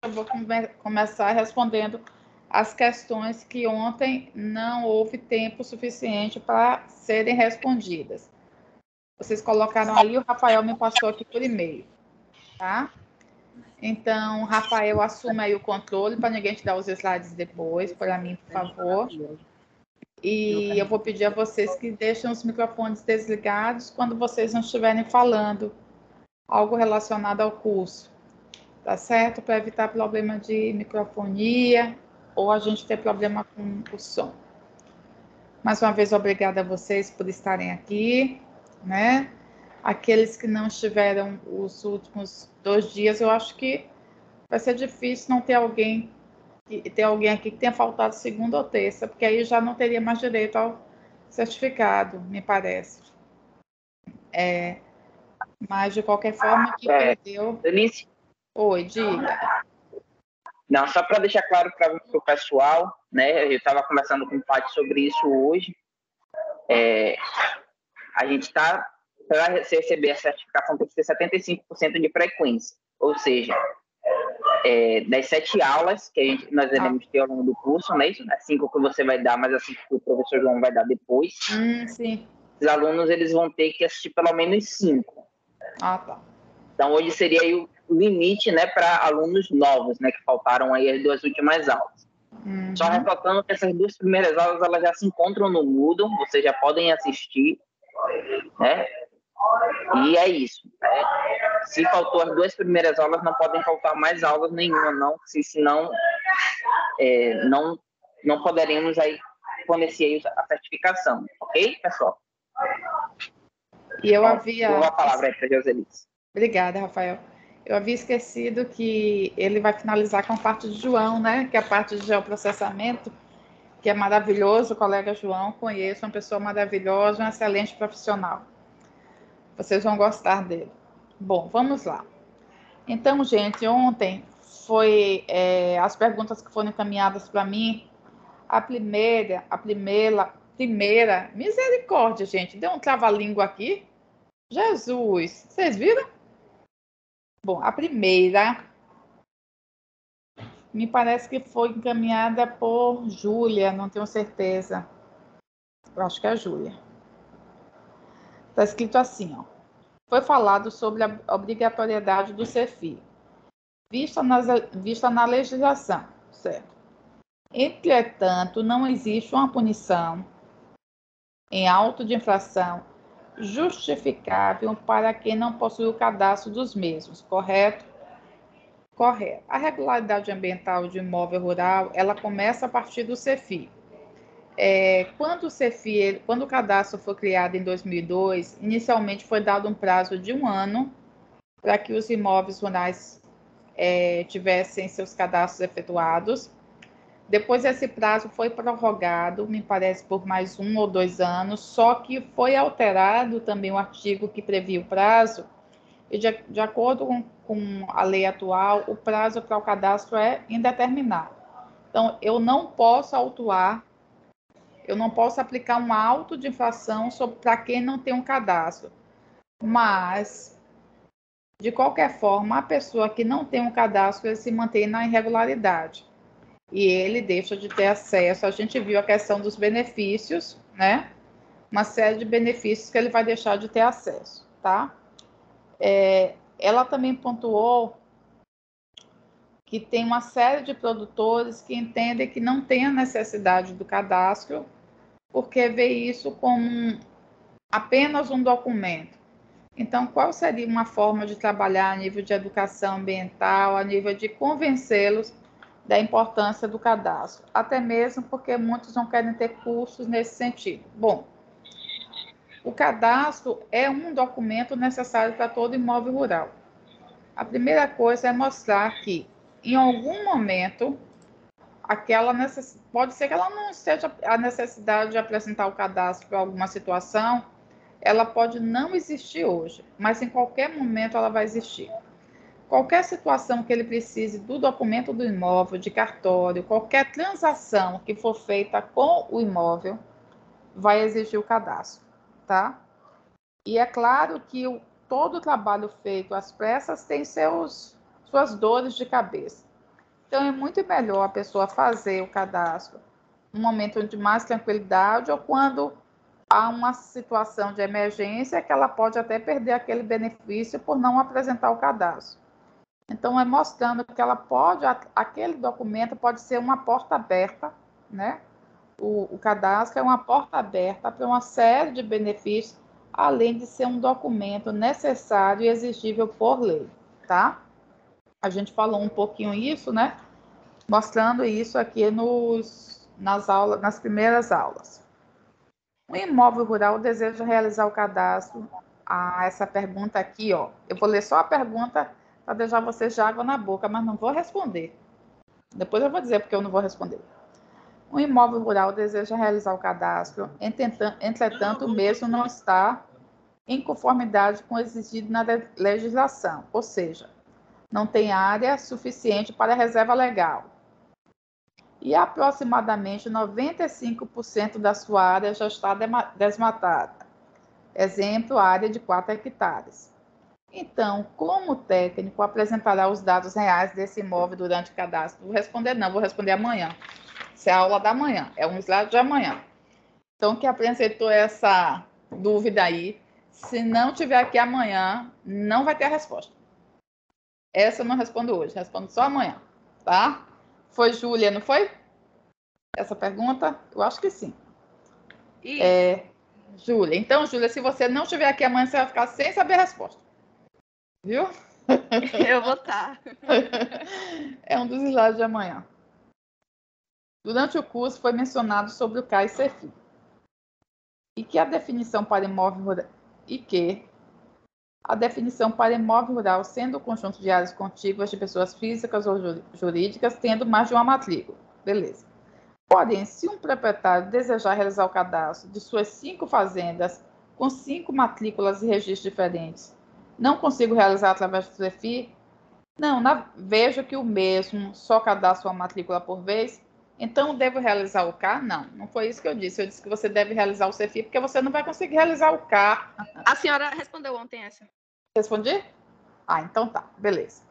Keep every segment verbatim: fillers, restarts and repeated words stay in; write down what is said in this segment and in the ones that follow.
eu vou come começar respondendo as questões que ontem não houve tempo suficiente para serem respondidas. Vocês colocaram aí, o Rafael me passou aqui por e-mail, tá? Então, Rafael, assume aí o controle para ninguém te dar os slides depois, para mim, por favor. E eu vou pedir a vocês que deixem os microfones desligados quando vocês não estiverem falando algo relacionado ao curso, tá certo? Para evitar problema de microfonia ou a gente ter problema com o som. Mais uma vez, obrigada a vocês por estarem aqui, né? Aqueles que não estiveram os últimos dois dias, eu acho que vai ser difícil não ter alguém, ter alguém aqui que tenha faltado segunda ou terça, porque aí já não teria mais direito ao certificado, me parece. É, mas, de qualquer forma, que é, perdeu... Denise? Oi, diga. Não, só para deixar claro para o pessoal, né? Eu estava conversando com o Paty sobre isso hoje. É, a gente está, para receber a certificação, tem que ter setenta e cinco por cento de frequência. Ou seja, é, das sete aulas que a gente, nós iremos ter ao longo do curso, né? As cinco que você vai dar, mas as cinco que o professor João vai dar depois. Hum, sim. Os alunos eles vão ter que assistir pelo menos cinco. Ah, tá. Então, hoje seria aí o limite, né, para alunos novos, né, que faltaram aí as duas últimas aulas. Uhum. Só ressaltando que essas duas primeiras aulas, elas já se encontram no Moodle, vocês já podem assistir, né, e é isso. Né? Se faltou as duas primeiras aulas, não podem faltar mais aulas nenhuma, não, se, senão é, não, não poderemos aí fornecer aí a certificação, ok, pessoal? E eu então, havia... Dou a palavra aí para a Joselice. Obrigada, Rafael. Eu havia esquecido que ele vai finalizar com a parte de João, né? Que é a parte de geoprocessamento, que é maravilhoso. O colega João, conheço, uma pessoa maravilhosa, um excelente profissional. Vocês vão gostar dele. Bom, vamos lá. Então, gente, ontem foi é, as perguntas que foram encaminhadas para mim. A primeira, a primeira, primeira, misericórdia, gente, deu um trava-língua aqui. Jesus, vocês viram? Bom, a primeira me parece que foi encaminhada por Júlia, não tenho certeza. Eu acho que é a Júlia. Está escrito assim, ó. Foi falado sobre a obrigatoriedade do CEFI, vista, nas, vista na legislação, certo? Entretanto, não existe uma punição em auto de infração justificável para quem não possui o cadastro dos mesmos, correto? Correto. A regularidade ambiental de imóvel rural, ela começa a partir do CEFI. É, quando o CEFI, quando o cadastro foi criado em dois mil e dois, inicialmente foi dado um prazo de um ano para que os imóveis rurais é, tivessem seus cadastros efetuados. Depois esse prazo foi prorrogado, me parece, por mais um ou dois anos, só que foi alterado também o artigo que previa o prazo, e de, de acordo com, com a lei atual, o prazo para o cadastro é indeterminado. Então, eu não posso autuar, eu não posso aplicar um auto de infração para quem não tem um cadastro. Mas, de qualquer forma, a pessoa que não tem um cadastro, ele se mantém na irregularidade. E ele deixa de ter acesso. A gente viu a questão dos benefícios, né? Uma série de benefícios que ele vai deixar de ter acesso, tá? É, ela também pontuou que tem uma série de produtores que entendem que não tem a necessidade do cadastro, porque vê isso como apenas um documento. Então, qual seria uma forma de trabalhar a nível de educação ambiental, a nível de convencê-los da importância do cadastro? Até mesmo porque muitos não querem ter cursos nesse sentido. Bom, o cadastro é um documento necessário para todo imóvel rural. A primeira coisa é mostrar que, em algum momento, aquela necess... pode ser que ela não esteja a necessidade de apresentar o cadastro para alguma situação, ela pode não existir hoje, mas em qualquer momento ela vai existir. Qualquer situação que ele precise do documento do imóvel, de cartório, qualquer transação que for feita com o imóvel, vai exigir o cadastro, tá? E é claro que o, todo o trabalho feito às pressas tem seus, suas dores de cabeça. Então, é muito melhor a pessoa fazer o cadastro num momento de mais tranquilidade ou quando há uma situação de emergência que ela pode até perder aquele benefício por não apresentar o cadastro. Então, é mostrando que ela pode, aquele documento pode ser uma porta aberta, né? O, o cadastro é uma porta aberta para uma série de benefícios, além de ser um documento necessário e exigível por lei, tá? A gente falou um pouquinho isso, né? Mostrando isso aqui nos, nas, aulas, nas primeiras aulas. O imóvel rural deseja realizar o cadastro. Ah, essa pergunta aqui, ó. Eu vou ler só a pergunta para deixar vocês de água na boca, mas não vou responder. Depois eu vou dizer porque eu não vou responder. O imóvel rural deseja realizar o cadastro, entretanto, o mesmo não está em conformidade com o exigido na legislação, ou seja, não tem área suficiente para reserva legal. E aproximadamente noventa e cinco por cento da sua área já está desmatada. Exemplo, a área de quatro hectares. Então, como técnico, apresentará os dados reais desse imóvel durante o cadastro? Vou responder não, vou responder amanhã. Isso é a aula da manhã, é um slide de amanhã. Então, quem apresentou essa dúvida aí, se não tiver aqui amanhã, não vai ter a resposta. Essa eu não respondo hoje, respondo só amanhã, tá? Foi Júlia, não foi? Essa pergunta? Eu acho que sim. Isso. É, Júlia. Então, Júlia, se você não estiver aqui amanhã, você vai ficar sem saber a resposta. Viu? Eu vou estar. É um dos slides de amanhã. Durante o curso foi mencionado sobre o C A I C E F I. E que a definição para imóvel rural e que a definição para imóvel rural sendo o conjunto de áreas contíguas de pessoas físicas ou jurídicas tendo mais de uma matrícula. Beleza. Porém, se um proprietário desejar realizar o cadastro de suas cinco fazendas com cinco matrículas e registros diferentes, não consigo realizar através do C E F I? Não, na, vejo que o mesmo só cadastra uma matrícula por vez, então devo realizar o C A R? Não, não foi isso que eu disse. Eu disse que você deve realizar o C E F I porque você não vai conseguir realizar o C A R. A senhora respondeu ontem essa. Respondi? Ah, então tá, beleza.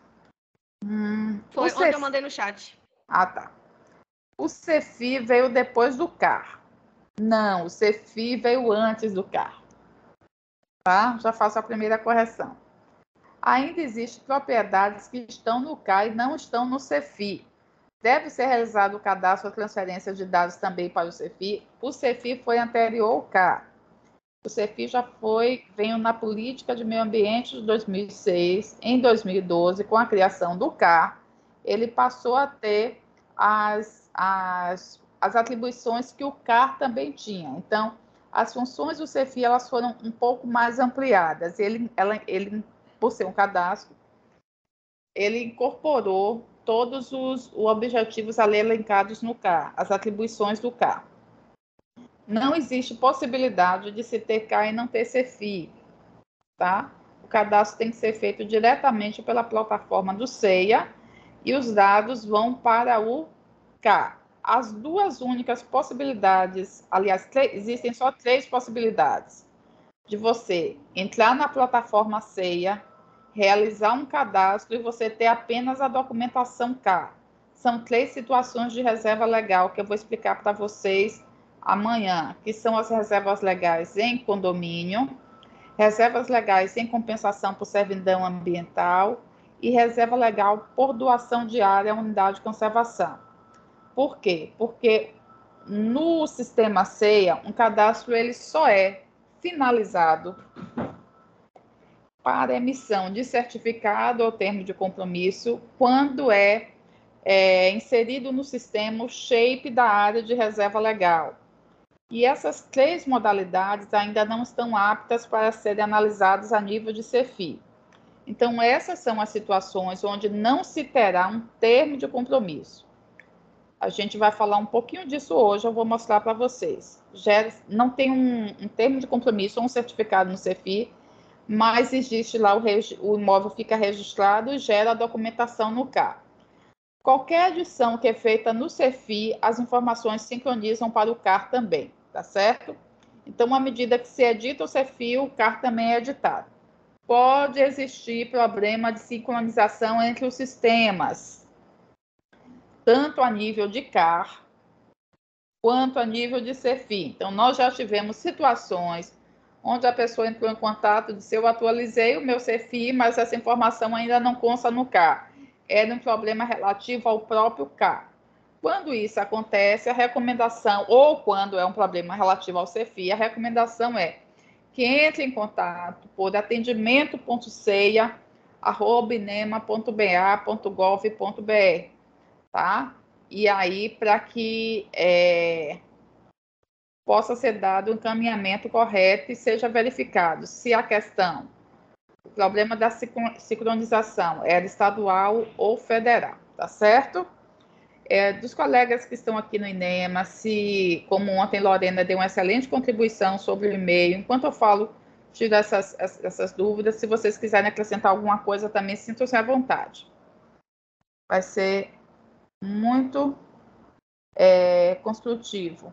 Hum, foi, C... ontem eu mandei no chat. Ah, tá. O C E F I veio depois do C A R. Não, o C E F I veio antes do C A R. Tá? Já faço a primeira correção. Ainda existem propriedades que estão no C A e não estão no C E F I. Deve ser realizado o cadastro ou transferência de dados também para o C E F I. O C E F I foi anterior ao C A R. O C E F I já foi, veio na política de meio ambiente de dois mil e seis. Em dois mil e doze, com a criação do C A R, ele passou a ter as, as, as atribuições que o C A R também tinha. Então, as funções do C E F I elas foram um pouco mais ampliadas. Ele, ela, ele por ser um cadastro, ele incorporou todos os, os objetivos ali elencados no C A R, as atribuições do C A R. Não existe possibilidade de se ter C A R e não ter C E F I, tá? O cadastro tem que ser feito diretamente pela plataforma do CEIA e os dados vão para o C A R. As duas únicas possibilidades, aliás, existem só três possibilidades de você entrar na plataforma CEIA, realizar um cadastro e você ter apenas a documentação C A R. São três situações de reserva legal que eu vou explicar para vocês amanhã, que são as reservas legais em condomínio, reservas legais em compensação por servidão ambiental e reserva legal por doação de área à unidade de conservação. Por quê? Porque no sistema CEIA, um cadastro ele só é finalizado para emissão de certificado ou termo de compromisso quando é, é inserido no sistema o shape da área de reserva legal. E essas três modalidades ainda não estão aptas para serem analisadas a nível de C E F I. Então, essas são as situações onde não se terá um termo de compromisso. A gente vai falar um pouquinho disso hoje, eu vou mostrar para vocês. Já não tem um, um termo de compromisso ou um certificado no C E F I, mas existe lá, o, o imóvel fica registrado e gera a documentação no C A R. Qualquer edição que é feita no C E F I, as informações sincronizam para o C A R também, tá certo? Então, à medida que se edita o C E F I, o C A R também é editado. Pode existir problema de sincronização entre os sistemas. tanto a nível de C A R, quanto a nível de CEFI. Então, nós já tivemos situações onde a pessoa entrou em contato e disse, eu atualizei o meu CEFI, mas essa informação ainda não consta no C A R. Era um problema relativo ao próprio C A R. Quando isso acontece, a recomendação, ou quando é um problema relativo ao CEFI, a recomendação é que entre em contato por atendimento ponto ceia arroba inema ponto ba ponto gov ponto br, tá? E aí, para que é, possa ser dado o encaminhamento correto e seja verificado se a questão, o problema da sincronização era estadual ou federal, tá certo? É, dos colegas que estão aqui no INEMA, se, como ontem Lorena deu uma excelente contribuição sobre o e-mail, enquanto eu falo, tiro essas, essas dúvidas, se vocês quiserem acrescentar alguma coisa também, sintam-se à vontade. Vai ser muito é, construtivo.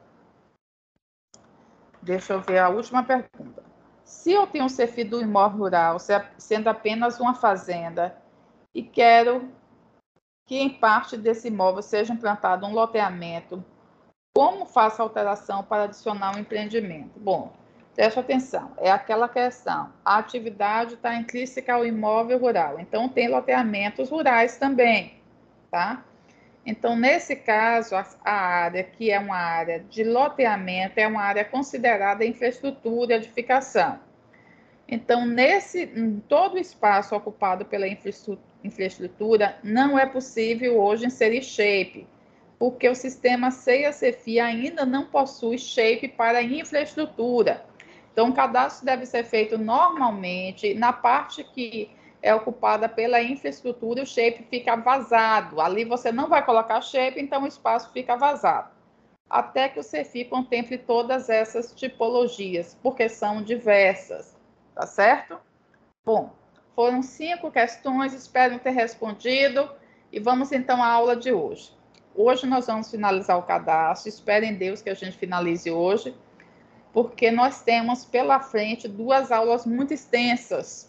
Deixa eu ver a última pergunta. Se eu tenho um CEFI do imóvel rural, sendo apenas uma fazenda, e quero que em parte desse imóvel seja implantado um loteamento, como faço a alteração para adicionar um empreendimento? Bom, preste atenção, é aquela questão, a atividade está intrínseca ao imóvel rural, então tem loteamentos rurais também, tá? Então, nesse caso, a, a área que é uma área de loteamento é uma área considerada infraestrutura e edificação. Então, nesse, em todo o espaço ocupado pela infraestrutura, não é possível hoje inserir shape, porque o sistema ceia-CEFI ainda não possui shape para infraestrutura. Então, o cadastro deve ser feito normalmente na parte que é ocupada pela infraestrutura, o shape fica vazado. Ali você não vai colocar shape, então o espaço fica vazado. Até que o CEFI contemple todas essas tipologias, porque são diversas. Tá certo? Bom, foram cinco questões, espero ter respondido e vamos então à aula de hoje. Hoje nós vamos finalizar o cadastro, espero em Deus que a gente finalize hoje, porque nós temos pela frente duas aulas muito extensas,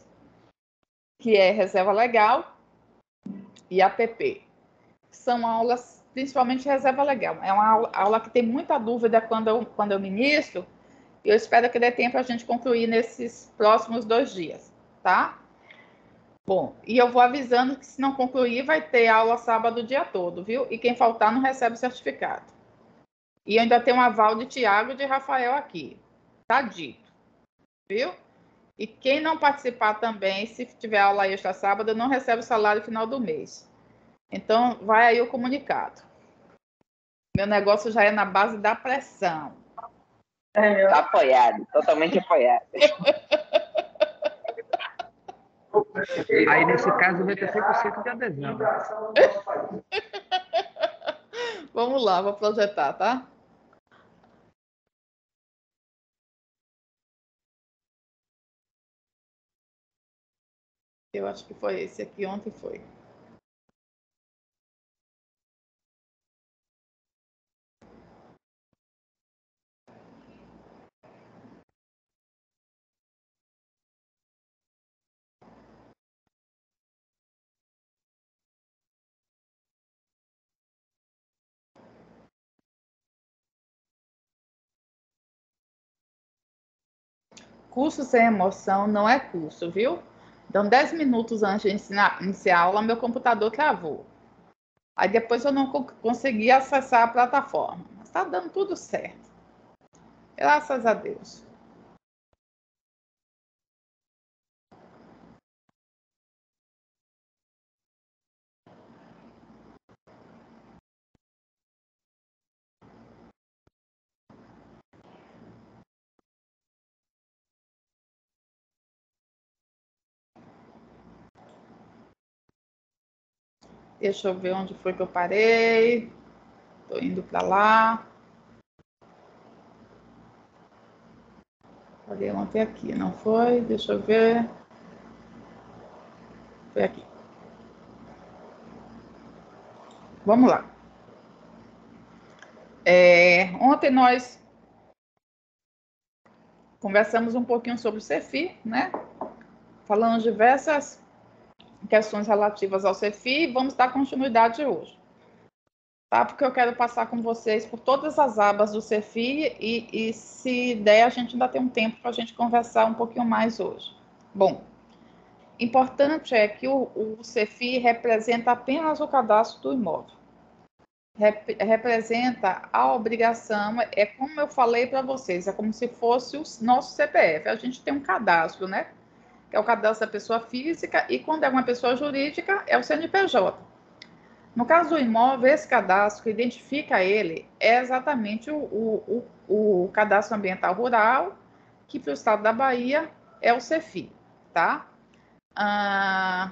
que é reserva legal e A P P. São aulas, principalmente reserva legal, é uma aula, aula que tem muita dúvida quando eu, quando eu ministro. Eu espero que dê tempo a gente concluir nesses próximos dois dias, tá? Bom, e eu vou avisando que se não concluir, vai ter aula sábado o dia todo, viu? E quem faltar não recebe o certificado. E eu ainda tenho um aval de Tiago e de Rafael aqui. Tá dito, viu? E quem não participar também, se tiver aula extra sábado, não recebe o salário final do mês. Então, vai aí o comunicado. Meu negócio já é na base da pressão. Tá apoiado, totalmente apoiado. Aí, nesse caso, vai ter cem por cento de adesão. Vamos lá, vou projetar, tá? Eu acho que foi esse aqui, ontem foi. Curso sem emoção não é curso, viu? Então, dez minutos antes de ensinar, iniciar a aula, meu computador travou. Aí depois eu não consegui acessar a plataforma. Mas tá dando tudo certo. Graças a Deus. Deixa eu ver onde foi que eu parei. Tô indo para lá. Parei ontem aqui, não foi? Deixa eu ver. Foi aqui. Vamos lá. É, ontem nós conversamos um pouquinho sobre o CEFI, né? Falamos diversas questões relativas ao CEFI e vamos dar continuidade hoje. tá? Porque eu quero passar com vocês por todas as abas do CEFI e, e se der, a gente ainda tem um tempo para a gente conversar um pouquinho mais hoje. Bom, importante é que o, o CEFI representa apenas o cadastro do imóvel. Rep, representa a obrigação, é como eu falei para vocês, é como se fosse o nosso C P F. A gente tem um cadastro, né? Que é o cadastro da pessoa física, e quando é uma pessoa jurídica, é o C N P J. No caso do imóvel, esse cadastro que identifica ele é exatamente o, o, o, o cadastro ambiental rural, que para o estado da Bahia é o CEFI, tá? Ah,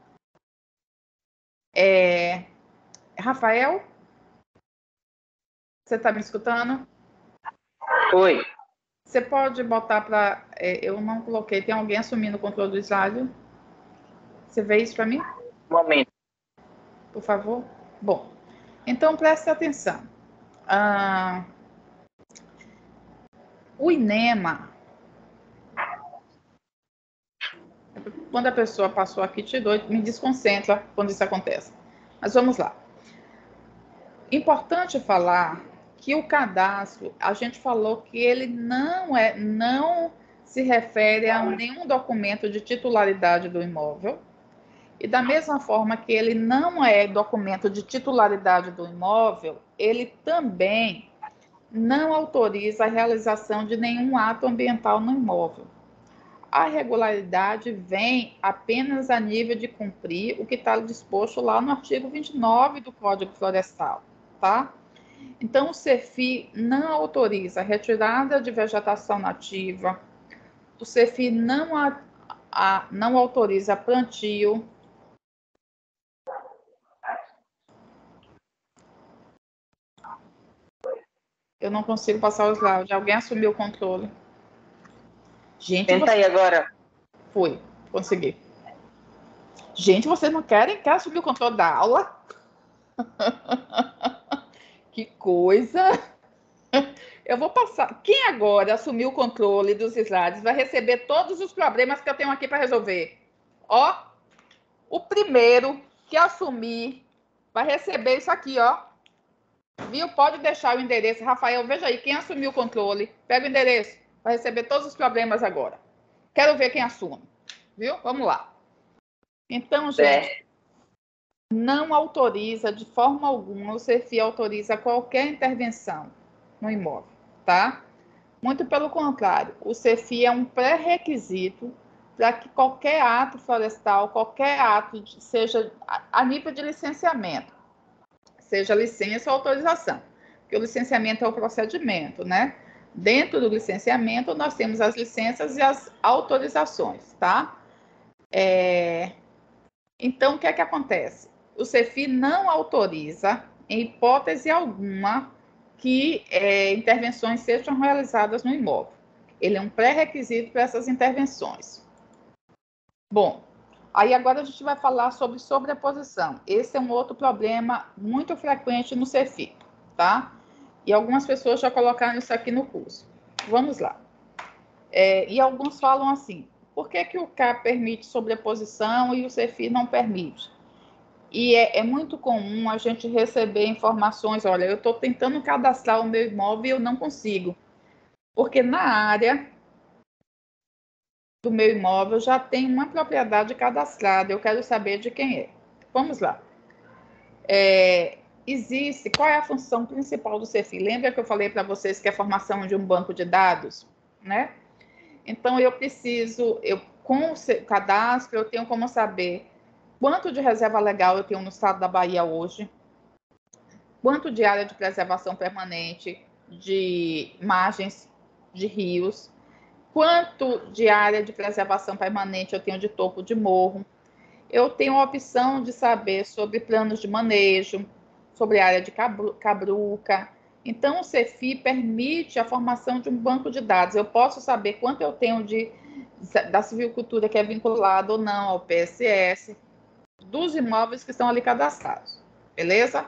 é, Rafael, você está me escutando? Oi. Você pode botar para... É, eu não coloquei, tem alguém assumindo o controle do slide? Você vê isso para mim? Um momento. Por favor. Bom, então preste atenção. Ah, o INEMA, quando a pessoa passou aqui, tirou, me desconcentra quando isso acontece. Mas vamos lá. Importante falar que o cadastro, a gente falou que ele não é, não se refere a nenhum documento de titularidade do imóvel. E da mesma forma que ele não é documento de titularidade do imóvel, ele também não autoriza a realização de nenhum ato ambiental no imóvel. A regularidade vem apenas a nível de cumprir o que está disposto lá no artigo vinte e nove do Código Florestal, tá? Então, o CEFI não autoriza a retirada de vegetação nativa, o CEFI não, a, a, não autoriza plantio, eu não consigo passar o slide, alguém assumiu o controle. Gente, Tenta você... aí agora. Foi, consegui. Gente, vocês não querem? Quer assumir o controle da aula? Que coisa! Eu vou passar. Quem agora assumiu o controle dos slides vai receber todos os problemas que eu tenho aqui para resolver. Ó, o primeiro que assumir vai receber isso aqui, ó. Viu? Pode deixar o endereço. Rafael, veja aí, quem assumiu o controle, pega o endereço, vai receber todos os problemas agora. Quero ver quem assume. Viu? Vamos lá. Então, gente, é. não autoriza de forma alguma, o CEFI autoriza qualquer intervenção no imóvel, tá? Muito pelo contrário, o CEFI é um pré-requisito para que qualquer ato florestal, qualquer ato, de, seja a nível de licenciamento, seja licença ou autorização, porque o licenciamento é o procedimento, né? Dentro do licenciamento, nós temos as licenças e as autorizações, tá? É... Então, o que é que acontece? O CEFI não autoriza, em hipótese alguma, que é, intervenções sejam realizadas no imóvel. Ele é um pré-requisito para essas intervenções. Bom, aí agora a gente vai falar sobre sobreposição. Esse é um outro problema muito frequente no CEFI, tá? E algumas pessoas já colocaram isso aqui no curso. Vamos lá. É, e alguns falam assim, por que que o C A P permite sobreposição e o CEFI não permite? E é, é muito comum a gente receber informações, olha, eu estou tentando cadastrar o meu imóvel e eu não consigo. Porque na área do meu imóvel já tem uma propriedade cadastrada, eu quero saber de quem é. Vamos lá. É, existe, qual é a função principal do CEFI? Lembra que eu falei para vocês que é a formação de um banco de dados, né? Então, eu preciso, eu, com o cadastro, eu tenho como saber quanto de reserva legal eu tenho no estado da Bahia hoje, quanto de área de preservação permanente, de margens de rios, quanto de área de preservação permanente eu tenho de topo de morro. Eu tenho a opção de saber sobre planos de manejo, sobre área de cabruca. Então, o CEFI permite a formação de um banco de dados. Eu posso saber quanto eu tenho de, da silvicultura que é vinculada ou não ao P S S, dos imóveis que estão ali cadastrados. Beleza?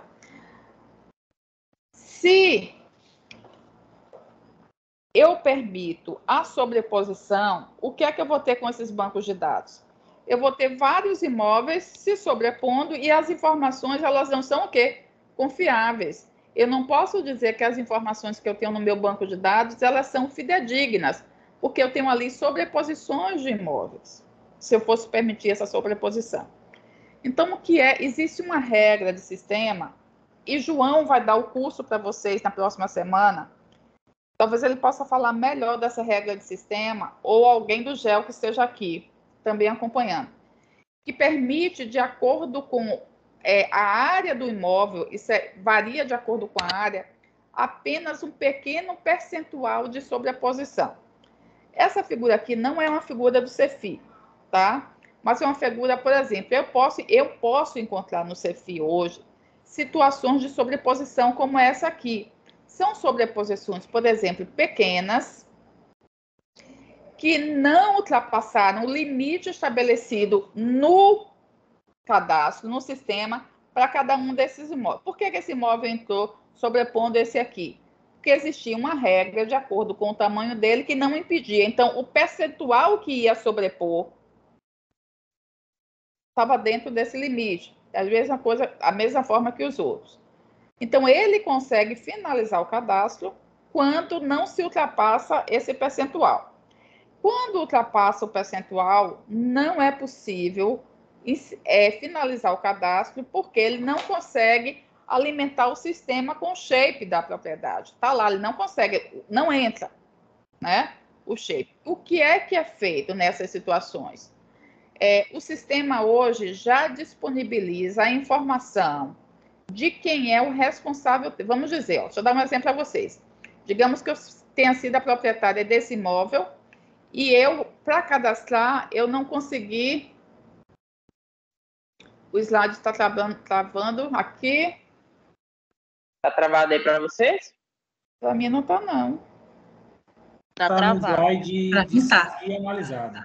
Se eu permito a sobreposição, o que é que eu vou ter com esses bancos de dados? Eu vou ter vários imóveis se sobrepondo e as informações, elas não são o quê? confiáveis. Eu não posso dizer que as informações que eu tenho no meu banco de dados, elas são fidedignas, porque eu tenho ali sobreposições de imóveis, se eu fosse permitir essa sobreposição. Então, o que é? Existe uma regra de sistema, e João vai dar o curso para vocês na próxima semana. Talvez ele possa falar melhor dessa regra de sistema, ou alguém do G E L que esteja aqui, também acompanhando, que permite, de acordo com é, a área do imóvel, isso é, varia de acordo com a área, apenas um pequeno percentual de sobreposição. Essa figura aqui não é uma figura do CEFI, tá? Mas é uma figura, por exemplo, eu posso, eu posso encontrar no CEFI hoje situações de sobreposição como essa aqui. São sobreposições, por exemplo, pequenas, que não ultrapassaram o limite estabelecido no cadastro, no sistema, para cada um desses imóveis. Por que que esse imóvel entrou sobrepondo esse aqui? Porque existia uma regra de acordo com o tamanho dele que não impedia. Então, o percentual que ia sobrepor estava dentro desse limite. A mesma coisa, a mesma forma que os outros. Então, ele consegue finalizar o cadastro quando não se ultrapassa esse percentual. Quando ultrapassa o percentual, não é possível é, finalizar o cadastro, porque ele não consegue alimentar o sistema com o shape da propriedade. Está lá, ele não consegue, não entra, né, o shape. O que é que é feito nessas situações? É, o sistema hoje já disponibiliza a informação de quem é o responsável. Vamos dizer, ó, deixa eu dar um exemplo para vocês. Digamos que eu tenha sido a proprietária desse imóvel e eu, para cadastrar, eu não consegui. O slide está travando, travando aqui. Está travado aí para vocês? Para mim não está, não. Está Tá no travado. slide de CEFI analisado.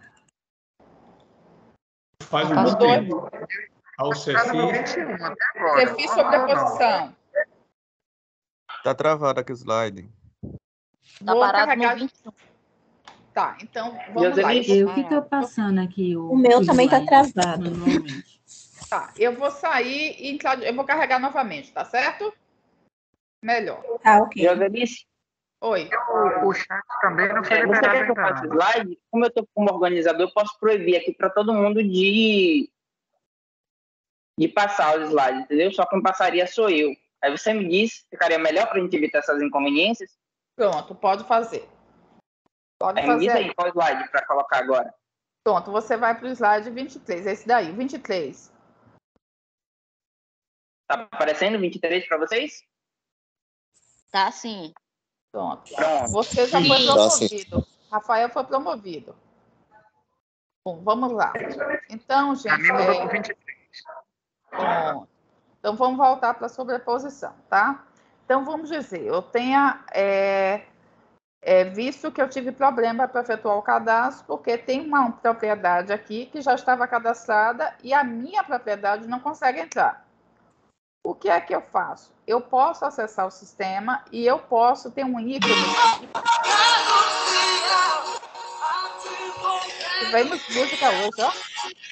Faz um Tá bom doido. tempo. Ao Tá no CEFI, vinte e um até agora. CEFI sobreposição. Tá travado aqui o slide. Tá Vou parado carregar. no vinte e um. Tá, então vamos lá. Deus Eu fico passando aqui o. O meu também tá slide travado. manualmente. Tá, eu vou sair e entrar, eu vou carregar novamente, tá certo? Melhor. Tá, ok. Joselice, Oi. O, o chat também não foi é, você liberado quer que eu ainda. faça não. slide? Como eu estou como organizador, eu posso proibir aqui para todo mundo de, de passar os slides, entendeu? Só quem passaria sou eu. Aí você me diz, ficaria melhor para a gente evitar essas inconveniências? Pronto, pode fazer. Pode Aí me fazer diz aí. aí qual slide para colocar agora. Pronto, você vai para o slide vinte e três, esse daí, vinte e três. Tá aparecendo vinte e três para vocês? Tá sim. Pronto. Pronto. Você já foi Sim. promovido. Rafael foi promovido. Bom, vamos lá. Então, A gente, mim mudou é... para vinte e três. Bom, então vamos voltar para a sobreposição, tá? Então, vamos dizer, eu tenha é, é, visto que eu tive problema para efetuar o cadastro, porque tem uma propriedade aqui que já estava cadastrada e a minha propriedade não consegue entrar. O que é que eu faço? Eu posso acessar o sistema e eu posso ter um ícone. Tivemos música hoje, ó.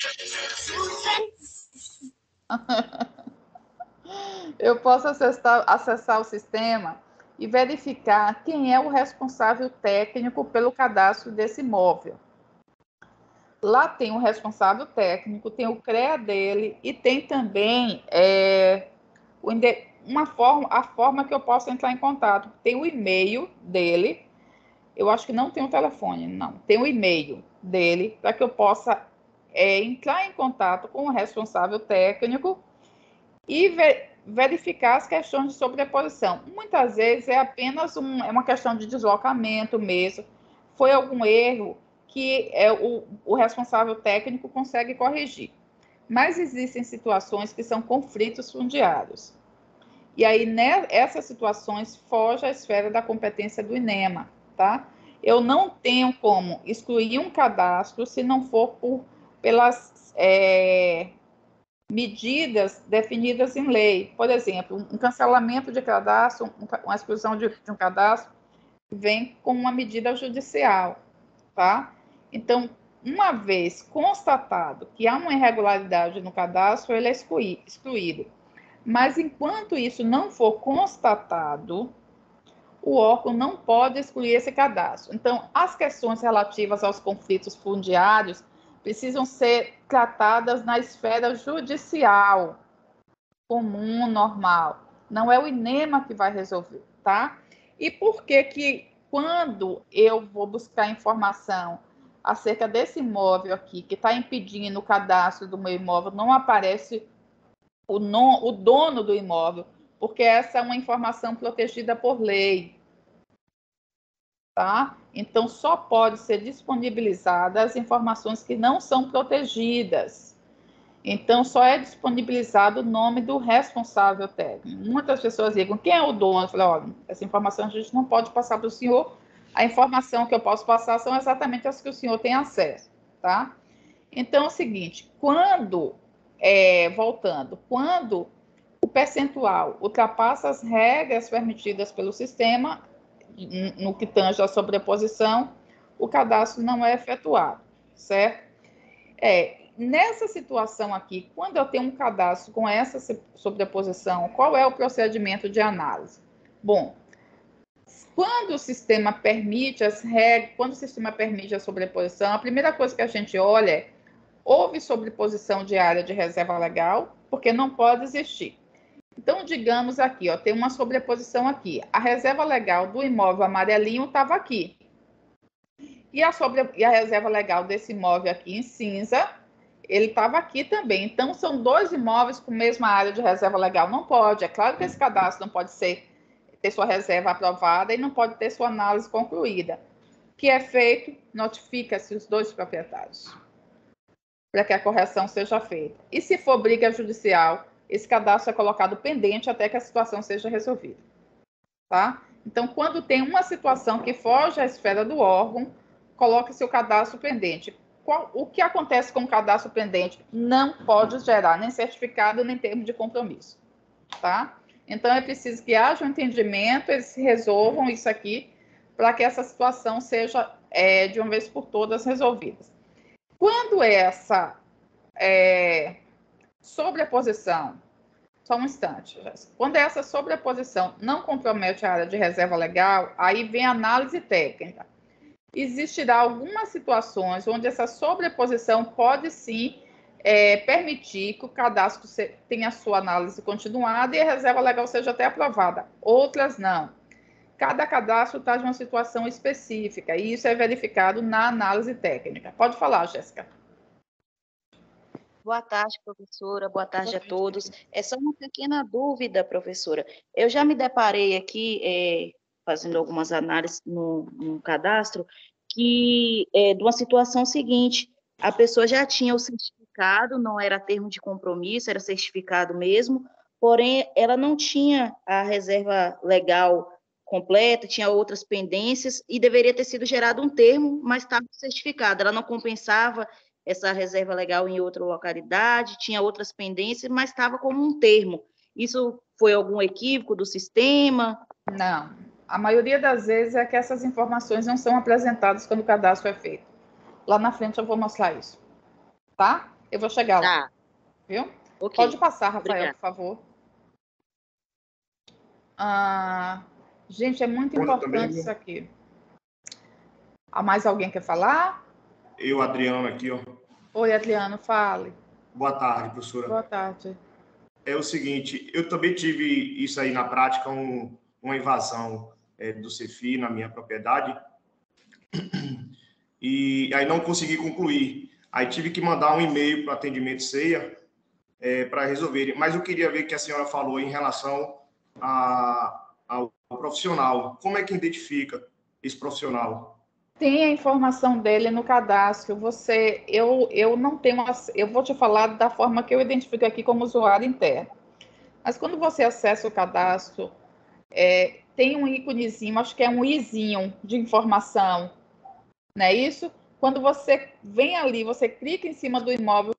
Eu posso acessar, acessar o sistema e verificar quem é o responsável técnico pelo cadastro desse imóvel. Lá tem o responsável técnico, tem o C R E A dele e tem também é, uma forma, a forma que eu posso entrar em contato. Tem o e-mail dele, eu acho que não tem o telefone, não. Tem o e-mail dele para que eu possa é, entrar em contato com o responsável técnico e ver, verificar as questões de sobreposição. Muitas vezes é apenas um, é uma questão de deslocamento mesmo. Foi algum erro que é, o, o responsável técnico consegue corrigir. Mas existem situações que são conflitos fundiários. E aí, nessas situações, foge a esfera da competência do INEMA, tá? Eu não tenho como excluir um cadastro se não for por, pelas é, medidas definidas em lei. Por exemplo, um cancelamento de cadastro, uma exclusão de, de um cadastro, vem com uma medida judicial, tá? Então, uma vez constatado que há uma irregularidade no cadastro, ele é excluído. Mas enquanto isso não for constatado, o órgão não pode excluir esse cadastro. Então, as questões relativas aos conflitos fundiários precisam ser tratadas na esfera judicial, comum, normal. Não é o INEMA que vai resolver, tá? E por que que quando eu vou buscar informação acerca desse imóvel aqui, que está impedindo o cadastro do meu imóvel, não aparece o, non, o dono do imóvel, porque essa é uma informação protegida por lei, tá? Então, só pode ser disponibilizada as informações que não são protegidas. Então, só é disponibilizado o nome do responsável técnico. Muitas pessoas digam, quem é o dono? Eu falei, olha, essa informação a gente não pode passar para o senhor. A informação que eu posso passar são exatamente as que o senhor tem acesso, tá? Então, é o seguinte, quando, é, voltando, quando o percentual ultrapassa as regras permitidas pelo sistema, no que tange à sobreposição, o cadastro não é efetuado, certo? É, nessa situação aqui, quando eu tenho um cadastro com essa sobreposição, qual é o procedimento de análise? Bom, quando o sistema permite as regras, quando o sistema permite a sobreposição, a primeira coisa que a gente olha é, houve sobreposição de área de reserva legal, porque não pode existir. Então, digamos aqui, ó, tem uma sobreposição aqui. A reserva legal do imóvel amarelinho estava aqui. E a, sobre, e a reserva legal desse imóvel aqui em cinza, ele estava aqui também. Então, são dois imóveis com a mesma área de reserva legal. Não pode. É claro que esse cadastro não pode ser, ter sua reserva aprovada e não pode ter sua análise concluída. O que é feito? Notifica-se os dois proprietários, para que a correção seja feita. E se for briga judicial, esse cadastro é colocado pendente até que a situação seja resolvida, tá? Então, quando tem uma situação que foge à esfera do órgão, coloque seu cadastro pendente. Qual, o que acontece com o cadastro pendente? Não pode gerar nem certificado, nem termo de compromisso, tá? Então, é preciso que haja um entendimento, eles resolvam isso aqui, para que essa situação seja, é, de uma vez por todas, resolvida. Quando essa é, sobreposição, só um instante, Jéssica. Quando essa sobreposição não compromete a área de reserva legal, aí vem a análise técnica. Existirá algumas situações onde essa sobreposição pode sim é, permitir que o cadastro tenha a sua análise continuada e a reserva legal seja até aprovada. Outras não. Cada cadastro está de uma situação específica e isso é verificado na análise técnica. Pode falar, Jéssica. Boa tarde, professora. Boa tarde a todos. É só uma pequena dúvida, professora. Eu já me deparei aqui, é, fazendo algumas análises no, no cadastro, que é, de uma situação seguinte, a pessoa já tinha o certificado, não era termo de compromisso, era certificado mesmo, porém, ela não tinha a reserva legal completa, tinha outras pendências, e deveria ter sido gerado um termo, mas estava certificado. Ela não compensava essa reserva legal em outra localidade, tinha outras pendências, mas estava como um termo. Isso foi algum equívoco do sistema? Não. A maioria das vezes é que essas informações não são apresentadas quando o cadastro é feito. Lá na frente eu vou mostrar isso. Tá? Eu vou chegar lá. Tá. Viu? Okay. Pode passar, Rafael, Obrigada. por favor. Ah, gente, é muito importante também, isso aqui. Há mais alguém quer falar? Eu, Adriano, aqui, ó. Oi, Adriano, fale. Boa tarde, professora. Boa tarde. É o seguinte, eu também tive isso aí na prática, um, uma invasão é, do CEFI na minha propriedade, e aí não consegui concluir. Aí tive que mandar um e-mail para o atendimento ceia é, para resolver. Mas eu queria ver o que a senhora falou em relação a, ao profissional. Como é que identifica esse profissional? Tem a informação dele no cadastro. Você, eu, eu não tenho, eu vou te falar da forma que eu identifico aqui como usuário interno. Mas quando você acessa o cadastro, é, tem um íconezinho, acho que é um izinho de informação, não é isso? Quando você vem ali, você clica em cima do imóvel.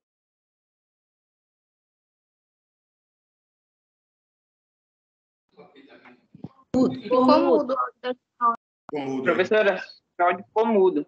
Ficou mudo. Professora, o áudio ficou mudo.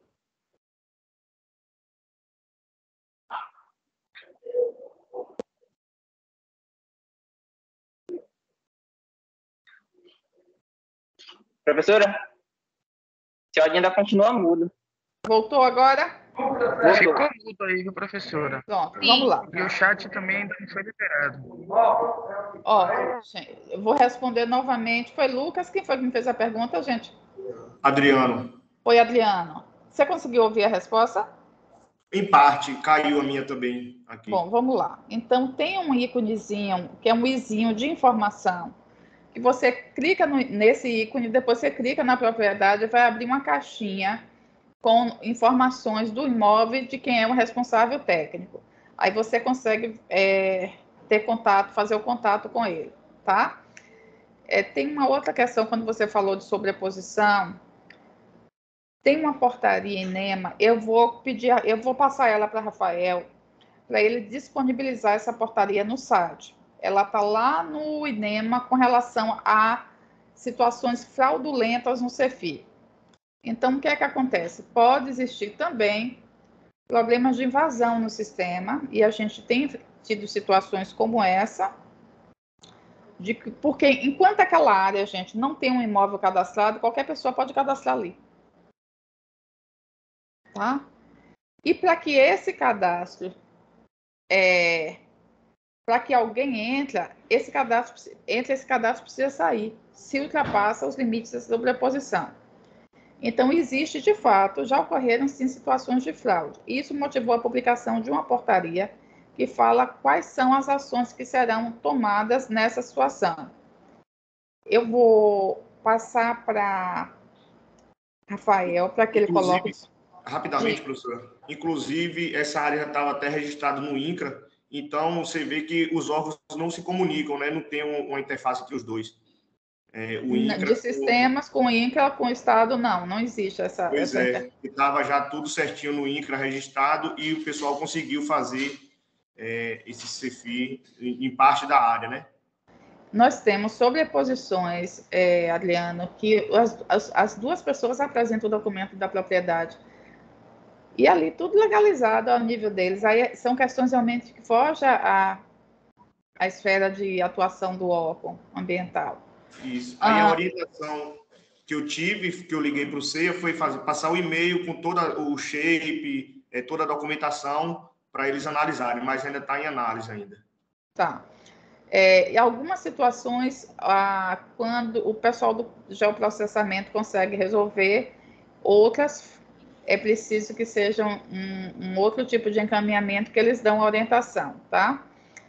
Professora, seu áudio ainda continua mudo. Voltou agora? Ficou mudo aí, viu, professora? Pronto, vamos lá. E o chat também ainda não foi liberado. Ó, gente, eu vou responder novamente. Foi Lucas? Quem foi que me fez a pergunta, gente? Adriano. Foi Adriano. Você conseguiu ouvir a resposta? Em parte, caiu a minha também aqui. Bom, vamos lá. Então, tem um íconezinho, que é um izinho de informação, que você clica no, nesse ícone, depois você clica na propriedade, vai abrir uma caixinha com informações do imóvel de quem é o responsável técnico. Aí você consegue é, ter contato, fazer o contato com ele, tá? É, tem uma outra questão, quando você falou de sobreposição, tem uma portaria INEMA, eu vou pedir, eu vou passar ela para Rafael, para ele disponibilizar essa portaria no site. Ela está lá no INEMA com relação a situações fraudulentas no CEFI. Então, o que é que acontece? Pode existir também problemas de invasão no sistema, e a gente tem tido situações como essa, de, porque enquanto aquela área, gente, não tem um imóvel cadastrado, qualquer pessoa pode cadastrar ali. Tá? E para que esse cadastro, é, para que alguém entre, esse cadastro, entre esse cadastro precisa sair, se ultrapassa os limites da sobreposição. Então, existe, de fato, já ocorreram, sim, situações de fraude. Isso motivou a publicação de uma portaria que fala quais são as ações que serão tomadas nessa situação. Eu vou passar para Rafael, para que ele Inclusive, coloque... Rapidamente, Sim. professor. Inclusive, essa área já estava até registrada no INCRA, então você vê que os órgãos não se comunicam, né? Não tem uma interface entre os dois. É, o INCRA, de sistemas com o INCRA, com o Estado, não, não existe essa... Pois essa é, estava já tudo certinho no INCRA registrado e o pessoal conseguiu fazer é, esse CEFI em, em parte da área, né? Nós temos sobreposições, é, Adriano, que as, as, as duas pessoas apresentam o documento da propriedade e ali tudo legalizado ao nível deles. Aí são questões realmente que fogem à, à esfera de atuação do órgão ambiental. Isso. Aí ah, a orientação que eu tive, que eu liguei para o CEA, foi fazer, passar o e-mail com todo o shape, é, toda a documentação para eles analisarem, mas ainda está em análise ainda. Tá. É, em algumas situações, ah, quando o pessoal do geoprocessamento consegue resolver, outras é preciso que sejam um, um outro tipo de encaminhamento que eles dão a orientação, tá?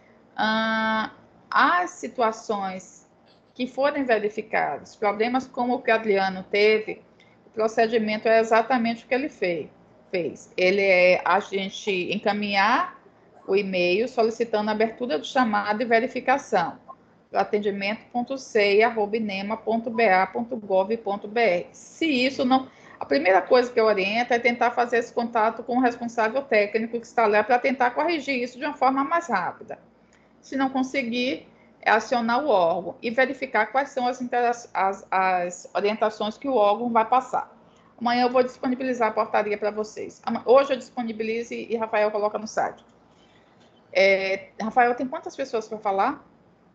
Ah, as situações que forem verificadas, problemas como o que o Adriano teve, o procedimento é exatamente o que ele fez. fez. Ele é a gente encaminhar o e-mail solicitando a abertura do chamado e verificação para atendimento ponto ceia arroba inema ponto b a ponto gov ponto b r. Se isso não... A primeira coisa que eu oriento é tentar fazer esse contato com o responsável técnico que está lá para tentar corrigir isso de uma forma mais rápida. Se não conseguir, é acionar o órgão e verificar quais são as, as, as orientações que o órgão vai passar. Amanhã eu vou disponibilizar a portaria para vocês. Hoje eu disponibilizo e Rafael coloca no site. É, Rafael, tem quantas pessoas para falar?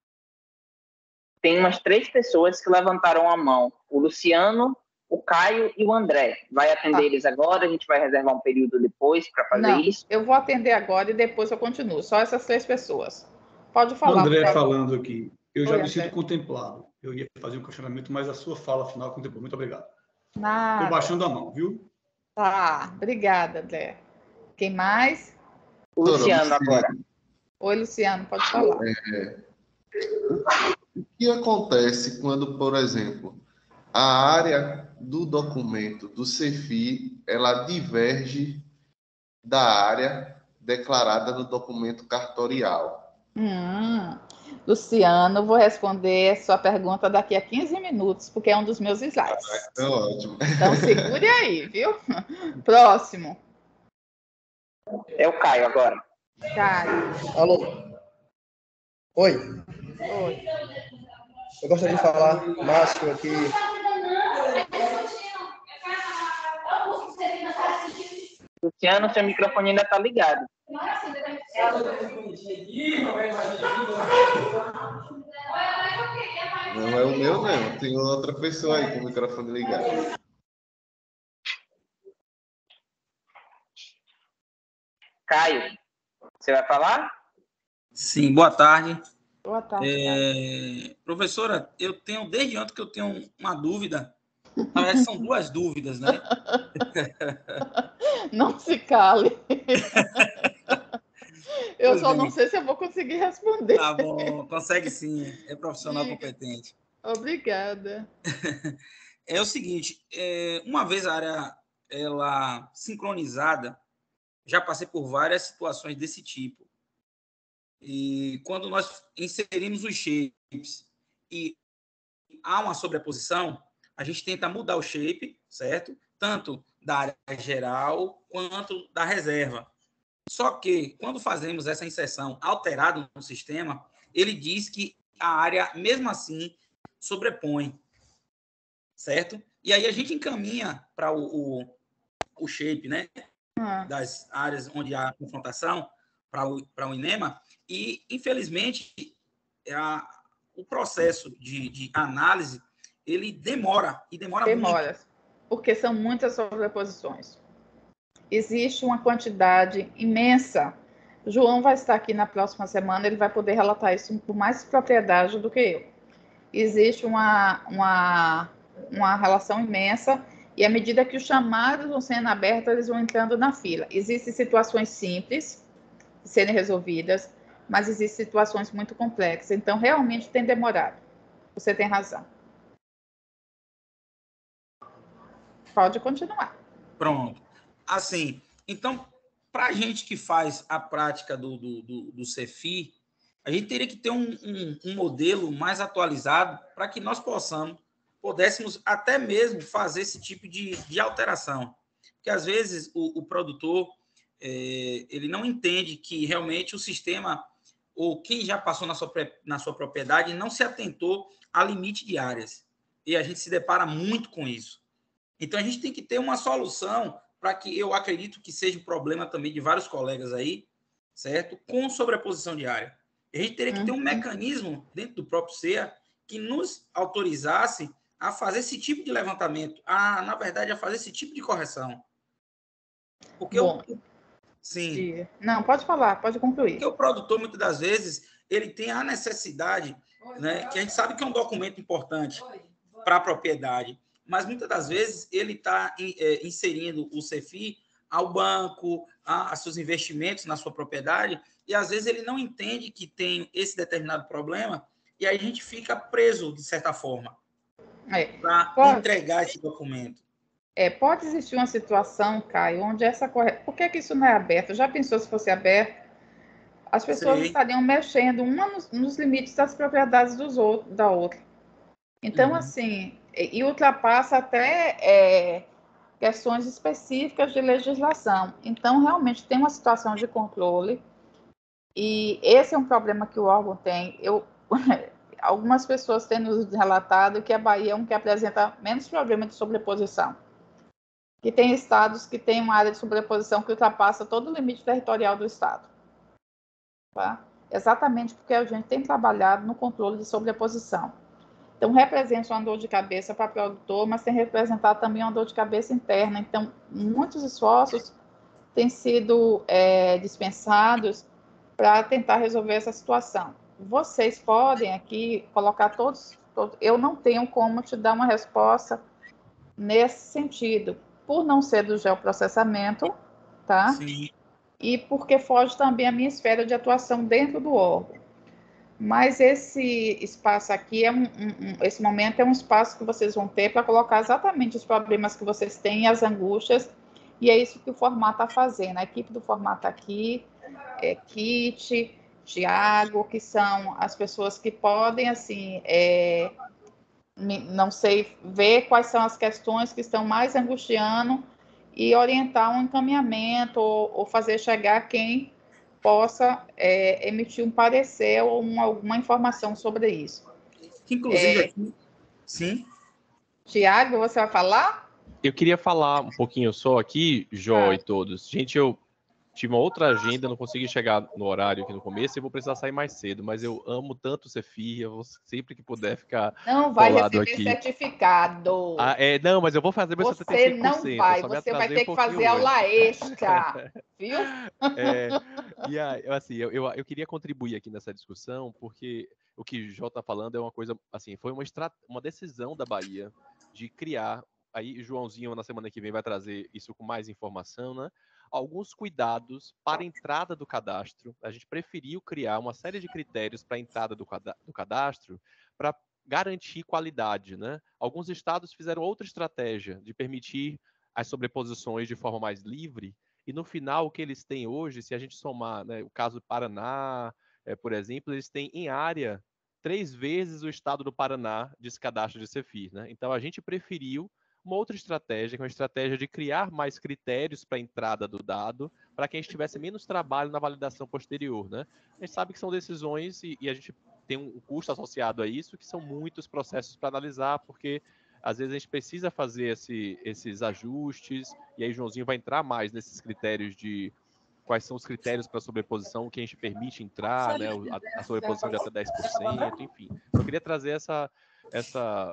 Tem umas três pessoas que levantaram a mão. O Luciano, o Caio e o André. Vai atender tá. eles agora, a gente vai reservar um período depois para fazer Não, isso? Eu vou atender agora e depois eu continuo. Só essas três pessoas. Pode falar. André falando aqui. Eu já Oi, me André. sinto contemplado. Eu ia fazer um questionamento, mas a sua fala final contemplou. Muito obrigado. Nada. Estou baixando a mão, viu? Tá, obrigada, André. Quem mais? O Luciano agora. Oi, Luciano, pode falar. É, o que acontece quando, por exemplo, a área do documento do CEFI, ela diverge da área declarada no documento cartorial? Hum, Luciano, vou responder sua pergunta daqui a quinze minutos, porque é um dos meus slides. Ah, então, ótimo. Então, segure aí, viu? Próximo. É o Caio agora. Caio. Alô? Oi. Oi. Eu gostaria de falar, Márcio, aqui. Luciano, seu microfone ainda está ligado. Não é o meu, não. Tem outra pessoa aí com o microfone ligado. Caio, você vai falar? Sim, boa tarde. Boa tarde, é, professora, eu tenho, desde ontem que eu tenho uma dúvida. Na verdade, são duas dúvidas, né? Não se cale. Eu Pois só bem. não sei se eu vou conseguir responder. Tá bom, consegue sim, é profissional competente. Obrigada. É o seguinte, é, uma vez a área ela sincronizada, já passei por várias situações desse tipo. E quando nós inserimos os shapes e há uma sobreposição, a gente tenta mudar o shape, certo? Tanto da área geral quanto da reserva. Só que, quando fazemos essa inserção alterada no sistema, ele diz que a área, mesmo assim, sobrepõe, certo? E aí a gente encaminha para o, o, o shape, né? Ah. Das áreas onde há confrontação, para o, para o INEMA, e, infelizmente, a, o processo de, de análise, ele demora, e demora, Demora, muito. porque são muitas sobreposições. Existe uma quantidade imensa. O João vai estar aqui na próxima semana, ele vai poder relatar isso com mais propriedade do que eu. Existe uma, uma, uma relação imensa, e à medida que os chamados vão sendo abertos, eles vão entrando na fila. Existem situações simples de serem resolvidas, mas existem situações muito complexas. Então, realmente tem demorado. Você tem razão. Pode continuar. Pronto. Assim, então, para a gente que faz a prática do, do, do, do CEFI, a gente teria que ter um, um, um modelo mais atualizado para que nós possamos, pudéssemos até mesmo fazer esse tipo de, de alteração. Porque, às vezes, o, o produtor é, ele não entende que realmente o sistema, ou quem já passou na sua, na sua propriedade, não se atentou a limite de áreas. E a gente se depara muito com isso. Então, a gente tem que ter uma solução para que eu acredito que seja um problema também de vários colegas aí, certo? Com sobreposição de área. A gente teria que ter um mecanismo dentro do próprio C E A que nos autorizasse a fazer esse tipo de levantamento, a, na verdade, a fazer esse tipo de correção. Porque Bom, o... Sim. Não, pode falar, pode concluir. Porque o produtor, muitas das vezes, ele tem a necessidade, né, que a gente sabe que é um documento importante para a propriedade, mas muitas das vezes ele está é, inserindo o CEFI ao banco, a, a seus investimentos na sua propriedade, e às vezes ele não entende que tem esse determinado problema, e aí a gente fica preso, de certa forma, é. para entregar esse documento. É, pode existir uma situação, Caio, onde essa correção... Por que, que isso não é aberto? Já pensou se fosse aberto? As pessoas Sei. estariam mexendo uma nos, nos limites das propriedades dos outros, da outra. Então, uhum. assim, e, e ultrapassa até é, questões específicas de legislação. Então, realmente, tem uma situação de controle, e esse é um problema que o órgão tem. Eu, algumas pessoas têm nos relatado que a Bahia é um que apresenta menos problema de sobreposição, que tem estados que têm uma área de sobreposição que ultrapassa todo o limite territorial do estado. Tá? Exatamente porque a gente tem trabalhado no controle de sobreposição. Então, representa uma dor de cabeça para o produtor, mas tem representado também uma dor de cabeça interna. Então, muitos esforços têm sido é, dispensados para tentar resolver essa situação. Vocês podem aqui colocar todos, todos... Eu não tenho como te dar uma resposta nesse sentido, por não ser do geoprocessamento, tá? Sim. E porque foge também a minha esfera de atuação dentro do órgão. Mas esse espaço aqui, é um, um, esse momento é um espaço que vocês vão ter para colocar exatamente os problemas que vocês têm e as angústias, e é isso que o Formato está fazendo. A equipe do Formato está aqui, é, Kit, Tiago, que são as pessoas que podem, assim, é, não sei, ver quais são as questões que estão mais angustiando e orientar um encaminhamento ou, ou fazer chegar quem possa é, emitir um parecer ou uma, alguma informação sobre isso. Inclusive é, aqui, sim. Tiago, você vai falar? Eu queria falar um pouquinho só aqui, Jó, ah. e todos. Gente, eu tive uma outra agenda, não consegui chegar no horário aqui no começo e vou precisar sair mais cedo, mas eu amo tanto o Cefir, eu vou sempre que puder ficar Não vai colado receber aqui. certificado. Ah, é, não, mas eu vou fazer meu Você setenta e cinco por cento. não vai, só me você vai atrasei ter um que pouquinho fazer aula hoje. extra, viu? É, e aí, assim, eu, eu, eu queria contribuir aqui nessa discussão, porque o que o Jó está falando é uma coisa, assim, foi uma, estra... uma decisão da Bahia de criar, aí o Joãozinho na semana que vem vai trazer isso com mais informação, né? Alguns cuidados para a entrada do cadastro. A gente preferiu criar uma série de critérios para a entrada do, cada... do cadastro para garantir qualidade, né? Alguns estados fizeram outra estratégia de permitir as sobreposições de forma mais livre, e no final o que eles têm hoje, se a gente somar, né, o caso do Paraná, é, por exemplo, eles têm em área três vezes o estado do Paraná de cadastro de Cefir, né? Então a gente preferiu uma outra estratégia, que é uma estratégia de criar mais critérios para a entrada do dado, para que a gente tivesse menos trabalho na validação posterior, né? A gente sabe que são decisões e, e a gente tem um custo associado a isso, que são muitos processos para analisar, porque às vezes a gente precisa fazer esse, esses ajustes, e aí o Joãozinho vai entrar mais nesses critérios de quais são os critérios para sobreposição que a gente permite entrar, né, a, a sobreposição de até dez por cento, enfim. Eu queria trazer essa, essa,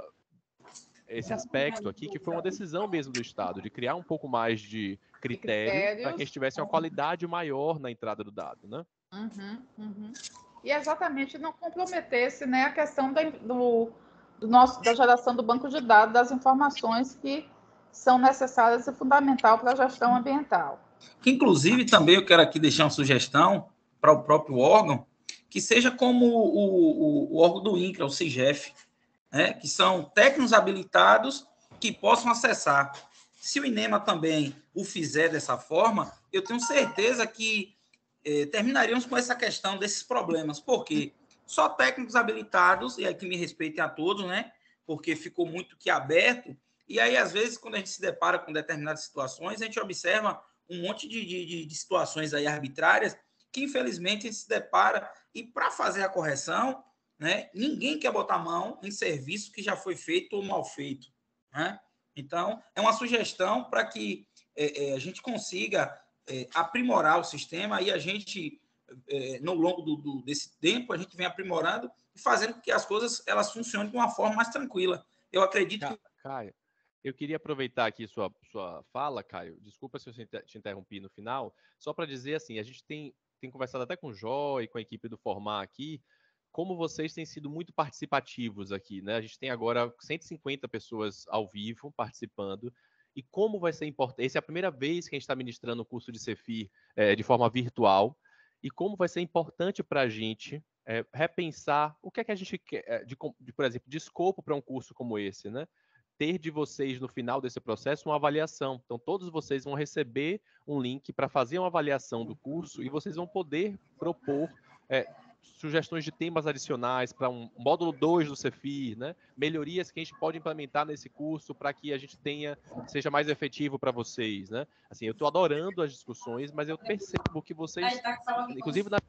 esse aspecto aqui, que foi uma decisão mesmo do Estado, de criar um pouco mais de critério para que a gente tivesse uma qualidade maior na entrada do dado, né? Uhum, uhum. E exatamente não comprometesse, né, a questão da, do, do nosso, da geração do banco de dados, das informações que são necessárias e fundamental para a gestão ambiental. Que, inclusive, também eu quero aqui deixar uma sugestão para o próprio órgão, que seja como o, o, o órgão do INCRA, o CIGEF, né, que são técnicos habilitados que possam acessar. Se o INEMA também o fizer dessa forma, eu tenho certeza que eh, terminaríamos com essa questão desses problemas. Por quê? Só técnicos habilitados, e aí que me respeitem a todos, né? Porque ficou muito que aberto, e aí, às vezes, quando a gente se depara com determinadas situações, a gente observa um monte de, de, de situações aí arbitrárias que, infelizmente, a gente se depara, e para fazer a correção, né, ninguém quer botar mão em serviço que já foi feito ou mal feito, né? Então, é uma sugestão para que é, é, a gente consiga é, aprimorar o sistema, e a gente, é, no longo do, do, desse tempo, a gente vem aprimorando e fazendo com que as coisas elas funcionem de uma forma mais tranquila. Eu acredito que... Caio, eu queria aproveitar aqui sua, sua fala, Caio, desculpa se eu te interrompi no final, só para dizer assim, a gente tem, tem conversado até com o Jó e com a equipe do Formar aqui, como vocês têm sido muito participativos aqui, né? A gente tem agora cento e cinquenta pessoas ao vivo participando, e como vai ser importante, essa é a primeira vez que a gente está ministrando o curso de Cefir é, de forma virtual, e como vai ser importante para a gente é, repensar o que é que a gente quer, de, de, por exemplo, de escopo para um curso como esse, né? Ter de vocês, no final desse processo, uma avaliação. Então, todos vocês vão receber um link para fazer uma avaliação do curso, e vocês vão poder propor é, sugestões de temas adicionais para um módulo dois do Cefir, né? Melhorias que a gente pode implementar nesse curso para que a gente tenha, seja mais efetivo para vocês, né? Assim, eu estou adorando as discussões, mas eu percebo que vocês, inclusive na...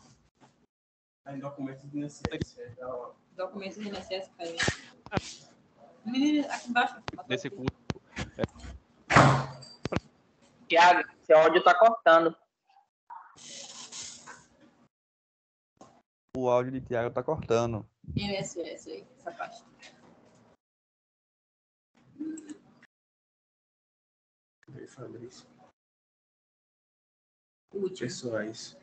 Documentos do I N S S. Documentos do I N S S, caiu. Menino, aqui embaixo. Nesse curso. É... Tiago, seu áudio está cortando. O áudio de Tiago está cortando. I N S S aí, essa parte. Fabrício. Último. Pessoais.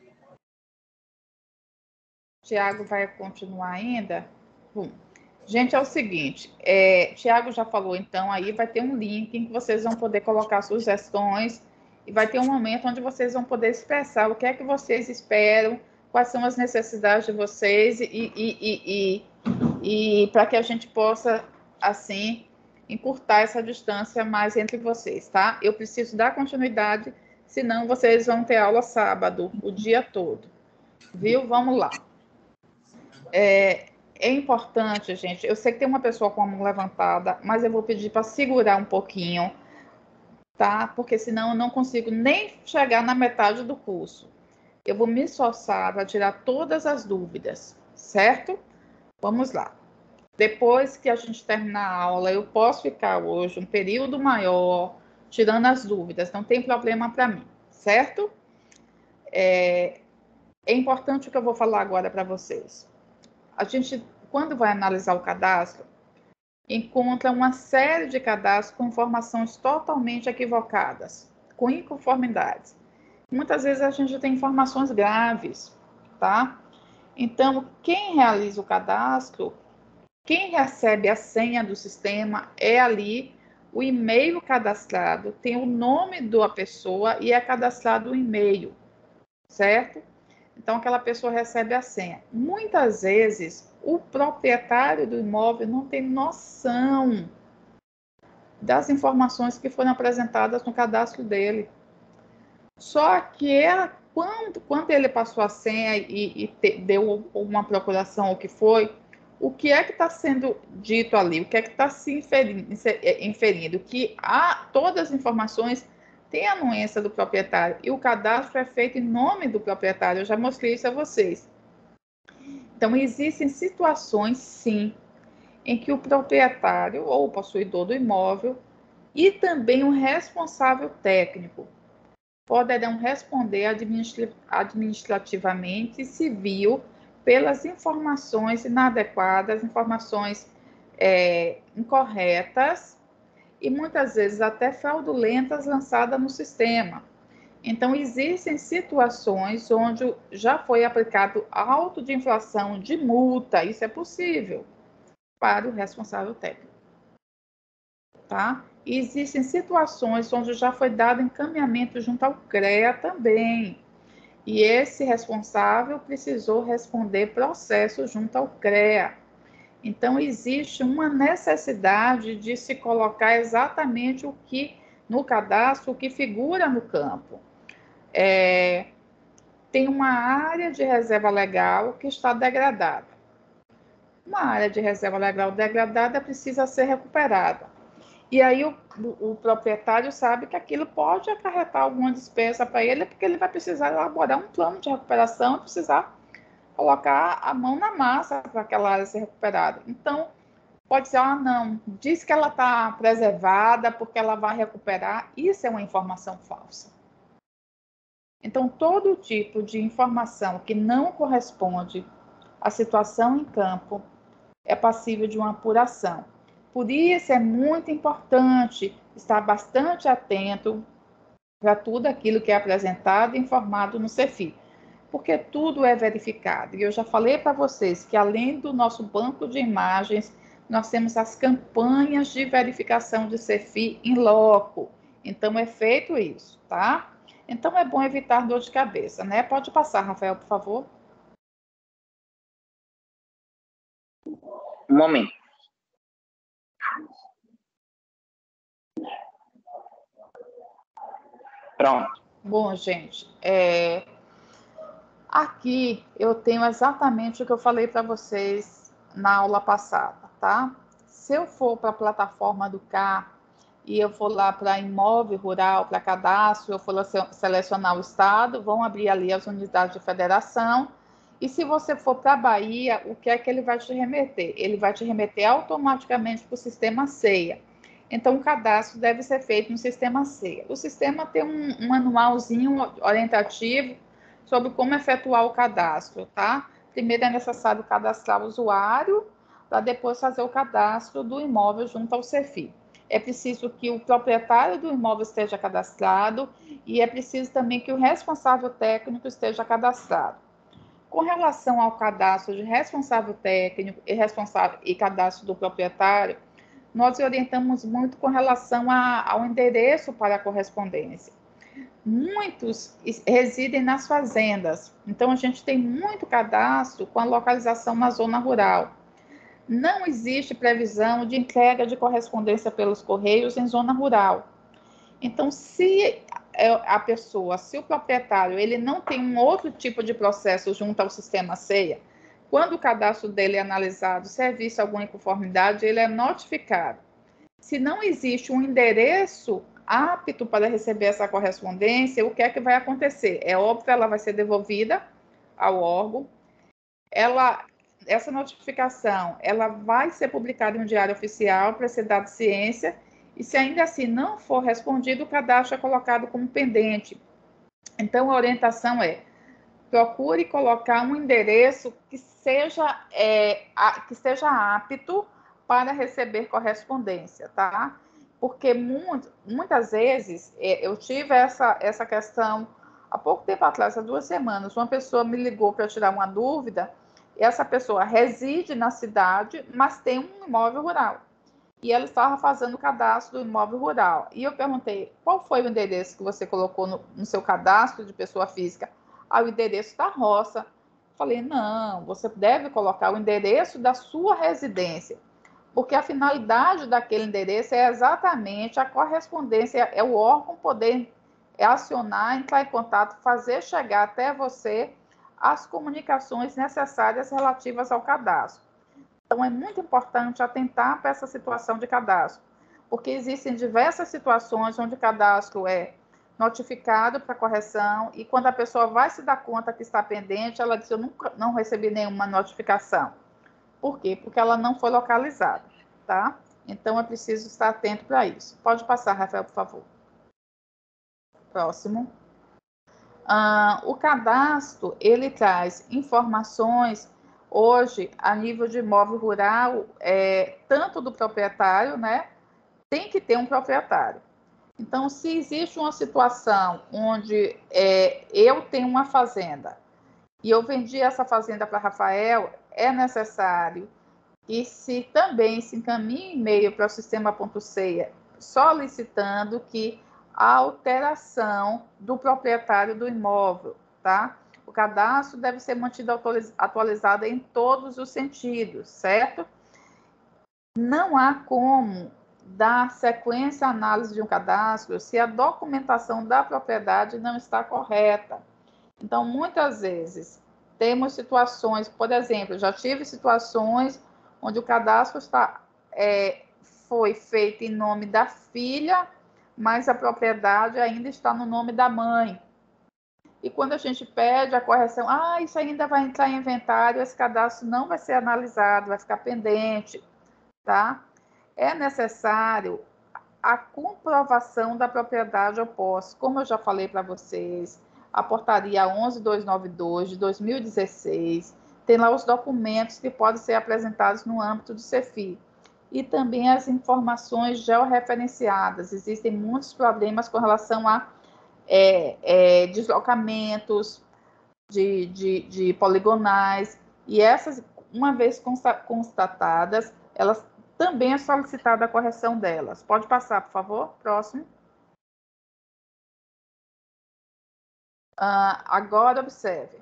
Tiago vai continuar ainda? Bom, gente, é o seguinte, é, Tiago já falou, então, aí vai ter um link em que vocês vão poder colocar sugestões, e vai ter um momento onde vocês vão poder expressar o que é que vocês esperam, quais são as necessidades de vocês, e, e, e, e, e para que a gente possa, assim, encurtar essa distância mais entre vocês, tá? Eu preciso dar continuidade, senão vocês vão ter aula sábado, o dia todo, viu? Vamos lá. É, é importante, gente, eu sei que tem uma pessoa com a mão levantada, mas eu vou pedir para segurar um pouquinho, tá? Porque senão eu não consigo nem chegar na metade do curso. Eu vou me esforçar para tirar todas as dúvidas, certo? Vamos lá. Depois que a gente terminar a aula, eu posso ficar hoje um período maior, tirando as dúvidas, não tem problema para mim, certo? É, é importante o que eu vou falar agora para vocês. A gente, quando vai analisar o cadastro, encontra uma série de cadastros com informações totalmente equivocadas, com inconformidades. Muitas vezes a gente tem informações graves, tá? Então, quem realiza o cadastro, quem recebe a senha do sistema é ali o e-mail cadastrado, tem o nome da pessoa e é cadastrado o e-mail, certo? Então, aquela pessoa recebe a senha. Muitas vezes, o proprietário do imóvel não tem noção das informações que foram apresentadas no cadastro dele. Só que ela, quando, quando ele passou a senha e, e te, deu uma procuração, o que foi, o que é que está sendo dito ali? O que é que está se inferindo? inferindo? Que há, todas as informações têm a anuência do proprietário e o cadastro é feito em nome do proprietário. Eu já mostrei isso a vocês. Então, existem situações, sim, em que o proprietário ou o possuidor do imóvel e também o responsável técnico poderão responder administrativamente civil pelas informações inadequadas, informações é, incorretas e muitas vezes até fraudulentas lançadas no sistema. Então, existem situações onde já foi aplicado auto de infração de multa, isso é possível, para o responsável técnico. Tá? E existem situações onde já foi dado encaminhamento junto ao CREA também. E esse responsável precisou responder processo junto ao CREA. Então, existe uma necessidade de se colocar exatamente o que no cadastro, o que figura no campo. É, tem uma área de reserva legal que está degradada. Uma área de reserva legal degradada precisa ser recuperada. E aí o, o, o proprietário sabe que aquilo pode acarretar alguma despesa para ele, porque ele vai precisar elaborar um plano de recuperação e precisar colocar a mão na massa para aquela área ser recuperada. Então, pode ser, ah, não, diz que ela está preservada porque ela vai recuperar. Isso é uma informação falsa. Então, todo tipo de informação que não corresponde à situação em campo é passível de uma apuração. Por isso, é muito importante estar bastante atento para tudo aquilo que é apresentado e informado no CEFI, porque tudo é verificado. E eu já falei para vocês que, além do nosso banco de imagens, nós temos as campanhas de verificação de CEFI em loco. Então, é feito isso, tá? Então, é bom evitar dor de cabeça, né? Pode passar, Rafael, por favor. Um momento. Pronto. Bom, gente, é... aqui eu tenho exatamente o que eu falei para vocês na aula passada, tá? Se eu for para a plataforma do C A e eu for lá para imóvel rural, para cadastro, eu for selecionar o estado, vão abrir ali as unidades de federação. E se você for para a Bahia, o que é que ele vai te remeter? Ele vai te remeter automaticamente para o sistema CEIA. Então, o cadastro deve ser feito no sistema CEIA. O sistema tem um, um manualzinho orientativo sobre como efetuar o cadastro, tá? Primeiro é necessário cadastrar o usuário, para depois fazer o cadastro do imóvel junto ao CEFI. É preciso que o proprietário do imóvel esteja cadastrado e é preciso também que o responsável técnico esteja cadastrado. Com relação ao cadastro de responsável técnico e, responsável, e cadastro do proprietário, nós orientamos muito com relação a, ao endereço para a correspondência. Muitos residem nas fazendas, então a gente tem muito cadastro com a localização na zona rural. Não existe previsão de entrega de correspondência pelos correios em zona rural. Então, se a pessoa, se o proprietário, ele não tem um outro tipo de processo junto ao sistema CEIA, quando o cadastro dele é analisado, se é visto alguma inconformidade, ele é notificado. Se não existe um endereço apto para receber essa correspondência, o que é que vai acontecer? É óbvio, ela vai ser devolvida ao órgão. Ela, essa notificação, ela vai ser publicada em um diário oficial para ser dado ciência, e se ainda assim não for respondido, o cadastro é colocado como pendente. Então, a orientação é: procure colocar um endereço que seja, é, a, que seja apto para receber correspondência, tá? Porque muito, muitas vezes é, eu tive essa, essa questão há pouco tempo atrás, há duas semanas, uma pessoa me ligou para tirar uma dúvida, e essa pessoa reside na cidade, mas tem um imóvel rural. E ela estava fazendo o cadastro do imóvel rural. E eu perguntei, qual foi o endereço que você colocou no, no seu cadastro de pessoa física? Ah, o endereço da roça. Falei, não, você deve colocar o endereço da sua residência, porque a finalidade daquele endereço é exatamente a correspondência, é o órgão poder é acionar, entrar em contato, fazer chegar até você as comunicações necessárias relativas ao cadastro. Então, é muito importante atentar para essa situação de cadastro, porque existem diversas situações onde o cadastro é notificado para correção e quando a pessoa vai se dar conta que está pendente, ela diz, eu nunca não recebi nenhuma notificação. Por quê? Porque ela não foi localizada, tá? Então, é preciso estar atento para isso. Pode passar, Rafael, por favor. Próximo. Ah, o cadastro, ele traz informações, hoje, a nível de imóvel rural, é, tanto do proprietário, né? Tem que ter um proprietário. Então, se existe uma situação onde é, eu tenho uma fazenda e eu vendi essa fazenda para Rafael, é necessário que se também se encaminhe e-mail para o sistema.ceia solicitando que a alteração do proprietário do imóvel, tá? O cadastro deve ser mantido atualizado em todos os sentidos, certo? Não há como dar sequência à análise de um cadastro se a documentação da propriedade não está correta. Então, muitas vezes, temos situações, por exemplo, já tive situações onde o cadastro está, é, foi feito em nome da filha, mas a propriedade ainda está no nome da mãe. E quando a gente pede a correção, ah, isso ainda vai entrar em inventário, esse cadastro não vai ser analisado, vai ficar pendente, tá? É necessário a comprovação da propriedade oposta. Como eu já falei para vocês, a portaria onze mil duzentos e noventa e dois de dois mil e dezesseis tem lá os documentos que podem ser apresentados no âmbito do CEFI. E também as informações georreferenciadas. Existem muitos problemas com relação a é, é, deslocamentos de, de, de poligonais, e essas, uma vez constatadas, elas também é solicitada a correção delas. Pode passar, por favor. Próximo. Uh, agora, observe.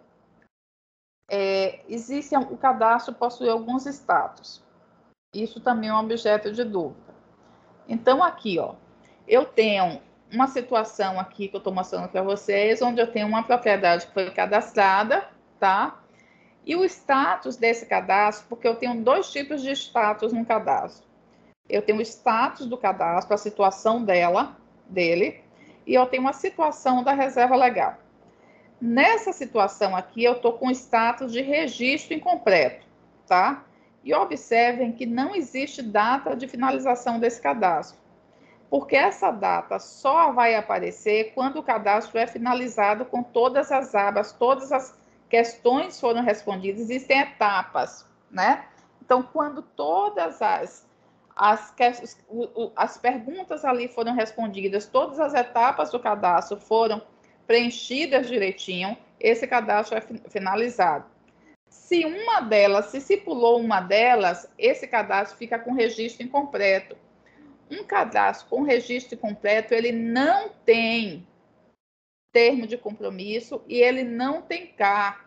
É, existe, o cadastro possui alguns status. Isso também é um objeto de dúvida. Então, aqui, ó, eu tenho uma situação aqui que eu estou mostrando para vocês, onde eu tenho uma propriedade que foi cadastrada, tá? E o status desse cadastro, porque eu tenho dois tipos de status no cadastro. Eu tenho o status do cadastro, a situação dela, dele, e eu tenho a situação da reserva legal. Nessa situação aqui, eu estou com status de registro incompleto, tá? E observem que não existe data de finalização desse cadastro, porque essa data só vai aparecer quando o cadastro é finalizado com todas as abas, todas as questões foram respondidas, existem etapas, né? Então, quando todas as, as, as perguntas ali foram respondidas, todas as etapas do cadastro foram preenchidas direitinho, esse cadastro é finalizado. Se uma delas, se se pulou uma delas, esse cadastro fica com registro incompleto. Um cadastro com registro incompleto, ele não tem termo de compromisso e ele não tem C A.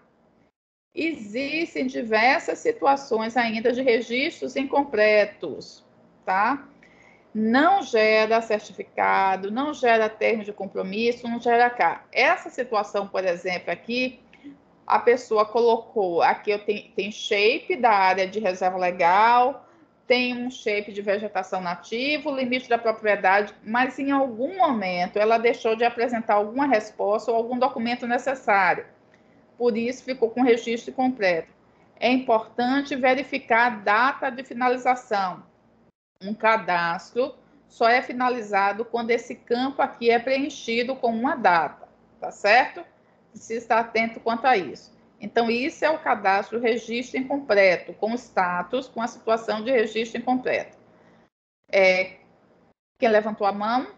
Existem diversas situações ainda de registros incompletos, tá? Não gera certificado, não gera termo de compromisso, não gera C A. Essa situação, por exemplo, aqui, a pessoa colocou, aqui eu tenho, tem shape da área de reserva legal, tem um shape de vegetação nativa, o limite da propriedade, mas em algum momento ela deixou de apresentar alguma resposta ou algum documento necessário. Por isso ficou com registro completo. É importante verificar a data de finalização. Um cadastro só é finalizado quando esse campo aqui é preenchido com uma data, tá certo? Precisa estar atento quanto a isso. Então, isso é o cadastro registro incompleto, com status, com a situação de registro incompleto. É, quem levantou a mão?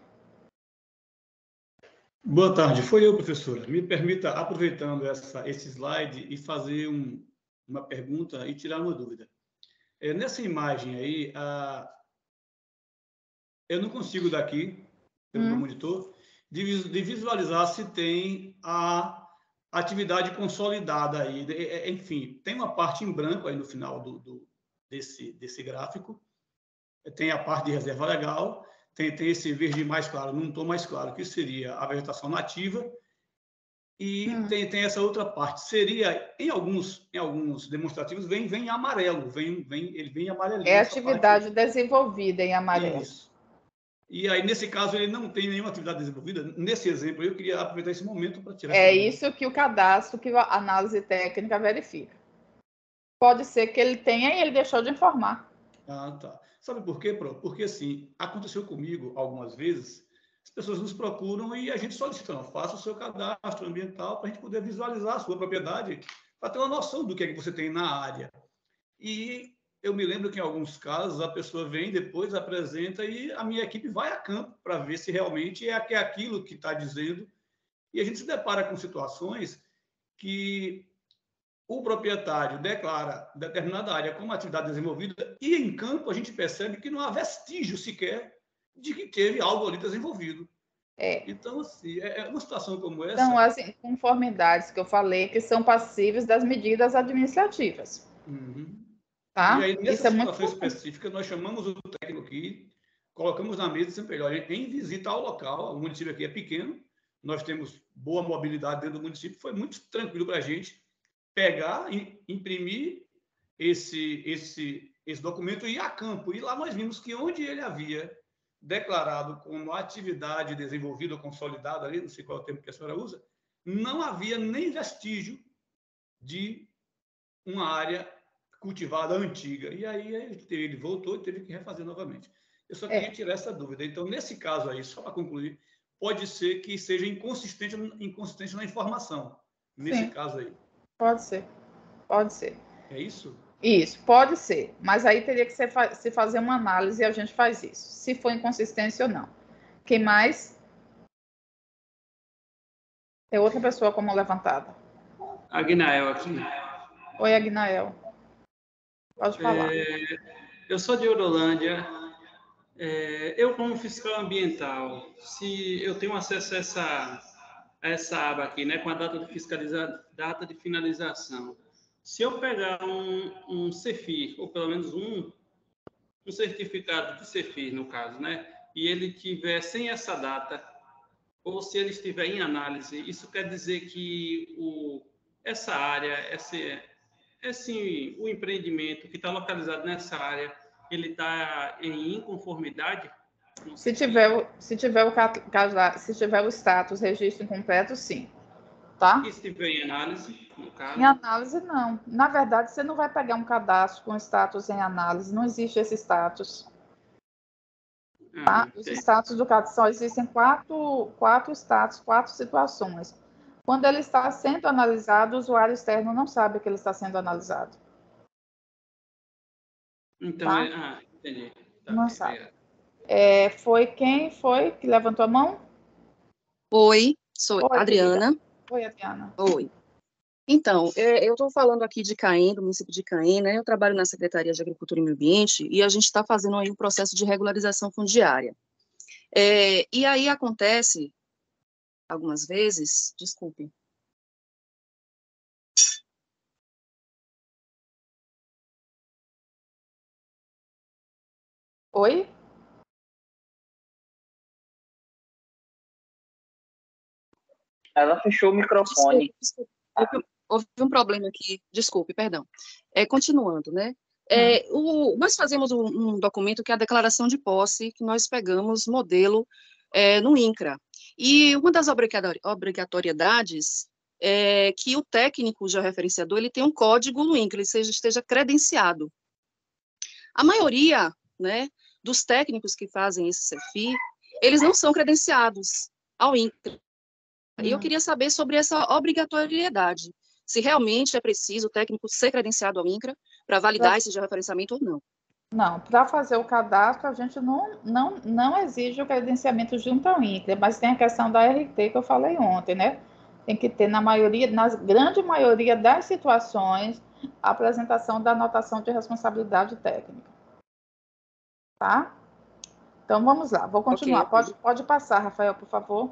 Boa tarde, foi eu, professora. Me permita, aproveitando essa, esse slide, e fazer um, uma pergunta e tirar uma dúvida. É, nessa imagem aí, a, eu não consigo daqui, pelo meu Hum. monitor, de, de visualizar se tem a atividade consolidada aí. É, enfim, tem uma parte em branco aí no final do, do, desse, desse gráfico, tem a parte de reserva legal, tem, tem esse verde mais claro, num tom mais claro, que seria a vegetação nativa, e Hum. tem, tem essa outra parte. Seria, em alguns, em alguns demonstrativos, vem, vem em amarelo, vem, vem, ele vem em amarelinho. É essa atividade parte. desenvolvida em amarelo. Isso. E aí, nesse caso, ele não tem nenhuma atividade desenvolvida. Nesse exemplo, eu queria aproveitar esse momento para tirar É essa dúvida. isso que o cadastro, que a análise técnica verifica. Pode ser que ele tenha e ele deixou de informar. Ah, tá. Sabe por quê, Pro? Porque, assim, aconteceu comigo algumas vezes, as pessoas nos procuram e a gente solicita, não, faça o seu cadastro ambiental para a gente poder visualizar a sua propriedade, para ter uma noção do que é que você tem na área. E eu me lembro que, em alguns casos, a pessoa vem, depois apresenta e a minha equipe vai a campo para ver se realmente é aquilo que está dizendo. E a gente se depara com situações que o proprietário declara determinada área como atividade desenvolvida e, em campo, a gente percebe que não há vestígio sequer de que teve algo ali desenvolvido. É. Então, assim, é uma situação como essa... São as inconformidades que eu falei que são passíveis das medidas administrativas. Uhum. Tá? E aí, nessa Isso é muito situação comum. específica, nós chamamos o técnico aqui, colocamos na mesa e sempre, olha, em visita ao local, o município aqui é pequeno, nós temos boa mobilidade dentro do município, foi muito tranquilo para a gente pegar, imprimir esse, esse, esse documento e ir a campo. E lá nós vimos que onde ele havia declarado como atividade desenvolvida ou consolidada, ali, não sei qual é o termo que a senhora usa, não havia nem vestígio de uma área cultivada antiga. E aí ele voltou e teve que refazer novamente. Eu só queria É. tirar essa dúvida. Então, nesse caso aí, só para concluir, pode ser que seja inconsistente, inconsistente na informação. Nesse Sim. caso aí. Pode ser. Pode ser. É isso? Isso, pode ser. Mas aí teria que ser, se fazer uma análise e a gente faz isso. Se for inconsistência ou não. Quem mais? Tem outra pessoa com a mão levantada. Agnael aqui. Oi, Agnael. Pode falar. É, eu sou de Horolândia. É, eu, como fiscal ambiental, se eu tenho acesso a essa, a essa aba aqui, né, com a data de, fiscaliza, data de finalização, se eu pegar um, um CEFIR, ou pelo menos um, um certificado de CEFIR, no caso, né, e ele tiver sem essa data, ou se ele estiver em análise, isso quer dizer que o, essa área, esse, esse, o empreendimento que está localizado nessa área, ele está em inconformidade? Se tiver, o- se, tiver o, ca- se tiver o status registro incompleto, sim. Tá? E se tiver em análise, no caso? Em análise, não. Na verdade, você não vai pegar um cadastro com status em análise. Não existe esse status. Tá? Os status do cadastro, só existem quatro, quatro status, quatro situações. Quando ele está sendo analisado, o usuário externo não sabe que ele está sendo analisado. Então, Tá? é, ah, entendi. Tá, Não ok, sabe. obrigado. É, foi quem foi que levantou a mão? Oi, sou Oi, Adriana. querida. Oi, Adriana. Oi. Então, é, eu estou falando aqui de Caém, do município de Caém, né? Eu trabalho na Secretaria de Agricultura e Meio Ambiente e a gente está fazendo aí um processo de regularização fundiária. É, e aí acontece, algumas vezes, desculpe. Oi? Ela fechou o microfone. Desculpe, desculpe. Houve, houve um problema aqui, desculpe, perdão. É, continuando, né? É, o, nós fazemos um, um documento que é a declaração de posse, que nós pegamos modelo é, no INCRA. E uma das obrigatoriedades é que o técnico georreferenciador ele tem um código no INCRA, ele seja, esteja credenciado. A maioria, né, dos técnicos que fazem esse CEFIR, eles não são credenciados ao INCRA. E eu queria saber sobre essa obrigatoriedade, se realmente é preciso o técnico ser credenciado ao INCRA para validar Pra- esse georreferenciamento ou não. Não, para fazer o cadastro, a gente não, não, não exige o credenciamento junto ao INCRA, mas tem a questão da R T que eu falei ontem, né? Tem que ter, na maioria, na grande maioria das situações, a apresentação da anotação de responsabilidade técnica. Tá? Então, vamos lá, vou continuar. Ok, ok. Pode, pode passar, Rafael, por favor.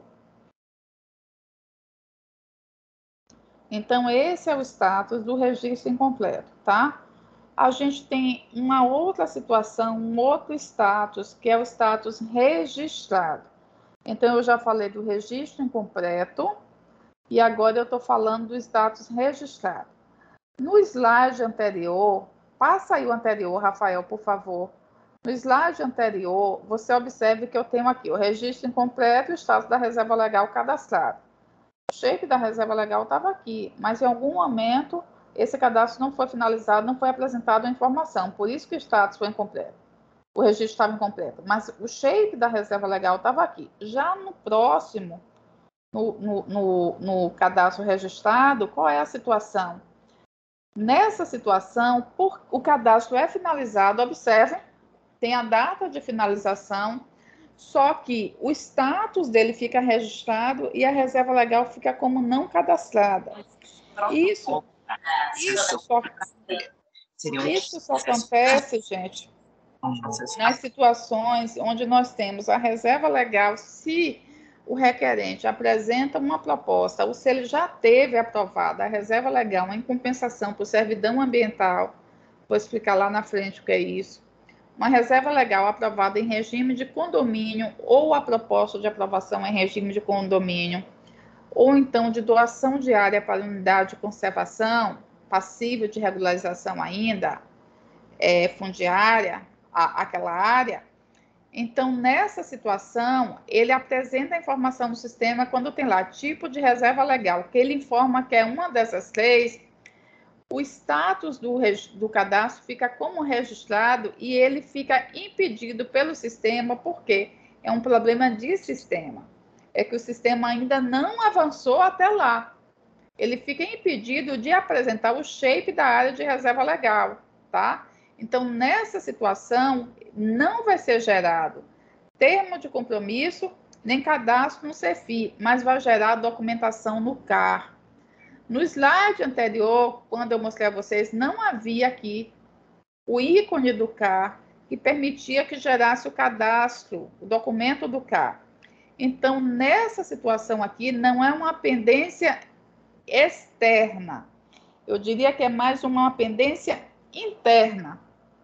Então, esse é o status do registro incompleto, tá? A gente tem uma outra situação, um outro status, que é o status registrado. Então, eu já falei do registro incompleto e agora eu estou falando do status registrado. No slide anterior, passa aí o anterior, Rafael, por favor. No slide anterior, você observe que eu tenho aqui o registro incompleto e o status da reserva legal cadastrada. O shape da reserva legal estava aqui, mas em algum momento esse cadastro não foi finalizado, não foi apresentada a informação, por isso que o status foi incompleto. O registro estava incompleto, mas o shape da reserva legal estava aqui. Já no próximo, no, no, no, no cadastro registrado, qual é a situação? Nessa situação, por, o cadastro é finalizado, observem, tem a data de finalização, só que o status dele fica registrado e a reserva legal fica como não cadastrada. Isso, isso, só, isso só acontece, gente, nas situações onde nós temos a reserva legal, se o requerente apresenta uma proposta, ou se ele já teve aprovada a reserva legal em compensação por servidão ambiental, vou explicar lá na frente o que é isso, uma reserva legal aprovada em regime de condomínio ou a proposta de aprovação em regime de condomínio, ou então de doação de área para unidade de conservação, passível de regularização ainda, é, fundiária, a, aquela área. Então, nessa situação, ele apresenta a informação no sistema quando tem lá tipo de reserva legal, que ele informa que é uma dessas três, o status do, do cadastro fica como registrado e ele fica impedido pelo sistema, porque é um problema de sistema. É que o sistema ainda não avançou até lá. Ele fica impedido de apresentar o shape da área de reserva legal, tá? Então, nessa situação, não vai ser gerado termo de compromisso, nem cadastro no CEFI, mas vai gerar documentação no C A R. No slide anterior, quando eu mostrei a vocês, não havia aqui o ícone do C A R que permitia que gerasse o cadastro, o documento do C A R. Então, nessa situação aqui, não é uma pendência externa. Eu diria que é mais uma pendência interna.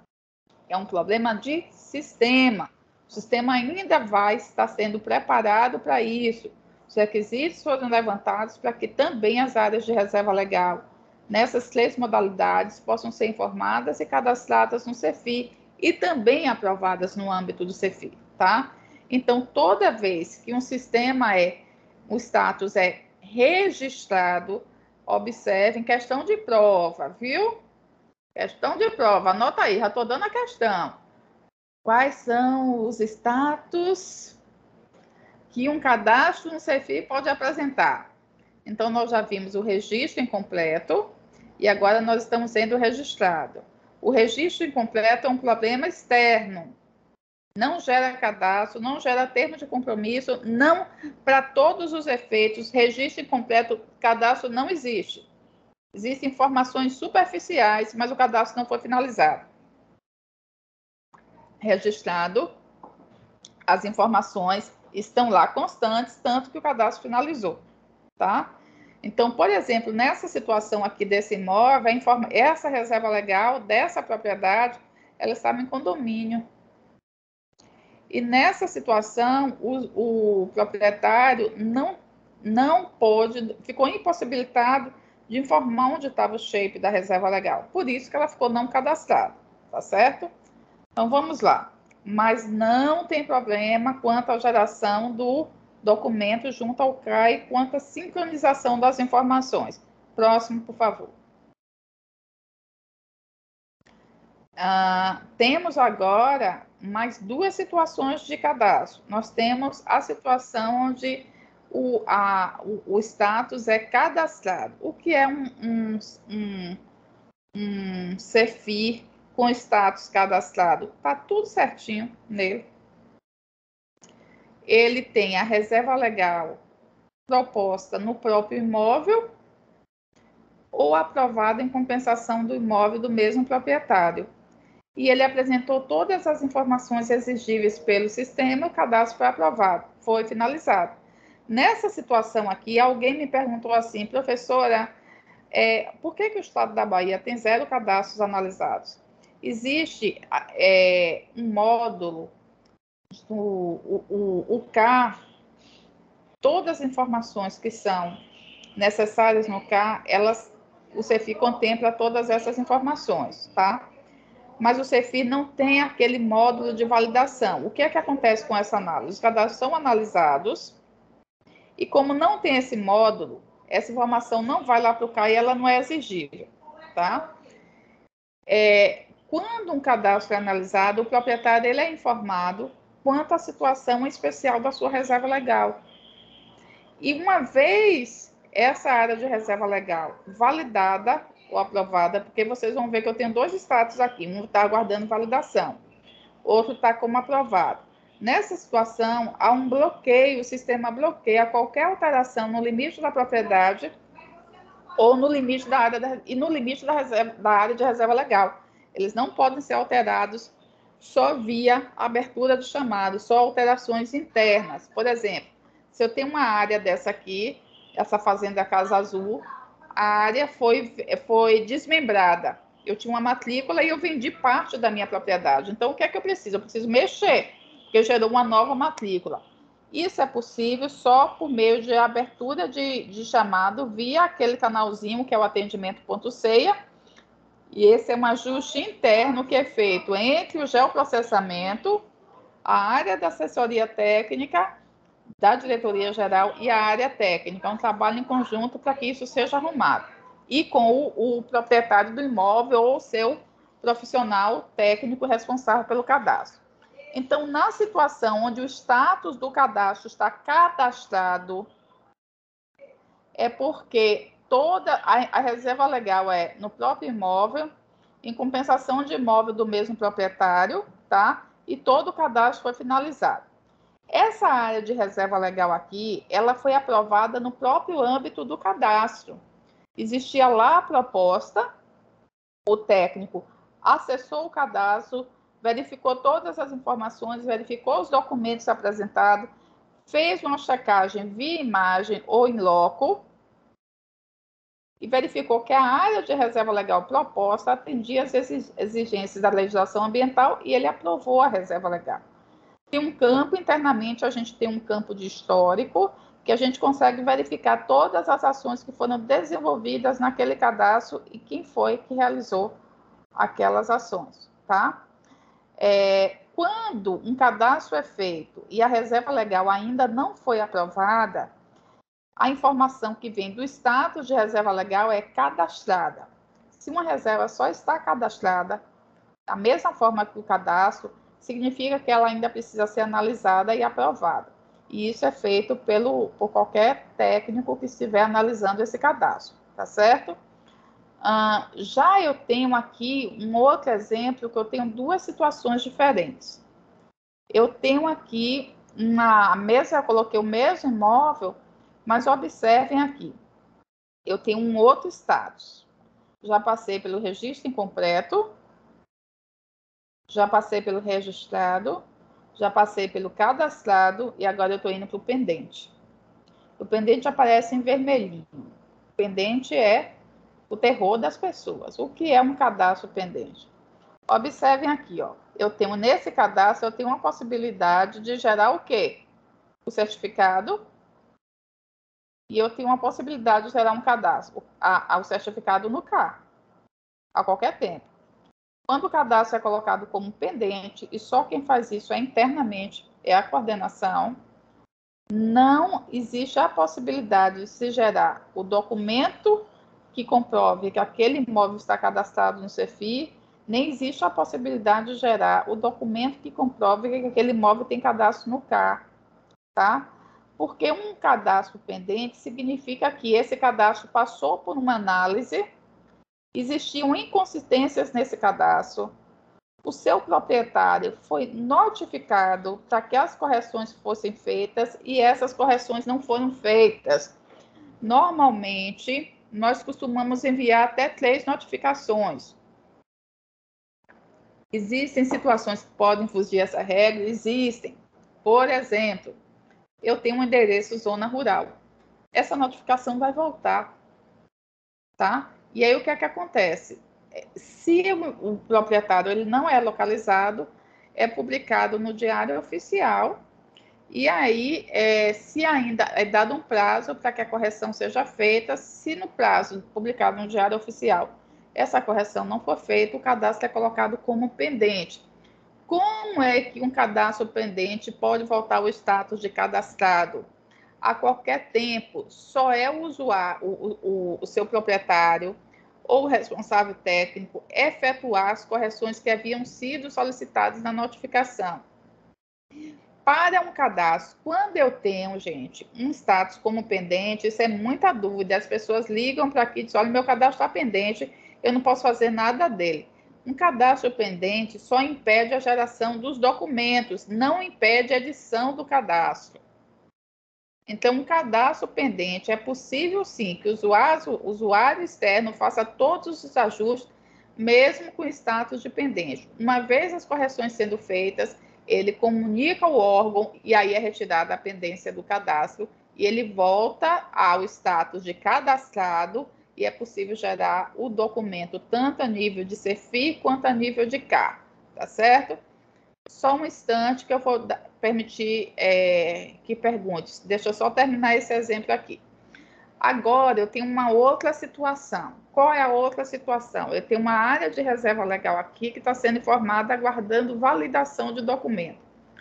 É um problema de sistema. O sistema ainda vai estar sendo preparado para isso. Os requisitos foram levantados para que também as áreas de reserva legal, nessas três modalidades, possam ser informadas e cadastradas no CEFI e também aprovadas no âmbito do CEFI, tá? Então, toda vez que um sistema é, o status é registrado, observem, questão de prova, viu? Questão de prova, anota aí, já estou dando a questão. Quais são os status que um cadastro no CEFI pode apresentar? Então, nós já vimos o registro incompleto e agora nós estamos sendo registrado. O registro incompleto é um problema externo. Não gera cadastro, não gera termo de compromisso, não, para todos os efeitos, registro incompleto, cadastro não existe. Existem informações superficiais, mas o cadastro não foi finalizado. Registrado, as informações estão lá constantes, tanto que o cadastro finalizou, tá? Então, por exemplo, nessa situação aqui desse imóvel, informa, essa reserva legal dessa propriedade, ela estava em condomínio. E nessa situação, o, o proprietário não, não pôde, ficou impossibilitado de informar onde estava o shape da reserva legal. Por isso que ela ficou não cadastrada, tá certo? Então, vamos lá. Mas não tem problema quanto à geração do documento junto ao C A I, quanto à sincronização das informações. Próximo, por favor. Ah, temos agora mais duas situações de cadastro. Nós temos a situação onde o, a, o, o status é cadastrado. O que é um, um, um, um CEFIR com status cadastrado? Está tudo certinho nele. Ele tem a reserva legal proposta no próprio imóvel ou aprovada em compensação do imóvel do mesmo proprietário. E ele apresentou todas as informações exigíveis pelo sistema, o cadastro foi aprovado, foi finalizado. Nessa situação aqui, alguém me perguntou assim, professora, é, por que, que o Estado da Bahia tem zero cadastros analisados? Existe é, um módulo, o, o, o, o C A, todas as informações que são necessárias no C A, elas, o CEFIR contempla todas essas informações, tá? Mas o CEFIR não tem aquele módulo de validação. O que é que acontece com essa análise? Os cadastros são analisados e, como não tem esse módulo, essa informação não vai lá para o C A e ela não é exigível, tá? É, quando um cadastro é analisado, o proprietário ele é informado quanto à situação especial da sua reserva legal. E uma vez essa área de reserva legal validada ou aprovada, porque vocês vão ver que eu tenho dois status aqui, um está aguardando validação, outro está como aprovado. Nessa situação, há um bloqueio, o sistema bloqueia qualquer alteração no limite da propriedade ou no limite da área da, e no limite da, reserva, da área de reserva legal. Eles não podem ser alterados só via abertura do chamado, só alterações internas. Por exemplo, se eu tenho uma área dessa aqui, essa fazenda Casa Azul, a área foi, foi desmembrada. Eu tinha uma matrícula e eu vendi parte da minha propriedade. Então, o que é que eu preciso? Eu preciso mexer, porque gerou uma nova matrícula. Isso é possível só por meio de abertura de, de chamado via aquele canalzinho que é o atendimento ponto ceia. E esse é um ajuste interno que é feito entre o geoprocessamento, a área da assessoria técnica, da diretoria geral e a área técnica. É um trabalho em conjunto para que isso seja arrumado. E com o, o proprietário do imóvel ou o seu profissional técnico responsável pelo cadastro. Então, na situação onde o status do cadastro está cadastrado, é porque toda a, a reserva legal é no próprio imóvel, em compensação de imóvel do mesmo proprietário, tá? E todo o cadastro foi finalizado. Essa área de reserva legal aqui, ela foi aprovada no próprio âmbito do cadastro. Existia lá a proposta, o técnico acessou o cadastro, verificou todas as informações, verificou os documentos apresentados, fez uma checagem via imagem ou em loco e verificou que a área de reserva legal proposta atendia às exigências da legislação ambiental e ele aprovou a reserva legal. Tem um campo, internamente a gente tem um campo de histórico, que a gente consegue verificar todas as ações que foram desenvolvidas naquele cadastro e quem foi que realizou aquelas ações, tá? É, quando um cadastro é feito e a reserva legal ainda não foi aprovada, a informação que vem do status de reserva legal é cadastrada. Se uma reserva só está cadastrada, da mesma forma que o cadastro, significa que ela ainda precisa ser analisada e aprovada. E isso é feito pelo, por qualquer técnico que estiver analisando esse cadastro, tá certo? Ah, já eu tenho aqui um outro exemplo, que eu tenho duas situações diferentes. Eu tenho aqui uma mesa, eu coloquei o mesmo imóvel, mas observem aqui. Eu tenho um outro status. Já passei pelo registro incompleto, já passei pelo registrado, já passei pelo cadastrado e agora eu estou indo para o pendente. O pendente aparece em vermelhinho. O pendente é o terror das pessoas. O que é um cadastro pendente? Observem aqui, ó. Eu tenho nesse cadastro, eu tenho uma possibilidade de gerar o quê? O certificado. E eu tenho uma possibilidade de gerar um cadastro, a, a, o certificado no C A, a qualquer tempo. Quando o cadastro é colocado como pendente, e só quem faz isso é internamente, é a coordenação, não existe a possibilidade de se gerar o documento que comprove que aquele imóvel está cadastrado no CEFIR, nem existe a possibilidade de gerar o documento que comprove que aquele imóvel tem cadastro no C A, tá? Porque um cadastro pendente significa que esse cadastro passou por uma análise, existiam inconsistências nesse cadastro, o seu proprietário foi notificado para que as correções fossem feitas e essas correções não foram feitas. Normalmente, nós costumamos enviar até três notificações. Existem situações que podem fugir essa regra? Existem. Por exemplo, eu tenho um endereço zona rural. Essa notificação vai voltar, tá? E aí o que é que acontece? Se o, o proprietário ele não é localizado, é publicado no Diário Oficial. E aí, é, se ainda é dado um prazo para que a correção seja feita, se no prazo publicado no Diário Oficial essa correção não for feita, o cadastro é colocado como pendente. Como é que um cadastro pendente pode voltar ao status de cadastrado? A qualquer tempo, só é o usuário, o, o, o seu proprietário ou o responsável técnico efetuar as correções que haviam sido solicitadas na notificação. Para um cadastro, quando eu tenho, gente, um status como pendente, isso é muita dúvida. As pessoas ligam para aqui e dizem, olha, meu cadastro está pendente, eu não posso fazer nada dele. Um cadastro pendente só impede a geração dos documentos, não impede a edição do cadastro. Então, um cadastro pendente, é possível sim que o usuário, o usuário externo faça todos os ajustes, mesmo com status de pendente. Uma vez as correções sendo feitas, ele comunica ao órgão e aí é retirada a pendência do cadastro e ele volta ao status de cadastrado e é possível gerar o documento tanto a nível de CEFI quanto a nível de C A R, tá certo? Só um instante que eu vou permitir é, que pergunte. Deixa eu só terminar esse exemplo aqui. Agora, eu tenho uma outra situação. Qual é a outra situação? Eu tenho uma área de reserva legal aqui que está sendo informada aguardando validação de documento.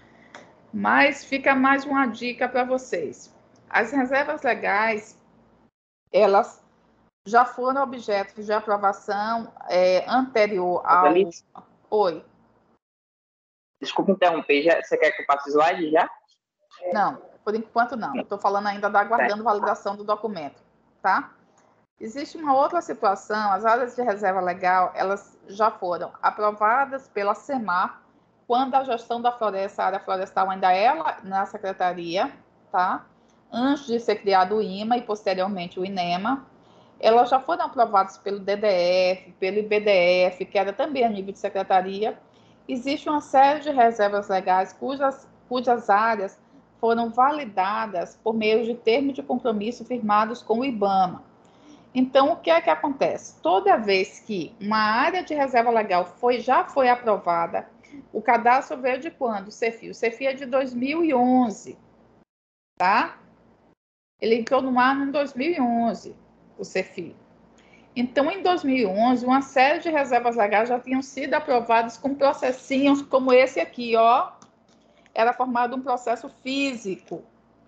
Mas fica mais uma dica para vocês. As reservas legais, elas já foram objeto de aprovação é, anterior ao... Alice? Oi. Desculpa interromper, já, você quer que eu passe o slide já? Não, por enquanto não. Eu estou falando ainda da aguardando validação do documento, tá? Existe uma outra situação, as áreas de reserva legal, elas já foram aprovadas pela SEMAR, quando a gestão da floresta, a área florestal ainda é na secretaria, tá? Antes de ser criado o I M A e posteriormente o INEMA. Elas já foram aprovadas pelo D D F, pelo I B D F, que era também a nível de secretaria. Existe uma série de reservas legais cujas, cujas áreas foram validadas por meio de termos de compromisso firmados com o IBAMA. Então, o que é que acontece? Toda vez que uma área de reserva legal foi, já foi aprovada, o cadastro veio de quando? O CEFI. O CEFI é de dois mil e onze, tá? Ele entrou no ar em dois mil e onze, o CEFI. Então, em dois mil e onze, uma série de reservas legais já tinham sido aprovadas com processinhos como esse aqui, ó. Era formado um processo físico.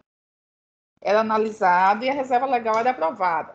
Era analisado e a reserva legal era aprovada.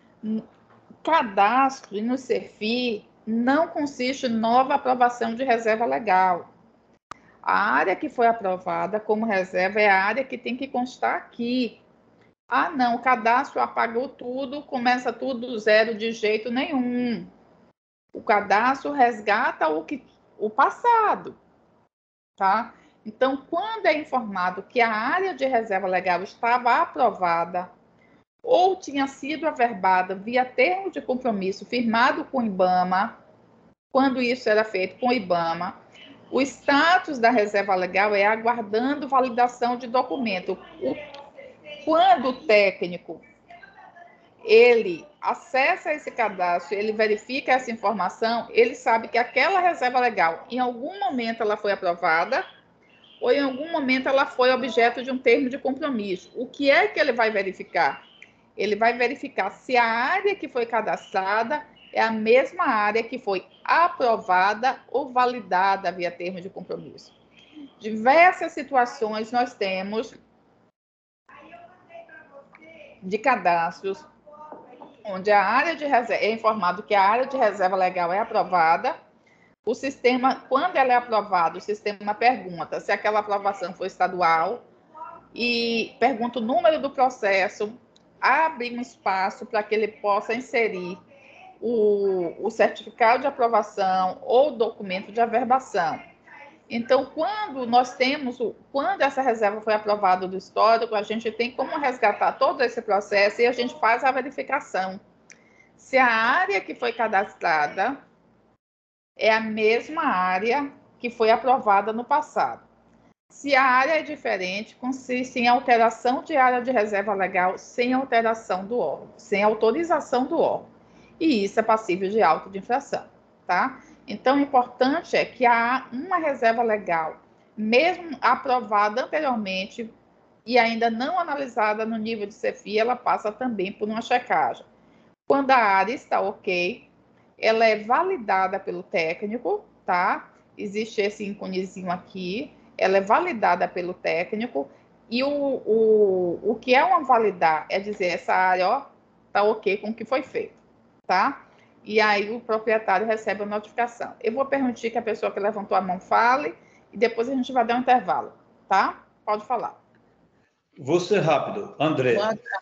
Cadastro no CEFI não consiste em nova aprovação de reserva legal. A área que foi aprovada como reserva é a área que tem que constar aqui. Ah, não, o cadastro apagou tudo, começa tudo do zero de jeito nenhum. O cadastro resgata o, que, o passado, tá? Então, quando é informado que a área de reserva legal estava aprovada ou tinha sido averbada via termo de compromisso firmado com o IBAMA, quando isso era feito com o IBAMA, o status da reserva legal é aguardando validação de documento. O Quando o técnico ele acessa esse cadastro, ele verifica essa informação, ele sabe que aquela reserva legal, em algum momento ela foi aprovada, ou em algum momento ela foi objeto de um termo de compromisso. O que é que ele vai verificar? Ele vai verificar se a área que foi cadastrada é a mesma área que foi aprovada ou validada via termo de compromisso. Diversas situações nós temos de cadastros, onde a área de reserva, é informado que a área de reserva legal é aprovada, o sistema, quando ela é aprovada, o sistema pergunta se aquela aprovação foi estadual e pergunta o número do processo, abre um espaço para que ele possa inserir o, o certificado de aprovação ou documento de averbação. Então, quando nós temos, o, quando essa reserva foi aprovada do histórico, a gente tem como resgatar todo esse processo e a gente faz a verificação. Se a área que foi cadastrada é a mesma área que foi aprovada no passado. Se a área é diferente, consiste em alteração de área de reserva legal sem alteração do órgão, sem autorização do órgão. E isso é passível de auto de infração, tá? Então, o importante é que há uma reserva legal, mesmo aprovada anteriormente e ainda não analisada no nível de CEFI, ela passa também por uma checagem. Quando a área está ok, ela é validada pelo técnico, tá? Existe esse íconezinho aqui, ela é validada pelo técnico, e o, o, o que é uma validar é dizer, essa área, ó, tá ok com o que foi feito, tá? E aí o proprietário recebe a notificação. Eu vou permitir que a pessoa que levantou a mão fale, e depois a gente vai dar um intervalo, tá? Pode falar. Vou ser rápido. André.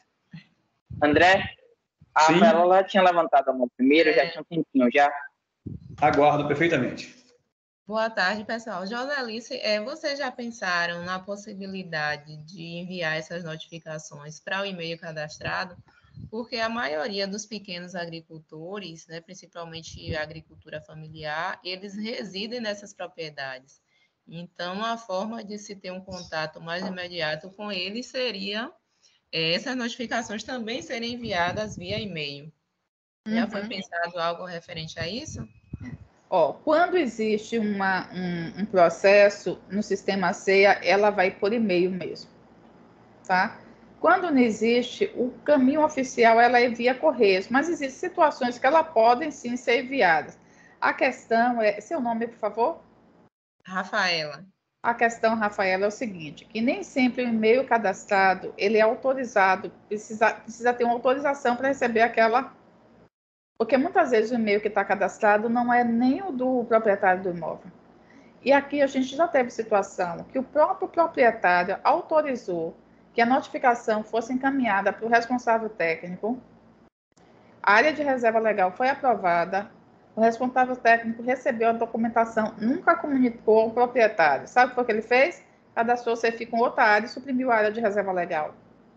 André? A Sim. Rafaela ela tinha levantado a mão primeiro, já tinha um tempinho já. Aguardo perfeitamente. Boa tarde, pessoal. Joselice, é, vocês já pensaram na possibilidade de enviar essas notificações para o e-mail cadastrado? Porque a maioria dos pequenos agricultores, né, principalmente a agricultura familiar, eles residem nessas propriedades. Então, a forma de se ter um contato mais imediato com eles seria é, essas notificações também serem enviadas via e-mail. Uhum. Já foi pensado algo referente a isso? Ó, quando existe uma, um, um processo no sistema CEA, ela vai por e-mail mesmo, tá? Quando não existe, o caminho oficial ela é via Correios, mas existem situações que elas podem sim ser enviadas. A questão é, seu nome, por favor? Rafaela. A questão, Rafaela, é o seguinte, que nem sempre o e-mail cadastrado, ele é autorizado, precisa, precisa ter uma autorização para receber aquela... Porque muitas vezes o e-mail que está cadastrado não é nem o do proprietário do imóvel. E aqui a gente já teve situação que o próprio proprietário autorizou que a notificação fosse encaminhada para o responsável técnico, a área de reserva legal foi aprovada, o responsável técnico recebeu a documentação, nunca comunicou ao proprietário. Sabe o que ele fez? Cadastrou o CEFI com outra área e suprimiu a área de reserva legal.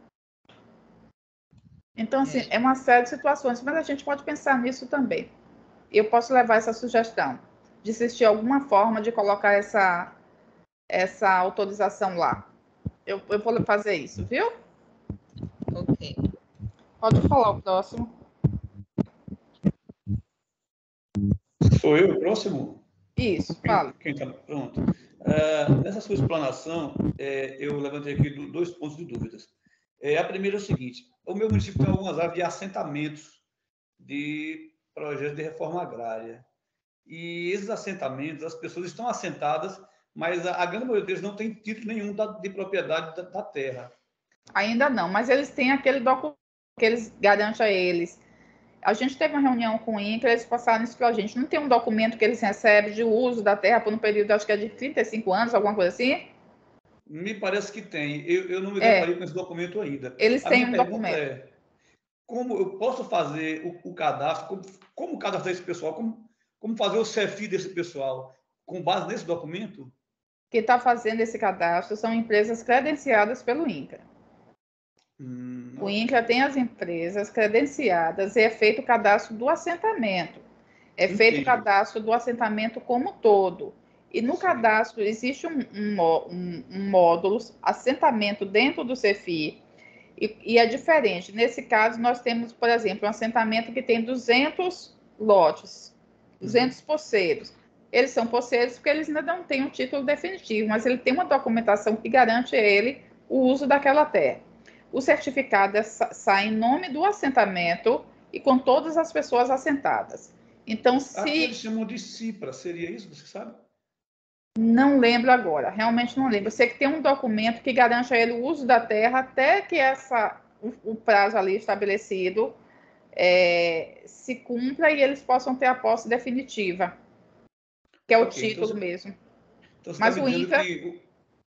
Então, assim, é uma série de situações, mas a gente pode pensar nisso também. Eu posso levar essa sugestão de existir alguma forma de colocar essa, essa autorização lá. Eu, eu vou fazer isso, viu? Ok. Pode falar o próximo. Sou eu o próximo? Isso, fala. Quem está pronto? Uh, nessa sua explanação, é, eu levantei aqui do, dois pontos de dúvidas. É, a primeira é o seguinte, o meu município tem algumas áreas de assentamentos de projetos de reforma agrária. E esses assentamentos, as pessoas estão assentadas, mas a, a grande maioria deles não tem título nenhum da, de propriedade da, da terra. Ainda não, mas eles têm aquele documento que eles garantem a eles. A gente teve uma reunião com o INCRA, eles passaram isso para a gente. Não tem um documento que eles recebem de uso da terra por um período, acho que é de trinta e cinco anos, alguma coisa assim? Me parece que tem. Eu, eu não me É. deparei com esse documento ainda. Eles a têm minha um pergunta documento. É, como eu posso fazer o, o cadastro, como, como cadastrar esse pessoal, como, como fazer o CEFI desse pessoal, com base nesse documento? Quem está fazendo esse cadastro são empresas credenciadas pelo INCRA. Hum, o INCRA tem as empresas credenciadas e é feito o cadastro do assentamento. É Entendi. feito o cadastro do assentamento como um todo. E no Sim. cadastro existe um, um, um, um módulo, assentamento dentro do CEFI, e, e é diferente. Nesse caso, nós temos, por exemplo, um assentamento que tem duzentos lotes, duzentos uhum. poceiros. Eles são poceiros porque eles ainda não têm um título definitivo, mas ele tem uma documentação que garante a ele o uso daquela terra. O certificado sai em nome do assentamento e com todas as pessoas assentadas. Então, se... Aqui eles chamam de CIPRA, seria isso, você sabe? Não lembro agora, realmente não lembro. Eu sei que tem um documento que garante a ele o uso da terra até que essa, o, o prazo ali estabelecido é, se cumpra e eles possam ter a posse definitiva, que é o okay, título então, mesmo. Então, você Mas está o me dizendo INCRA... que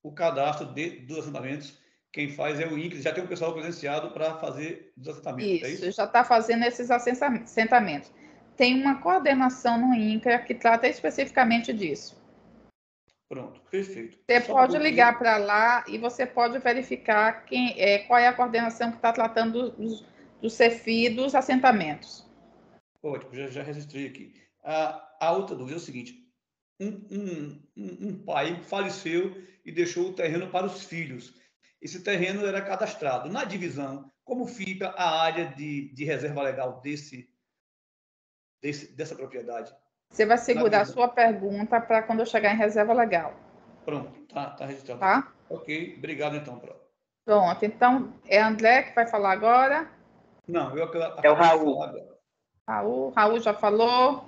o cadastro de, dos assentamentos. Quem faz é o INCRA, já tem um pessoal credenciado para fazer os assentamentos, Isso, é isso? já está fazendo esses assentamentos. Tem uma coordenação no INCRA que trata especificamente disso. Pronto, perfeito. Você Só pode para ligar para lá e você pode verificar quem, é, qual é a coordenação que está tratando do, do CEFI dos assentamentos. Ótimo, já, já registrei aqui. A, a outra dúvida é o seguinte, um, um, um, um pai faleceu e deixou o terreno para os filhos. Esse terreno era cadastrado. Na divisão, como fica a área de, de reserva legal desse, desse, dessa propriedade? Você vai segurar a sua pergunta para quando eu chegar em reserva legal. Pronto, tá, tá registrado. Tá? Ok, obrigado então, Pro. Pronto, então é André que vai falar agora? Não, eu acabei É o Raul. de falar agora. Raul, Raul já falou?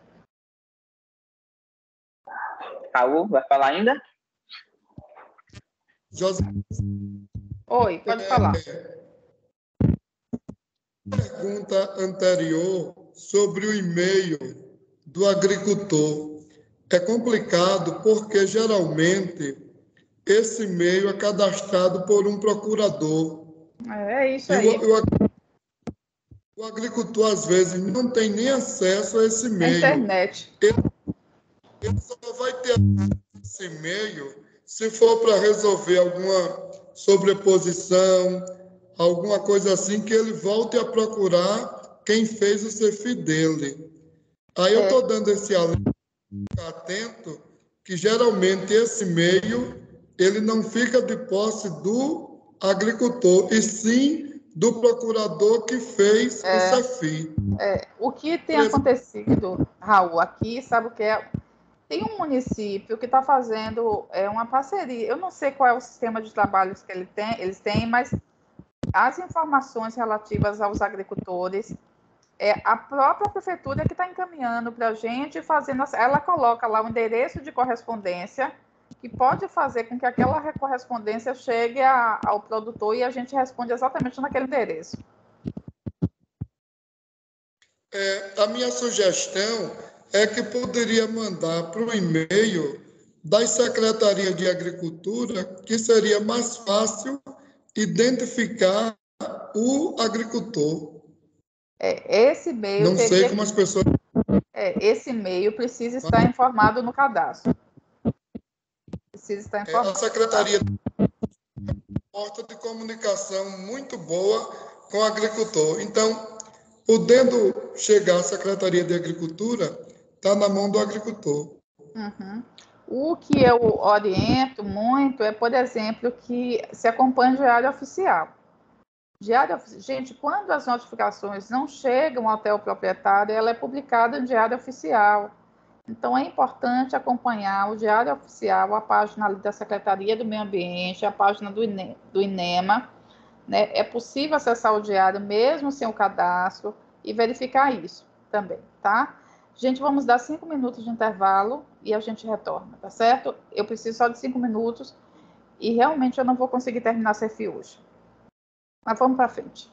Raul, vai falar ainda? José. Oi, pode falar. Pergunta anterior sobre o e-mail do agricultor. É complicado porque geralmente esse e-mail é cadastrado por um procurador. É isso e aí. O, o, o agricultor, às vezes, não tem nem acesso a esse e-mail. A internet. Ele, ele só vai ter esse e-mail se for para resolver alguma sobreposição, alguma coisa assim, que ele volte a procurar quem fez o CEFI dele. Aí eu estou dando esse alerta, atento, que geralmente esse e-mail ele não fica de posse do agricultor, e sim do procurador que fez É, o CEFI. É, o que tem acontecido, Raul, aqui, sabe o que é? Tem um município que está fazendo é, uma parceria. Eu não sei qual é o sistema de trabalhos que ele tem, eles têm, mas as informações relativas aos agricultores, é a própria prefeitura que está encaminhando para a gente, fazendo, ela coloca lá o endereço de correspondência, que pode fazer com que aquela correspondência chegue a, ao produtor e a gente responde exatamente naquele endereço. É, a minha sugestão é que poderia mandar para o e-mail das secretarias de agricultura, que seria mais fácil identificar o agricultor. É, esse e-mail Não sei como que... as pessoas... É, esse e-mail precisa estar informado no cadastro. Precisa estar informado. A secretaria tem uma porta de comunicação muito boa com o agricultor. Então, podendo chegar à Secretaria de Agricultura, está na mão do agricultor. Uhum. O que eu oriento muito é, por exemplo, que se acompanhe diário oficial. Diário, gente, quando as notificações não chegam até o proprietário, ela é publicada em diário oficial. Então, é importante acompanhar o diário oficial, a página ali da Secretaria do Meio Ambiente, a página do, INE, do INEMA. Né? É possível acessar o diário mesmo sem o cadastro e verificar isso também, tá? Gente, vamos dar cinco minutos de intervalo e a gente retorna, tá certo? Eu preciso só de cinco minutos e realmente eu não vou conseguir terminar a CEFI hoje. Mas vamos para frente.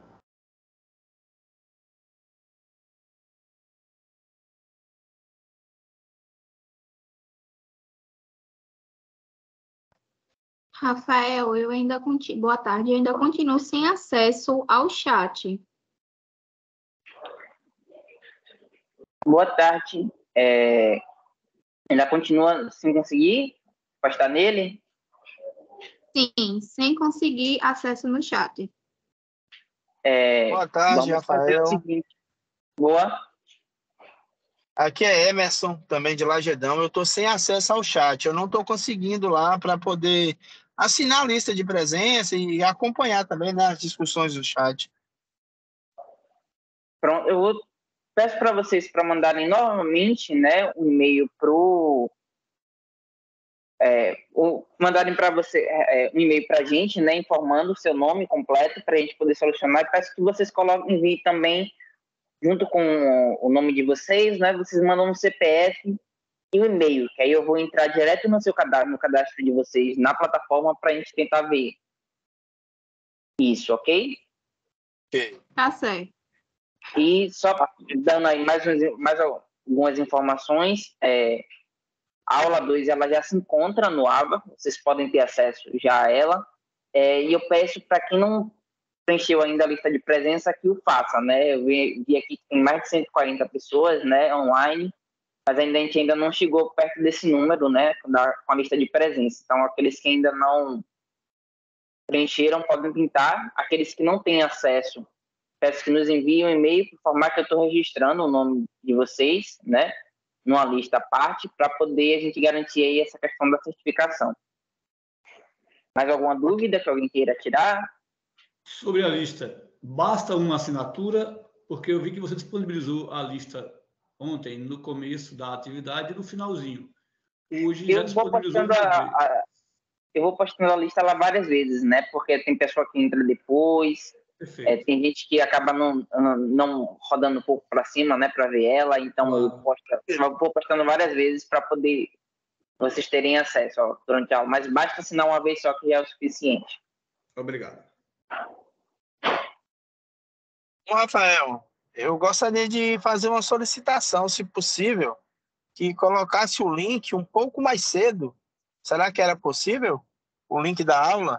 Rafael, eu ainda continuo, boa tarde, eu ainda continuo sem acesso ao chat. Boa tarde. É, ainda continua sem conseguir postar nele? Sim, sem conseguir acesso no chat. É, Boa tarde, vamos fazer Rafael. o seguinte. Boa. Aqui é Emerson, também de Lagedão. Eu estou sem acesso ao chat. Eu não estou conseguindo lá para poder assinar a lista de presença e acompanhar também, né, as discussões do chat. Pronto, eu vou, peço para vocês para mandarem novamente, né, um e-mail pro é, ou mandarem para você é, um e-mail para a gente, né, informando o seu nome completo para a gente poder solucionar. E peço que vocês coloquem, enviem também junto com o nome de vocês, né, vocês mandam um C P F e um e-mail, que aí eu vou entrar direto no seu cadastro, no cadastro de vocês na plataforma para a gente tentar ver isso, ok? Ok. Tá certo. E só dando aí mais, mais algumas informações, é, A aula dois ela já se encontra no Aba, vocês podem ter acesso já a ela. É, e eu peço para quem não preencheu ainda a lista de presença que o faça, né? Eu vi, vi aqui que tem mais de cento e quarenta pessoas, né, online, mas ainda a gente ainda não chegou perto desse número, né, da, com a lista de presença. Então, aqueles que ainda não preencheram podem pintar. Aqueles que não têm acesso, peço que nos enviem um e-mail para informar que eu estou registrando o nome de vocês, né, numa lista à parte, para poder a gente garantir aí essa questão da certificação. Mais alguma dúvida que alguém queira tirar? Sobre a lista, basta uma assinatura, porque eu vi que você disponibilizou a lista ontem, no começo da atividade e no finalzinho. Hoje já Eu vou disponibilizou. postando a, a, eu vou postando a lista lá várias vezes, né? Porque tem pessoa que entra depois, é, tem gente que acaba não, não rodando um pouco para cima, né? Para ver ela. Então claro. eu, posto, eu vou postando várias vezes para poder vocês terem acesso ó, durante a aula. Mas basta assinar uma vez só que já é o suficiente. Obrigado. Bom, Rafael, eu gostaria de fazer uma solicitação, se possível, que colocasse o link um pouco mais cedo. Será que era possível? O link da aula?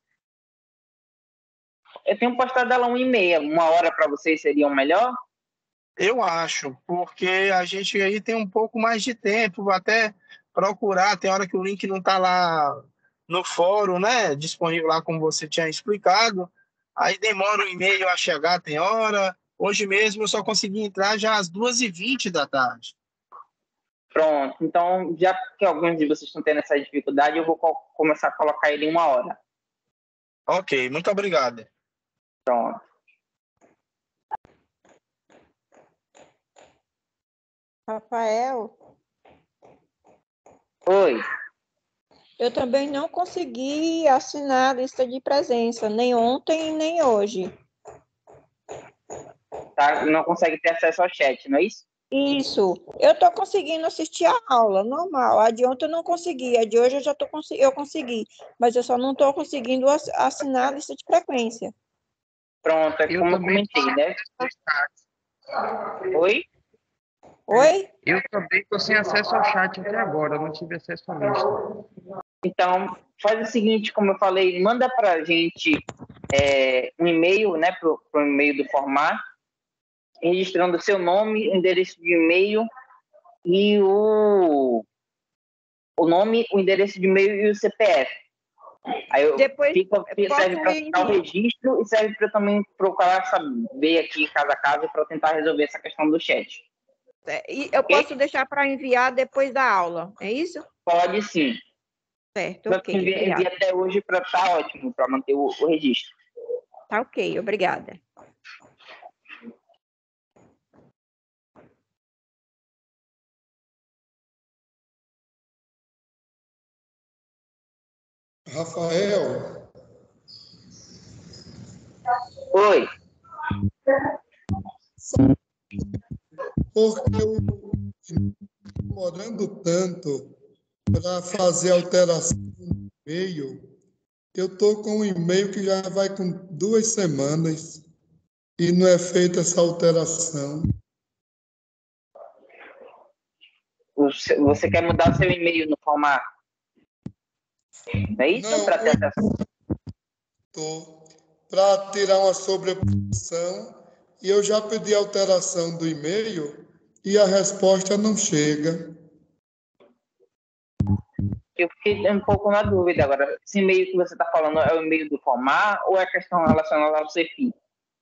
Eu tenho postado ela uma e meia. Uma hora para vocês seria o melhor? Eu acho, porque a gente aí tem um pouco mais de tempo, até procurar. Tem hora que o link não está lá no fórum, né? Disponível lá como você tinha explicado. Aí demora um e-mail a chegar, tem hora. Hoje mesmo eu só consegui entrar já às duas e vinte da tarde. Pronto. Então, já que alguns de vocês estão tendo essa dificuldade, eu vou co começar a colocar ele em uma hora. Ok, muito obrigado. Pronto. Rafael? Oi. Eu também não consegui assinar a lista de presença, nem ontem, nem hoje. Tá? Não consegue ter acesso ao chat, não é isso? Isso. Eu estou conseguindo assistir a aula, normal. A de ontem eu não consegui, a de hoje eu já tô, eu consegui. Mas eu só não estou conseguindo assinar a lista de frequência. Pronto, é como eu comentei, né? Oi? Oi? Eu também estou sem acesso ao chat até agora, eu não tive acesso à lista. Então, faz o seguinte, como eu falei, manda para a gente é, um e-mail, né, para o e-mail do Formar, registrando o seu nome, o endereço de e-mail e o, o nome, o endereço de e-mail e o C P F. Aí eu, Depois, fica, serve para ficar o registro e serve para também procurar saber aqui casa a casa para tentar resolver essa questão do chat. E eu okay? Posso deixar para enviar depois da aula, é isso? Pode sim. Certo, eu ok. Enviar envia até hoje para estar tá ótimo, para manter o, o registro. Tá ok, obrigada. Rafael. Oi. Porque eu estou demorando tanto para fazer alteração no e-mail, eu estou com um e-mail que já vai com duas semanas e não é feita essa alteração. Você, você quer mudar seu e-mail no formato? É isso? Para ter acesso? Estou. Para tirar uma sobreposição, e eu já pedi alteração do e-mail e a resposta não chega. Eu fiquei um pouco na dúvida agora. Esse e-mail que você está falando é o e-mail do Formar ou é questão relacionada ao CEFI?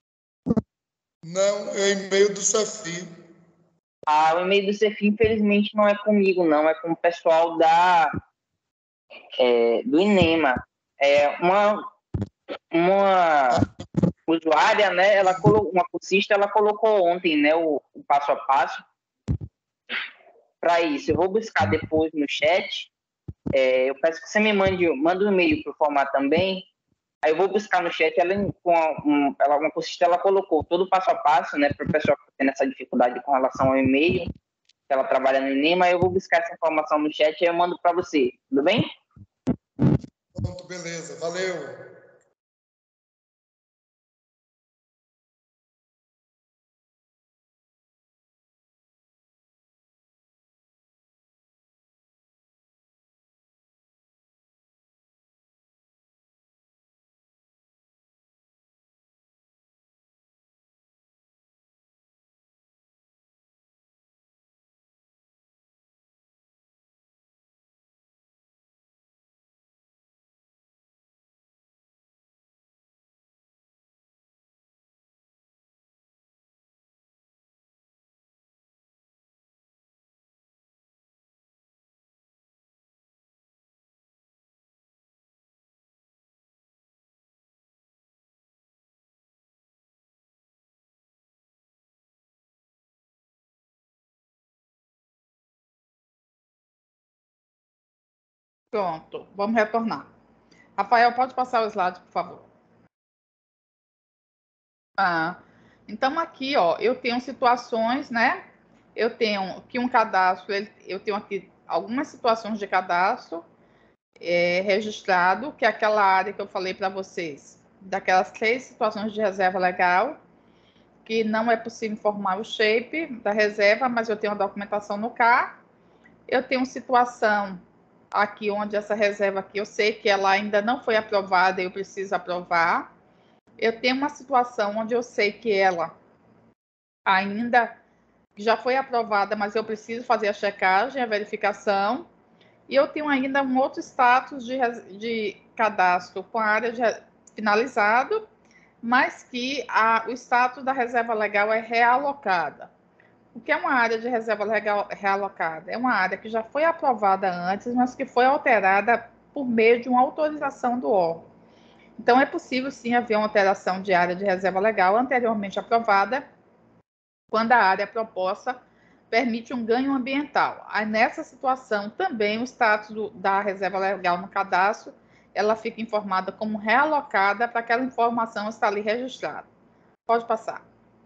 Não, é o e-mail do CEFI. Ah, o e-mail do CEFI, infelizmente, não é comigo, não. É com o pessoal da, é, do INEMA. É uma, uma usuária, né? Ela colocou, uma cursista, ela colocou ontem, né? O, o passo a passo. Para isso, eu vou buscar depois no chat. É, eu peço que você me mande, manda um e-mail para o Formar também. Aí eu vou buscar no chat, ela, com a, um, ela, uma cursista, ela colocou todo o passo a passo, né, para o pessoal que está tendo essa dificuldade com relação ao e-mail, que ela trabalha no INEMA, aí eu vou buscar essa informação no chat e eu mando para você, tudo bem? Pronto, beleza, valeu. Pronto, vamos retornar. Rafael, pode passar o slide, por favor. Ah, então, aqui, ó, eu tenho situações, né? Eu tenho aqui um cadastro, eu tenho aqui algumas situações de cadastro é, registrado, que é aquela área que eu falei para vocês, daquelas três situações de reserva legal, que não é possível informar o shape da reserva, mas eu tenho a documentação no C A. Eu tenho situação aqui onde essa reserva aqui, eu sei que ela ainda não foi aprovada e eu preciso aprovar. Eu tenho uma situação onde eu sei que ela ainda já foi aprovada, mas eu preciso fazer a checagem, a verificação. E eu tenho ainda um outro status de, de cadastro com a área de, finalizado, mas que a, o status da reserva legal é realocada. O que é uma área de reserva legal realocada? É uma área que já foi aprovada antes, mas que foi alterada por meio de uma autorização do órgão. Então, é possível, sim, haver uma alteração de área de reserva legal anteriormente aprovada, quando a área proposta permite um ganho ambiental. Aí, nessa situação, também o status do, da reserva legal no cadastro, ela fica informada como realocada para aquela informação estar ali registrada. Pode passar.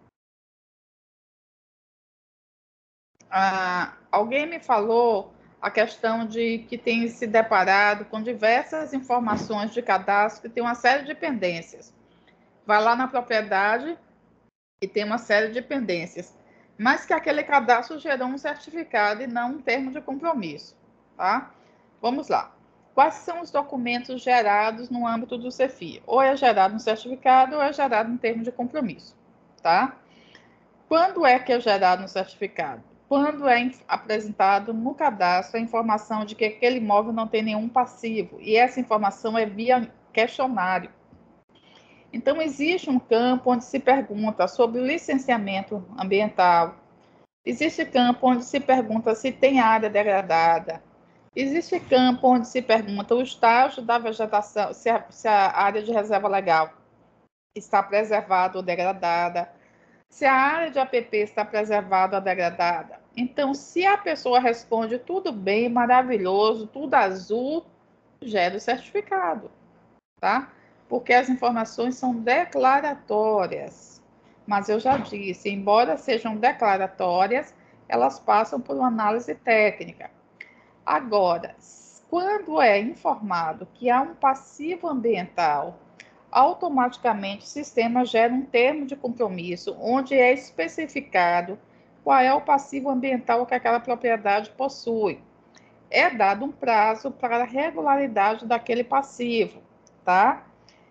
Ah, alguém me falou a questão de que tem se deparado com diversas informações de cadastro que tem uma série de pendências. Vai lá na propriedade e tem uma série de pendências, mas que aquele cadastro gerou um certificado e não um termo de compromisso, tá? Vamos lá. Quais são os documentos gerados no âmbito do CEFI? Ou é gerado um certificado ou é gerado um termo de compromisso, tá? Quando é que é gerado um certificado? Quando é apresentado no cadastro a informação de que aquele imóvel não tem nenhum passivo, e essa informação é via questionário. Então, existe um campo onde se pergunta sobre o licenciamento ambiental, existe campo onde se pergunta se tem área degradada, existe campo onde se pergunta o estágio da vegetação, se a, se a área de reserva legal está preservada ou degradada, se a área de A P P está preservada ou degradada. Então, se a pessoa responde tudo bem, maravilhoso, tudo azul, gera o certificado, tá? Porque as informações são declaratórias. Mas eu já disse, embora sejam declaratórias, elas passam por uma análise técnica. Agora, quando é informado que há um passivo ambiental, automaticamente o sistema gera um termo de compromisso, onde é especificado qual é o passivo ambiental que aquela propriedade possui. É dado um prazo para a regularidade daquele passivo, tá?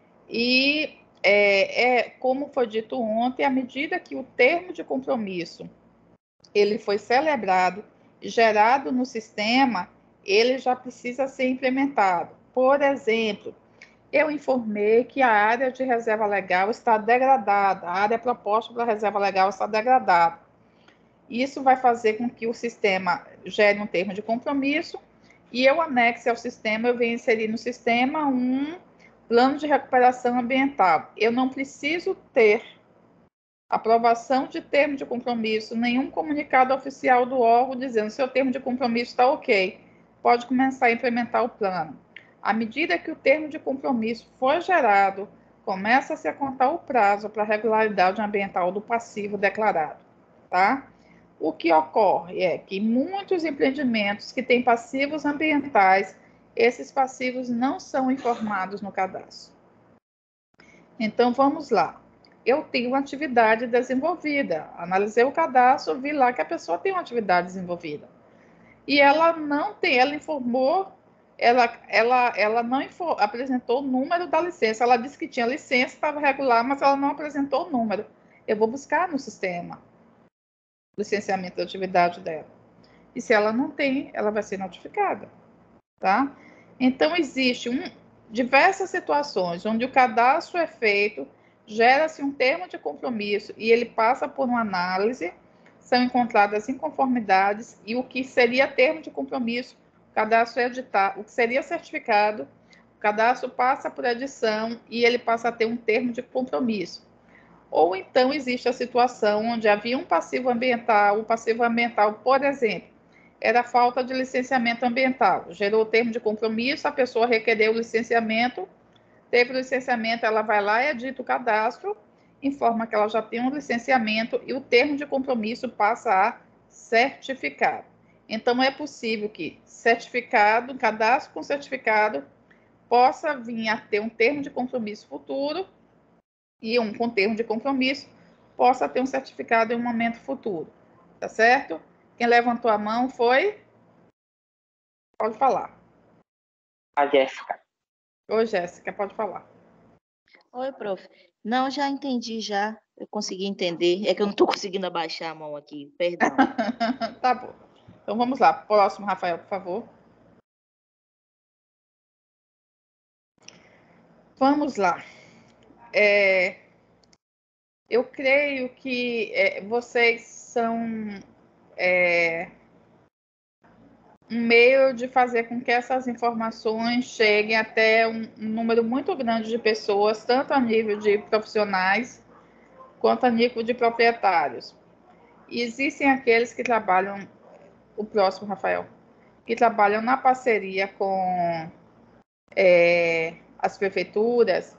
E é, é, como foi dito ontem, à medida que o termo de compromisso ele foi celebrado, gerado no sistema, ele já precisa ser implementado. Por exemplo, eu informei que a área de reserva legal está degradada, a área proposta para a reserva legal está degradada. Isso vai fazer com que o sistema gere um termo de compromisso e eu anexe ao sistema, eu venho inserir no sistema um plano de recuperação ambiental. Eu não preciso ter aprovação de termo de compromisso, nenhum comunicado oficial do órgão dizendo seu termo de compromisso está ok, pode começar a implementar o plano. À medida que o termo de compromisso for gerado, começa-se a contar o prazo para a regularidade ambiental do passivo declarado, tá? O que ocorre é que muitos empreendimentos que têm passivos ambientais, esses passivos não são informados no cadastro. Então, vamos lá. Eu tenho uma atividade desenvolvida. Analisei o cadastro, vi lá que a pessoa tem uma atividade desenvolvida. E ela não tem, ela informou, ela, ela, ela não infor, apresentou o número da licença. Ela disse que tinha licença, estava regular, mas ela não apresentou o número. Eu vou buscar no sistema o licenciamento da atividade dela. E se ela não tem, ela vai ser notificada, tá? Então, existe um, diversas situações onde o cadastro é feito, gera-se um termo de compromisso e ele passa por uma análise, são encontradas inconformidades e o que seria termo de compromisso, o cadastro é editado, o que seria certificado, o cadastro passa por edição e ele passa a ter um termo de compromisso. Ou então existe a situação onde havia um passivo ambiental, o passivo ambiental, por exemplo, era a falta de licenciamento ambiental. Gerou o termo de compromisso, a pessoa requereu o licenciamento, teve o licenciamento, ela vai lá e edita o cadastro, informa que ela já tem um licenciamento e o termo de compromisso passa a certificado. Então, é possível que certificado, cadastro com certificado, possa vir a ter um termo de compromisso futuro e um com termo de compromisso possa ter um certificado em um momento futuro. Tá certo? Quem levantou a mão foi? Pode falar. A Jéssica. Oi, Jéssica, pode falar. Oi, prof. Não, já entendi, já. Eu consegui entender. É que eu não estou conseguindo abaixar a mão aqui, perdão. Tá bom. Então, vamos lá. Próximo, Rafael, por favor. Vamos lá. É, eu creio que é, vocês são é, um meio de fazer com que essas informações cheguem até um, um número muito grande de pessoas, tanto a nível de profissionais, quanto a nível de proprietários. E existem aqueles que trabalham, o próximo, Rafael, que trabalham na parceria com é, as prefeituras,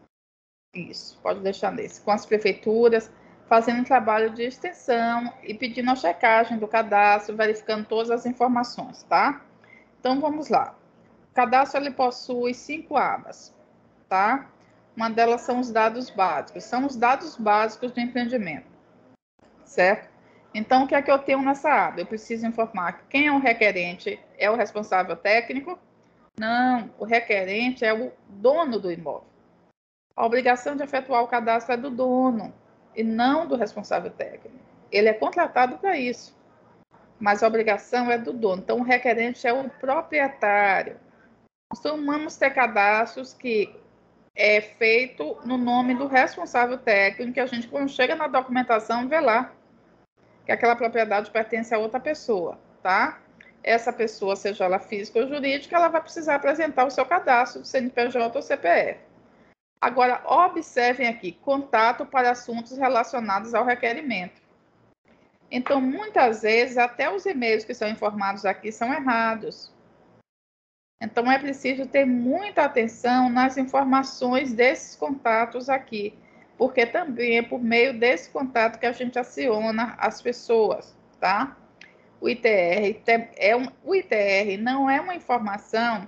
isso, pode deixar nesse, com as prefeituras, fazendo um trabalho de extensão e pedindo a checagem do cadastro, verificando todas as informações, tá? Então, vamos lá. O cadastro, ele possui cinco abas, tá? Uma delas são os dados básicos, são os dados básicos do empreendimento, certo? Então, o que é que eu tenho nessa aba? Eu preciso informar quem é o requerente, é o responsável técnico? Não, o requerente é o dono do imóvel. A obrigação de efetuar o cadastro é do dono e não do responsável técnico. Ele é contratado para isso, mas a obrigação é do dono. Então, o requerente é o proprietário. Nós vamos ter cadastros que é feito no nome do responsável técnico, que a gente, quando chega na documentação, vê lá que aquela propriedade pertence a outra pessoa, tá? Essa pessoa, seja ela física ou jurídica, ela vai precisar apresentar o seu cadastro do C N P J ou C P F. Agora, observem aqui, contato para assuntos relacionados ao requerimento. Então, muitas vezes, até os e-mails que são informados aqui são errados. Então, é preciso ter muita atenção nas informações desses contatos aqui, porque também é por meio desse contato que a gente aciona as pessoas, tá? O I T R, é um, o I T R não é uma informação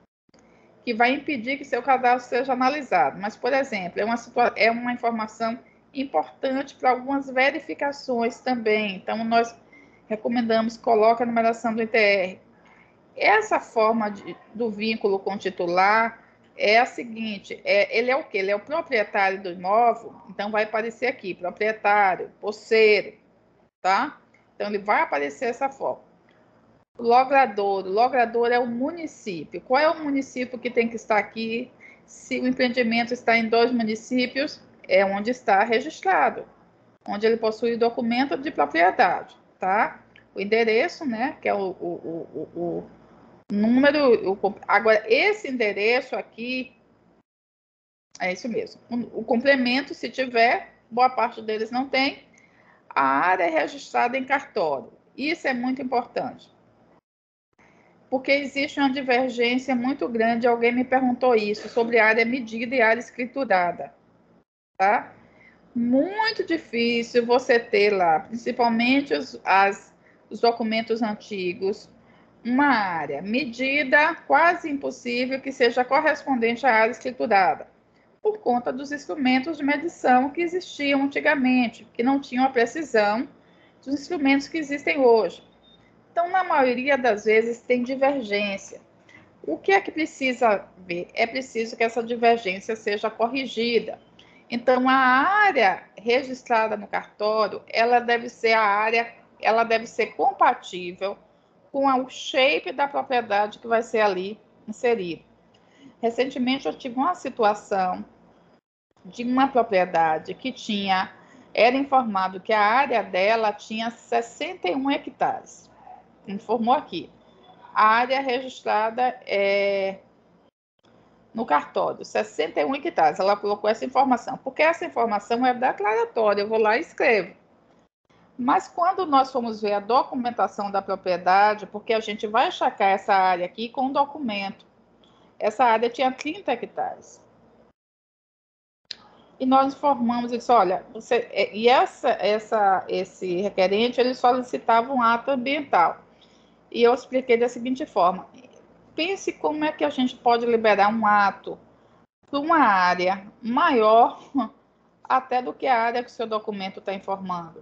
que vai impedir que seu cadastro seja analisado, mas, por exemplo, é uma, é uma informação importante para algumas verificações também. Então, nós recomendamos que coloque a numeração do I T R. Essa forma de, do vínculo com o titular é a seguinte, é, ele é o quê? Ele é o proprietário do imóvel, então vai aparecer aqui, proprietário, posseiro, tá? Então, ele vai aparecer dessa forma. Logrador, o logrador é o município. Qual é o município que tem que estar aqui? Se o empreendimento está em dois municípios, é onde está registrado, onde ele possui o documento de propriedade, tá? O endereço, né, que é o, o, o, o número, o, agora, esse endereço aqui, é isso mesmo, o, o complemento, se tiver, boa parte deles não tem, a área é registrada em cartório, isso é muito importante, porque existe uma divergência muito grande, alguém me perguntou isso, sobre área medida e área escriturada, tá? Muito difícil você ter lá, principalmente os, as, os documentos antigos, uma área medida quase impossível que seja correspondente à área escriturada, por conta dos instrumentos de medição que existiam antigamente, que não tinham a precisão dos instrumentos que existem hoje. Então, na maioria das vezes, tem divergência. O que é que precisa ver? É preciso que essa divergência seja corrigida. Então, a área registrada no cartório, ela deve ser a área, ela deve ser compatível com o shape da propriedade que vai ser ali inserido. Recentemente, eu tive uma situação de uma propriedade que tinha, era informado que a área dela tinha sessenta e um hectares. Informou aqui. A área registrada é no cartório, sessenta e um hectares. Ela colocou essa informação, porque essa informação é declaratória, eu vou lá e escrevo. Mas quando nós formos ver a documentação da propriedade, porque a gente vai achacar essa área aqui com um documento, essa área tinha trinta hectares. E nós informamos isso, olha, você, e essa, essa, esse requerente, ele solicitava um ato ambiental. E eu expliquei da seguinte forma, pense como é que a gente pode liberar um ato para uma área maior até do que a área que o seu documento está informando.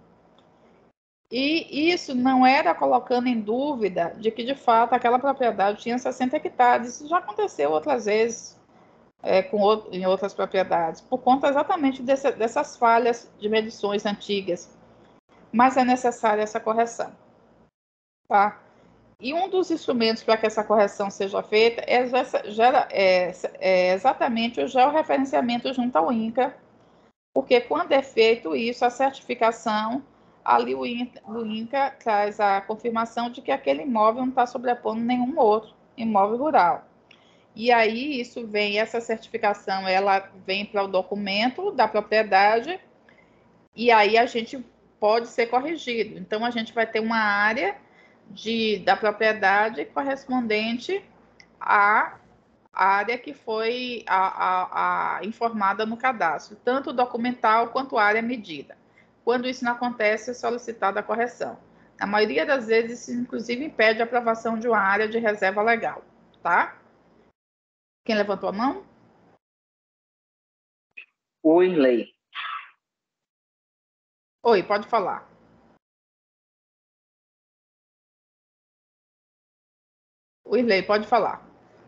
E isso não era colocando em dúvida de que, de fato, aquela propriedade tinha sessenta hectares. Isso já aconteceu outras vezes é, com outro, em outras propriedades, por conta exatamente desse, dessas falhas de medições antigas. Mas é necessária essa correção. Tá? E um dos instrumentos para que essa correção seja feita é, é, é exatamente o georreferenciamento junto ao INCRA, porque quando é feito isso, a certificação, ali o INCRA traz a confirmação de que aquele imóvel não está sobrepondo nenhum outro imóvel rural. E aí isso vem, essa certificação, ela vem para o documento da propriedade, e aí a gente pode ser corrigido. Então, a gente vai ter uma área de, da propriedade correspondente à área que foi a, a, a informada no cadastro, tanto documental quanto a área medida. Quando isso não acontece, é solicitada a correção. Na maioria das vezes, isso inclusive impede a aprovação de uma área de reserva legal, tá? Quem levantou a mão? O Irley. Oi, pode falar. O Irley, pode falar.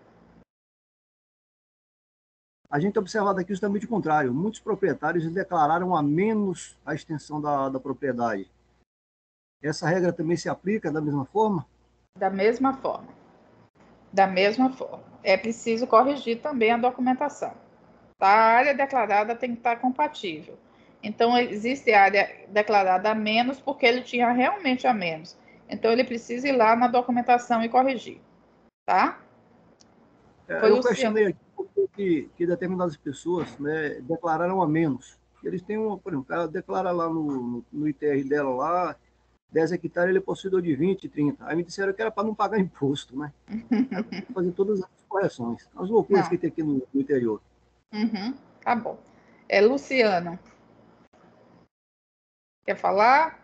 A gente tem observado aqui justamente o contrário. Muitos proprietários declararam a menos a extensão da, da propriedade. Essa regra também se aplica da mesma forma? Da mesma forma. Da mesma forma. É preciso corrigir também a documentação. A área declarada tem que estar compatível. Então, existe área declarada a menos porque ele tinha realmente a menos. Então, ele precisa ir lá na documentação e corrigir. Tá? É, eu questionei aqui que, que determinadas pessoas, né, declararam a menos. Eles têm uma, por exemplo, o cara declara lá no, no, no I T R dela lá, dez hectares, ele é possuidor de vinte, trinta. Aí me disseram que era para não pagar imposto, né? Fazer todas as correções. As loucuras não. que tem aqui no, no interior. Uhum, tá bom. É Luciano. Quer falar?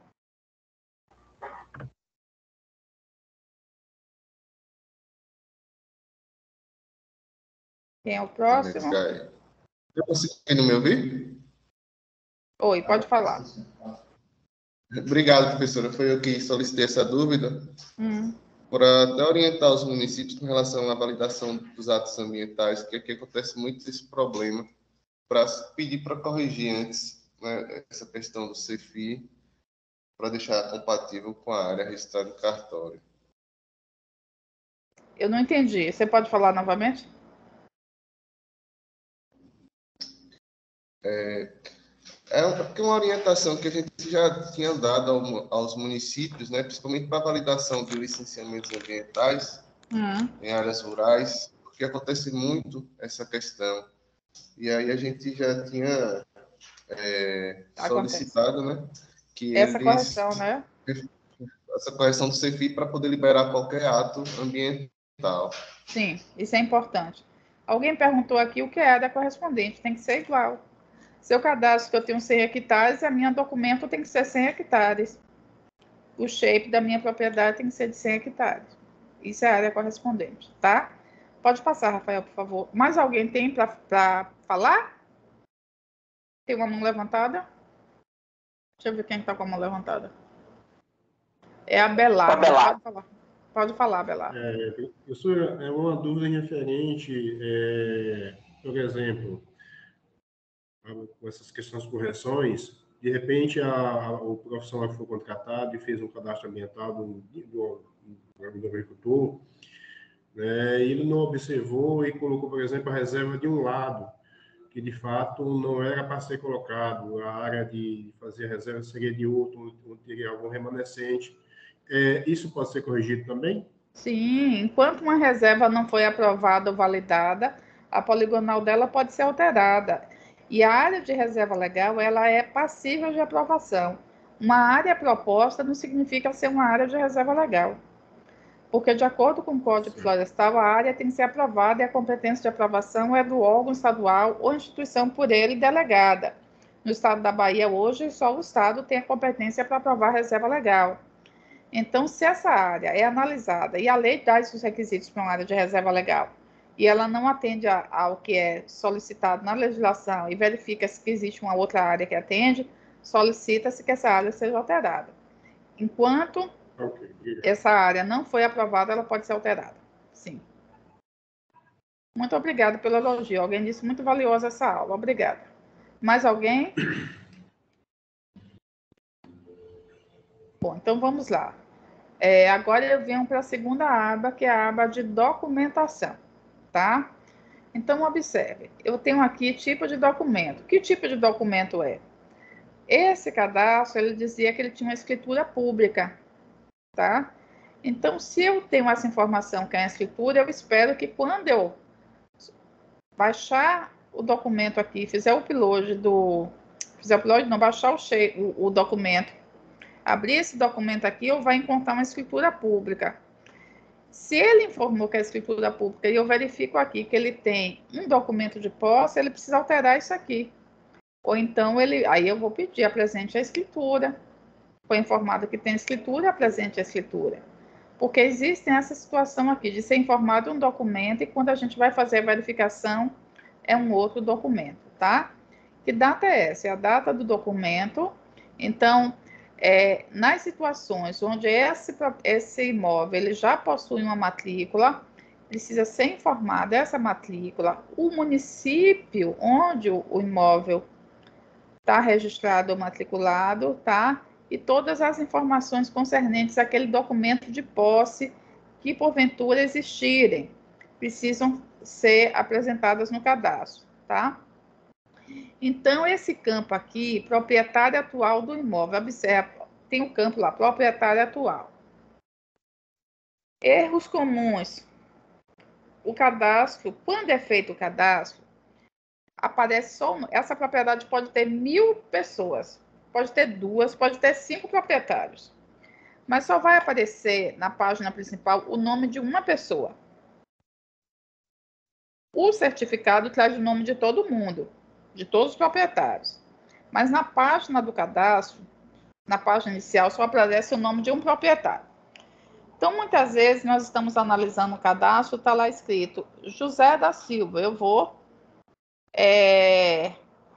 Quem é o próximo? Eu consigo me ouvir? Oi, pode falar. Obrigado, professora. Foi eu que solicitei essa dúvida. Hum. Para até orientar os municípios com relação à validação dos atos ambientais, que aqui acontece muito esse problema, para pedir para corrigir antes, né, essa questão do C F I, para deixar compatível com a área registrada no cartório. Eu não entendi. Você pode falar novamente? É, é porque uma orientação que a gente já tinha dado ao, aos municípios, né, principalmente para a validação de licenciamentos ambientais hum. em áreas rurais, porque acontece muito essa questão. E aí a gente já tinha é, solicitado, né, que essa eles, correção, né? Essa correção do C F I para poder liberar qualquer ato ambiental. Sim, isso é importante. Alguém perguntou aqui o que é a área correspondente, tem que ser igual. Seu cadastro que eu tenho cem hectares, a minha documento tem que ser cem hectares. O shape da minha propriedade tem que ser de cem hectares. Isso é a área correspondente, tá? Pode passar, Rafael, por favor. Mais alguém tem para falar? Tem uma mão levantada? Deixa eu ver quem está com a mão levantada. É a Belar. Pode falar. Pode falar, Belar. É, professora, é uma dúvida referente, é, por exemplo, com essas questões de correções, de repente a, a, o profissional que foi contratado e fez um cadastro ambiental do, do, do agricultor, né, ele não observou e colocou, por exemplo, a reserva de um lado, que de fato não era para ser colocado, a área de fazer a reserva seria de outro, onde teria algum remanescente. É, isso pode ser corrigido também? Sim, enquanto uma reserva não foi aprovada ou validada, a poligonal dela pode ser alterada. E a área de reserva legal, ela é passível de aprovação. uma área proposta não significa ser uma área de reserva legal. Porque, de acordo com o Código Florestal, a área tem que ser aprovada e a competência de aprovação é do órgão estadual ou instituição por ele delegada. No estado da Bahia, hoje, só o estado tem a competência para aprovar a reserva legal. Então, se essa área é analisada e a lei dá esses requisitos para uma área de reserva legal e ela não atende a, ao que é solicitado na legislação e verifica se existe uma outra área que atende, solicita-se que essa área seja alterada. Enquanto okay. essa área não foi aprovada, ela pode ser alterada. Sim. Muito obrigada pelo elogio. Alguém disse muito valiosa essa aula. Obrigada. Mais alguém? Bom, então vamos lá. É, agora eu venho para a segunda aba, que é a aba de documentação, tá? Então, observe. Eu tenho aqui tipo de documento. Que tipo de documento é? Esse cadastro, ele dizia que ele tinha uma escritura pública, tá? Então, se eu tenho essa informação que é a escritura, eu espero que quando eu baixar o documento aqui, fizer o upload do... Fizer o upload, não, baixar o, cheio, o, o documento, abrir esse documento aqui, eu vou encontrar uma escritura pública. Se ele informou que é escritura pública e eu verifico aqui que ele tem um documento de posse, ele precisa alterar isso aqui. Ou então, ele, aí eu vou pedir, apresente a escritura. Foi informado que tem escritura, apresente a escritura. Porque existe essa situação aqui de ser informado um documento e quando a gente vai fazer a verificação, é um outro documento, tá? Que data é essa? É a data do documento. Então, é, nas situações onde esse, esse imóvel ele já possui uma matrícula, precisa ser informada essa matrícula, o município onde o, o imóvel está registrado ou matriculado, tá? E todas as informações concernentes àquele documento de posse que, porventura, existirem, precisam ser apresentadas no cadastro, tá? Então, esse campo aqui, proprietário atual do imóvel, observa, tem um campo lá, proprietário atual. Erros comuns. O cadastro, quando é feito o cadastro, aparece só, essa propriedade pode ter mil pessoas, pode ter duas, pode ter cinco proprietários. Mas só vai aparecer na página principal o nome de uma pessoa. O certificado traz o nome de todo mundo, de todos os proprietários. Mas na página do cadastro, na página inicial, só aparece o nome de um proprietário. Então, muitas vezes, nós estamos analisando o cadastro, está lá escrito José da Silva. Eu vou é,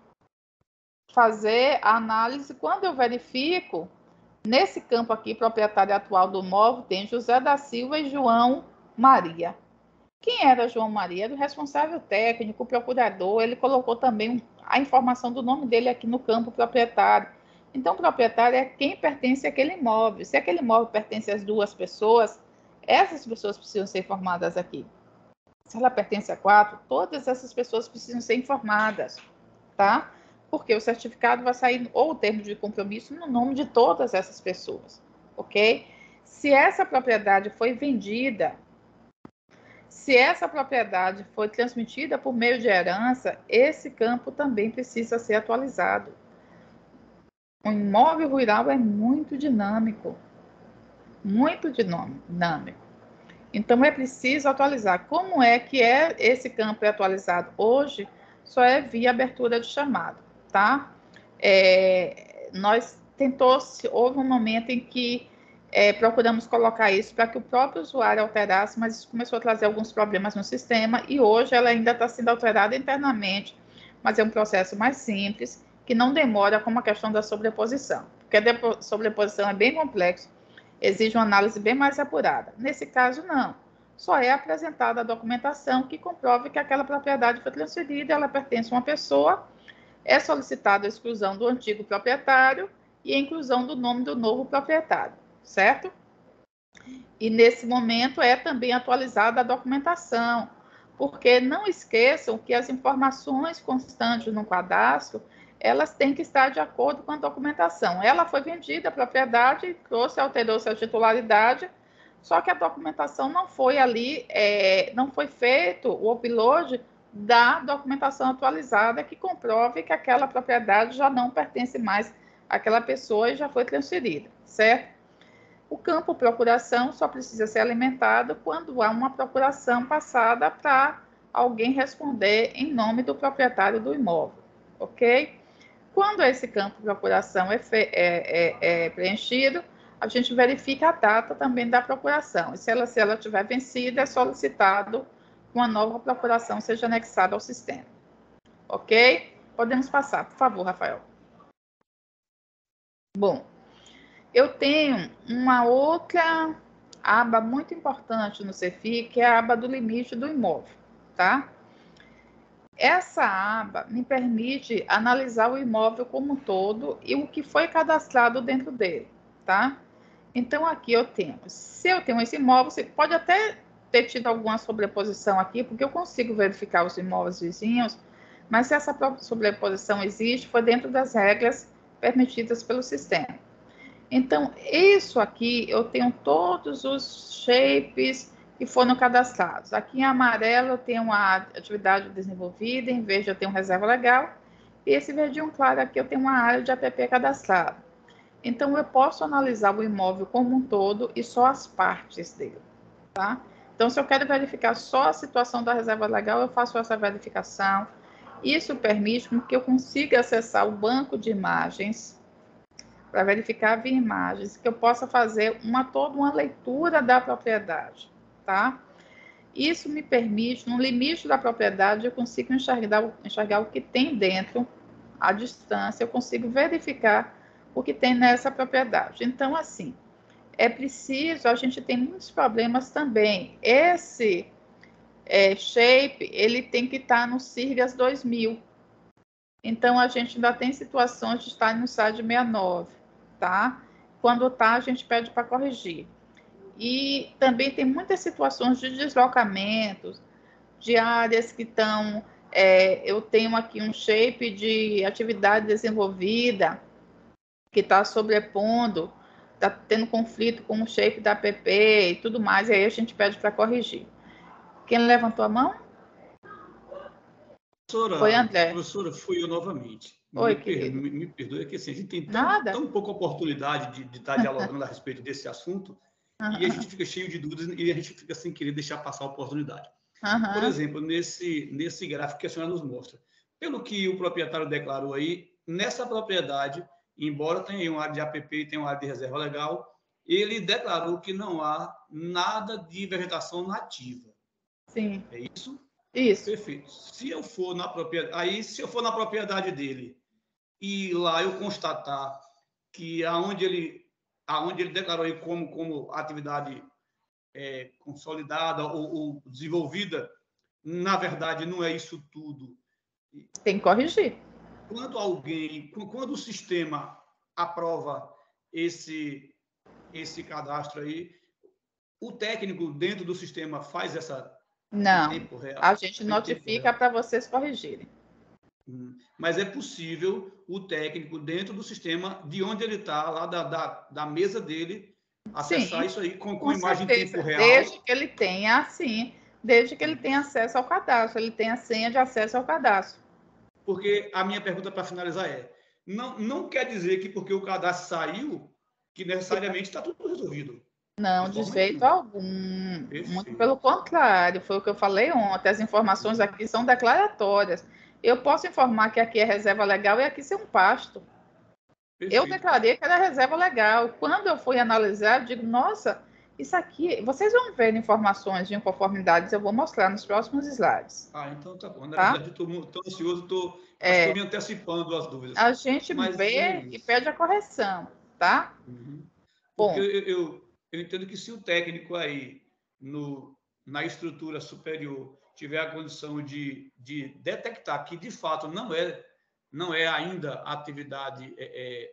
fazer a análise, quando eu verifico, nesse campo aqui, proprietário atual do imóvel, tem José da Silva e João Maria. Quem era João Maria? Era o responsável técnico, o procurador, ele colocou também a informação do nome dele aqui no campo proprietário. Então, o proprietário é quem pertence àquele imóvel. Se aquele imóvel pertence às duas pessoas, essas pessoas precisam ser informadas aqui. Se ela pertence a quatro, todas essas pessoas precisam ser informadas, tá? Porque o certificado vai sair, ou o termo de compromisso, no nome de todas essas pessoas, ok? Se essa propriedade foi vendida, se essa propriedade foi transmitida por meio de herança, esse campo também precisa ser atualizado. O imóvel rural é muito dinâmico, muito dinâmico. Então, é preciso atualizar. Como é que é esse campo é atualizado? Hoje, só é via abertura de chamado, tá? É, nós tentou, houve um momento em que é, procuramos colocar isso para que o próprio usuário alterasse, mas isso começou a trazer alguns problemas no sistema e hoje ela ainda está sendo alterada internamente, mas é um processo mais simples, que não demora como a questão da sobreposição, porque a sobreposição é bem complexo, exige uma análise bem mais apurada. Nesse caso, não. Só é apresentada a documentação que comprove que aquela propriedade foi transferida, ela pertence a uma pessoa, é solicitada a exclusão do antigo proprietário e a inclusão do nome do novo proprietário, certo? E nesse momento é também atualizada a documentação, porque não esqueçam que as informações constantes no cadastro, elas têm que estar de acordo com a documentação. Ela foi vendida, a propriedade, trouxe, alterou-se a titularidade, só que a documentação não foi ali, é, não foi feito o upload da documentação atualizada que comprove que aquela propriedade já não pertence mais aquela pessoa já foi transferida, certo? O campo procuração só precisa ser alimentado quando há uma procuração passada para alguém responder em nome do proprietário do imóvel, ok? Quando esse campo procuração é, é, é, é preenchido, a gente verifica a data também da procuração. E se ela, se ela tiver vencida, é solicitado que uma nova procuração seja anexada ao sistema. Ok? Podemos passar, por favor, Rafael. Bom, eu tenho uma outra aba muito importante no CEFI, que é a aba do limite do imóvel, tá? Essa aba me permite analisar o imóvel como um todo e o que foi cadastrado dentro dele, tá? Então, aqui eu tenho, se eu tenho esse imóvel, você pode até ter tido alguma sobreposição aqui, porque eu consigo verificar os imóveis vizinhos, mas se essa sobreposição existe, foi dentro das regras permitidas pelo sistema. Então, isso aqui, eu tenho todos os shapes que foram cadastrados. Aqui em amarelo eu tenho a atividade desenvolvida, em verde eu tenho reserva legal, e esse verdinho claro aqui eu tenho uma área de A P P cadastrada. Então, eu posso analisar o imóvel como um todo e só as partes dele, tá? Então, se eu quero verificar só a situação da reserva legal, eu faço essa verificação. Isso permite que eu consiga acessar o banco de imagens para verificar via imagens, que eu possa fazer uma, toda uma leitura da propriedade, tá? Isso me permite, no limite da propriedade, eu consigo enxergar, enxergar o que tem dentro, à distância, eu consigo verificar o que tem nessa propriedade. Então, assim, é preciso, a gente tem muitos problemas também. Esse é, shape, ele tem que estar no SIRGAS dois mil. Então, a gente ainda tem situações de estar no S A D sessenta e nove, tá? Quando tá, a gente pede para corrigir. E também tem muitas situações de deslocamentos, de áreas que estão... É, eu tenho aqui um shape de atividade desenvolvida que está sobrepondo, está tendo conflito com o shape da A P P e tudo mais, e aí a gente pede para corrigir. Quem levantou a mão? Professora, Foi André. Professora, fui eu novamente. Oi, me, querido. per, me, me perdoe, que assim, a gente tem tão, Nada. tão pouca oportunidade de, de estar dialogando a respeito desse assunto, uhum. E a gente fica cheio de dúvidas e a gente fica sem querer deixar passar a oportunidade. Uhum. Por exemplo, nesse, nesse gráfico que a senhora nos mostra, pelo que o proprietário declarou aí, nessa propriedade, embora tenha uma área de A P P e tenha uma área de reserva legal, ele declarou que não há nada de vegetação nativa. Sim. É isso? Isso. Perfeito. Se eu for na propriedade, aí se eu for na propriedade dele e lá eu constatar que aonde ele, aonde ele declarou aí como como atividade é, consolidada ou, ou desenvolvida, na verdade não é isso tudo. Tem que corrigir. Quando alguém, quando o sistema aprova esse esse cadastro aí, o técnico dentro do sistema faz essa Não, tempo real, a gente notifica para vocês corrigirem. Mas é possível o técnico dentro do sistema, de onde ele está, lá da, da, da mesa dele, acessar Sim, isso aí com, com, com imagem em tempo real. Desde que ele tenha, sim, desde que ele tenha acesso ao cadastro, ele tenha a senha de acesso ao cadastro. Porque a minha pergunta para finalizar é, não, não quer dizer que porque o cadastro saiu, que necessariamente está tudo resolvido. Não, de, de jeito algum. Perfeito. Muito pelo contrário, foi o que eu falei ontem. As informações aqui são declaratórias. Eu posso informar que aqui é reserva legal e aqui ser um pasto. Perfeito. Eu declarei que era reserva legal. Quando eu fui analisar, eu digo, nossa, isso aqui... Vocês vão ver informações de inconformidades, eu vou mostrar nos próximos slides. Ah, então tá bom. Na tá? verdade, estou ansioso, estou é, me antecipando às dúvidas. A gente Mas, vê é e pede a correção, tá? Uhum. Porque bom, eu... eu... Eu entendo que se o técnico aí, no, na estrutura superior, tiver a condição de, de detectar que, de fato, não é, não é ainda a atividade é, é,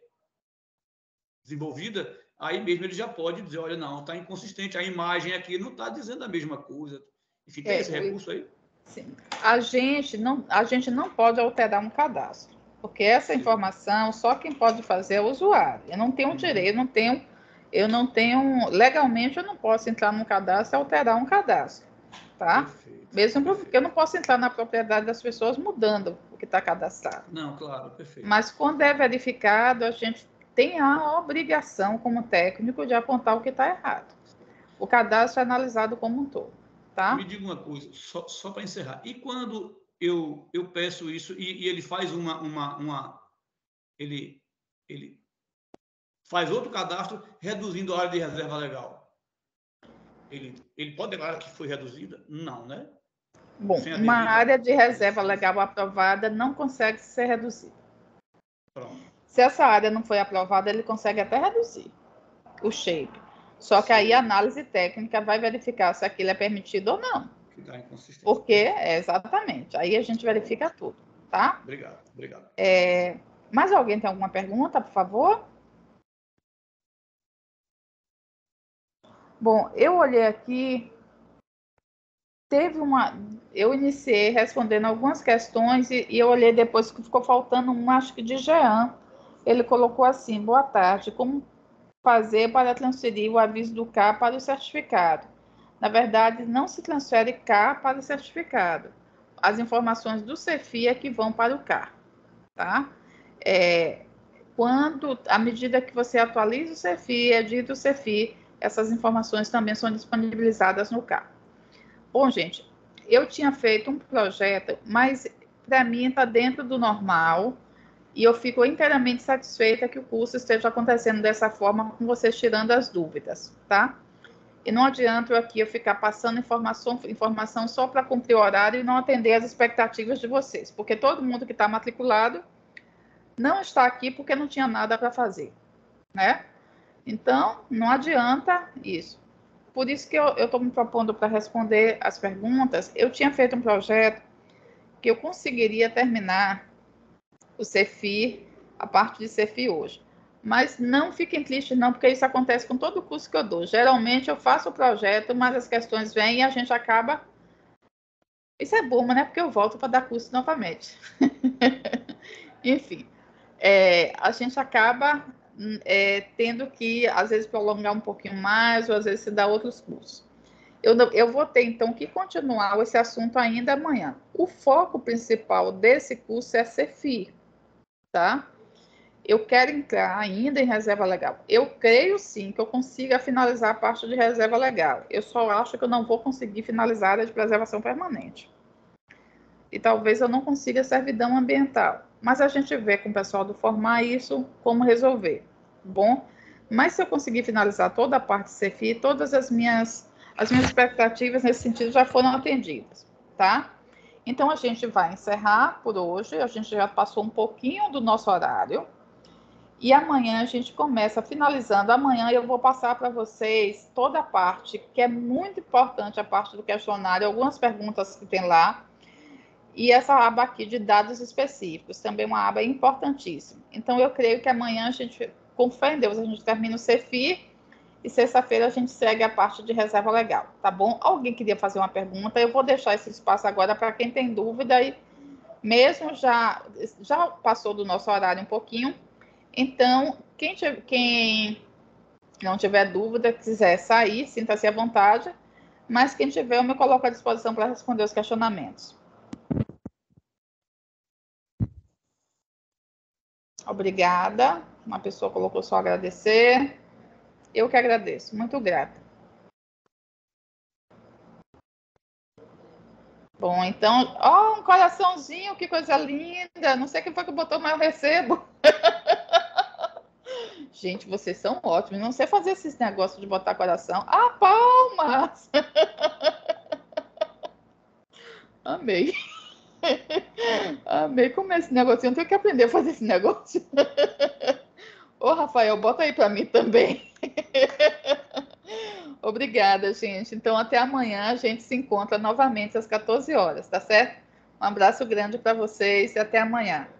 desenvolvida, aí mesmo ele já pode dizer, olha, não, está inconsistente, a imagem aqui não está dizendo a mesma coisa. Enfim, tem é, esse recurso aí? Sim. A gente, não, a gente não pode alterar um cadastro, porque essa informação, só quem pode fazer é o usuário. Eu não tenho uhum. direito, eu não tenho... Eu não tenho, legalmente, eu não posso entrar num cadastro e alterar um cadastro, tá? Perfeito, Mesmo perfeito. Porque eu não posso entrar na propriedade das pessoas mudando o que está cadastrado. Não, claro, perfeito. Mas quando é verificado, a gente tem a obrigação, como técnico, de apontar o que está errado. O cadastro é analisado como um todo, tá? Me diga uma coisa, só, só para encerrar. E quando eu, eu peço isso e, e ele faz uma... uma, uma ele, ele faz outro cadastro reduzindo a área de reserva legal? Ele, ele pode declarar que foi reduzida? Não, né? Bom, uma área de reserva legal aprovada não consegue ser reduzida. Pronto. Se essa área não foi aprovada, ele consegue até reduzir o shape. Só que aí a análise técnica vai verificar se aquilo é permitido ou não. Que dá inconsistência. Porque, é, exatamente, aí a gente verifica tudo, tá? Obrigado, obrigado. É, mais alguém tem alguma pergunta, por favor? Bom, eu olhei aqui, teve uma... Eu iniciei respondendo algumas questões e, e eu olhei depois que ficou faltando um, acho que de Jean. Ele colocou assim, boa tarde, como fazer para transferir o aviso do C A para o certificado? Na verdade, não se transfere C A para o certificado. As informações do CEFI é que vão para o C A, tá? É, quando, à medida que você atualiza o CEFI, edita o CEFI, essas informações também são disponibilizadas no C A. Bom, gente, eu tinha feito um projeto, mas para mim está dentro do normal, e eu fico inteiramente satisfeita que o curso esteja acontecendo dessa forma, com vocês tirando as dúvidas, tá? E não adianta eu aqui eu ficar passando informação, informação só para cumprir o horário e não atender as expectativas de vocês, porque todo mundo que está matriculado não está aqui porque não tinha nada para fazer, né? Então, não adianta isso. Por isso que eu estou me propondo para responder as perguntas. Eu tinha feito um projeto que eu conseguiria terminar o CEFI, a parte de CEFI hoje. Mas não fiquem tristes não, porque isso acontece com todo o curso que eu dou. Geralmente eu faço o projeto, mas as questões vêm e a gente acaba... Isso é bom, né? Porque eu volto para dar curso novamente. Enfim, é, a gente acaba é, tendo que, às vezes, prolongar um pouquinho mais, ou às vezes se dar outros cursos. Eu, eu vou ter, então, que continuar esse assunto ainda amanhã. O foco principal desse curso é CEFI, tá? Eu quero entrar ainda em reserva legal. Eu creio, sim, que eu consiga finalizar a parte de reserva legal. Eu só acho que eu não vou conseguir finalizar a área de preservação permanente. E talvez eu não consiga servidão ambiental. Mas a gente vê com o pessoal do Formar isso, como resolver. Bom, mas se eu conseguir finalizar toda a parte de CEFI, todas as minhas, as minhas expectativas nesse sentido já foram atendidas, tá? Então, a gente vai encerrar por hoje. A gente já passou um pouquinho do nosso horário. E amanhã a gente começa, finalizando. Amanhã eu vou passar para vocês toda a parte, que é muito importante, a parte do questionário, algumas perguntas que tem lá. E essa aba aqui de dados específicos, também uma aba importantíssima. Então, eu creio que amanhã a gente, com fé em Deus, a gente termina o CEFI e sexta-feira a gente segue a parte de reserva legal, tá bom? Alguém queria fazer uma pergunta? Eu vou deixar esse espaço agora para quem tem dúvida e mesmo já, já passou do nosso horário um pouquinho. Então, quem, quem não tiver dúvida, quiser sair, sinta-se à vontade, mas quem tiver, eu me coloco à disposição para responder os questionamentos. Obrigada. Uma pessoa colocou só agradecer. Eu que agradeço. Muito grata. Bom, então... Ó, oh, um coraçãozinho, que coisa linda. Não sei quem foi que botou, mas eu recebo. Gente, vocês são ótimos. Não sei fazer esses negócios de botar coração. Ah, palmas! Amei. Amei como é esse negocinho. Eu tenho que aprender a fazer esse negócio. Ô, Rafael, bota aí para mim também. Obrigada, gente. Então, até amanhã a gente se encontra novamente às quatorze horas, tá certo? Um abraço grande para vocês e até amanhã.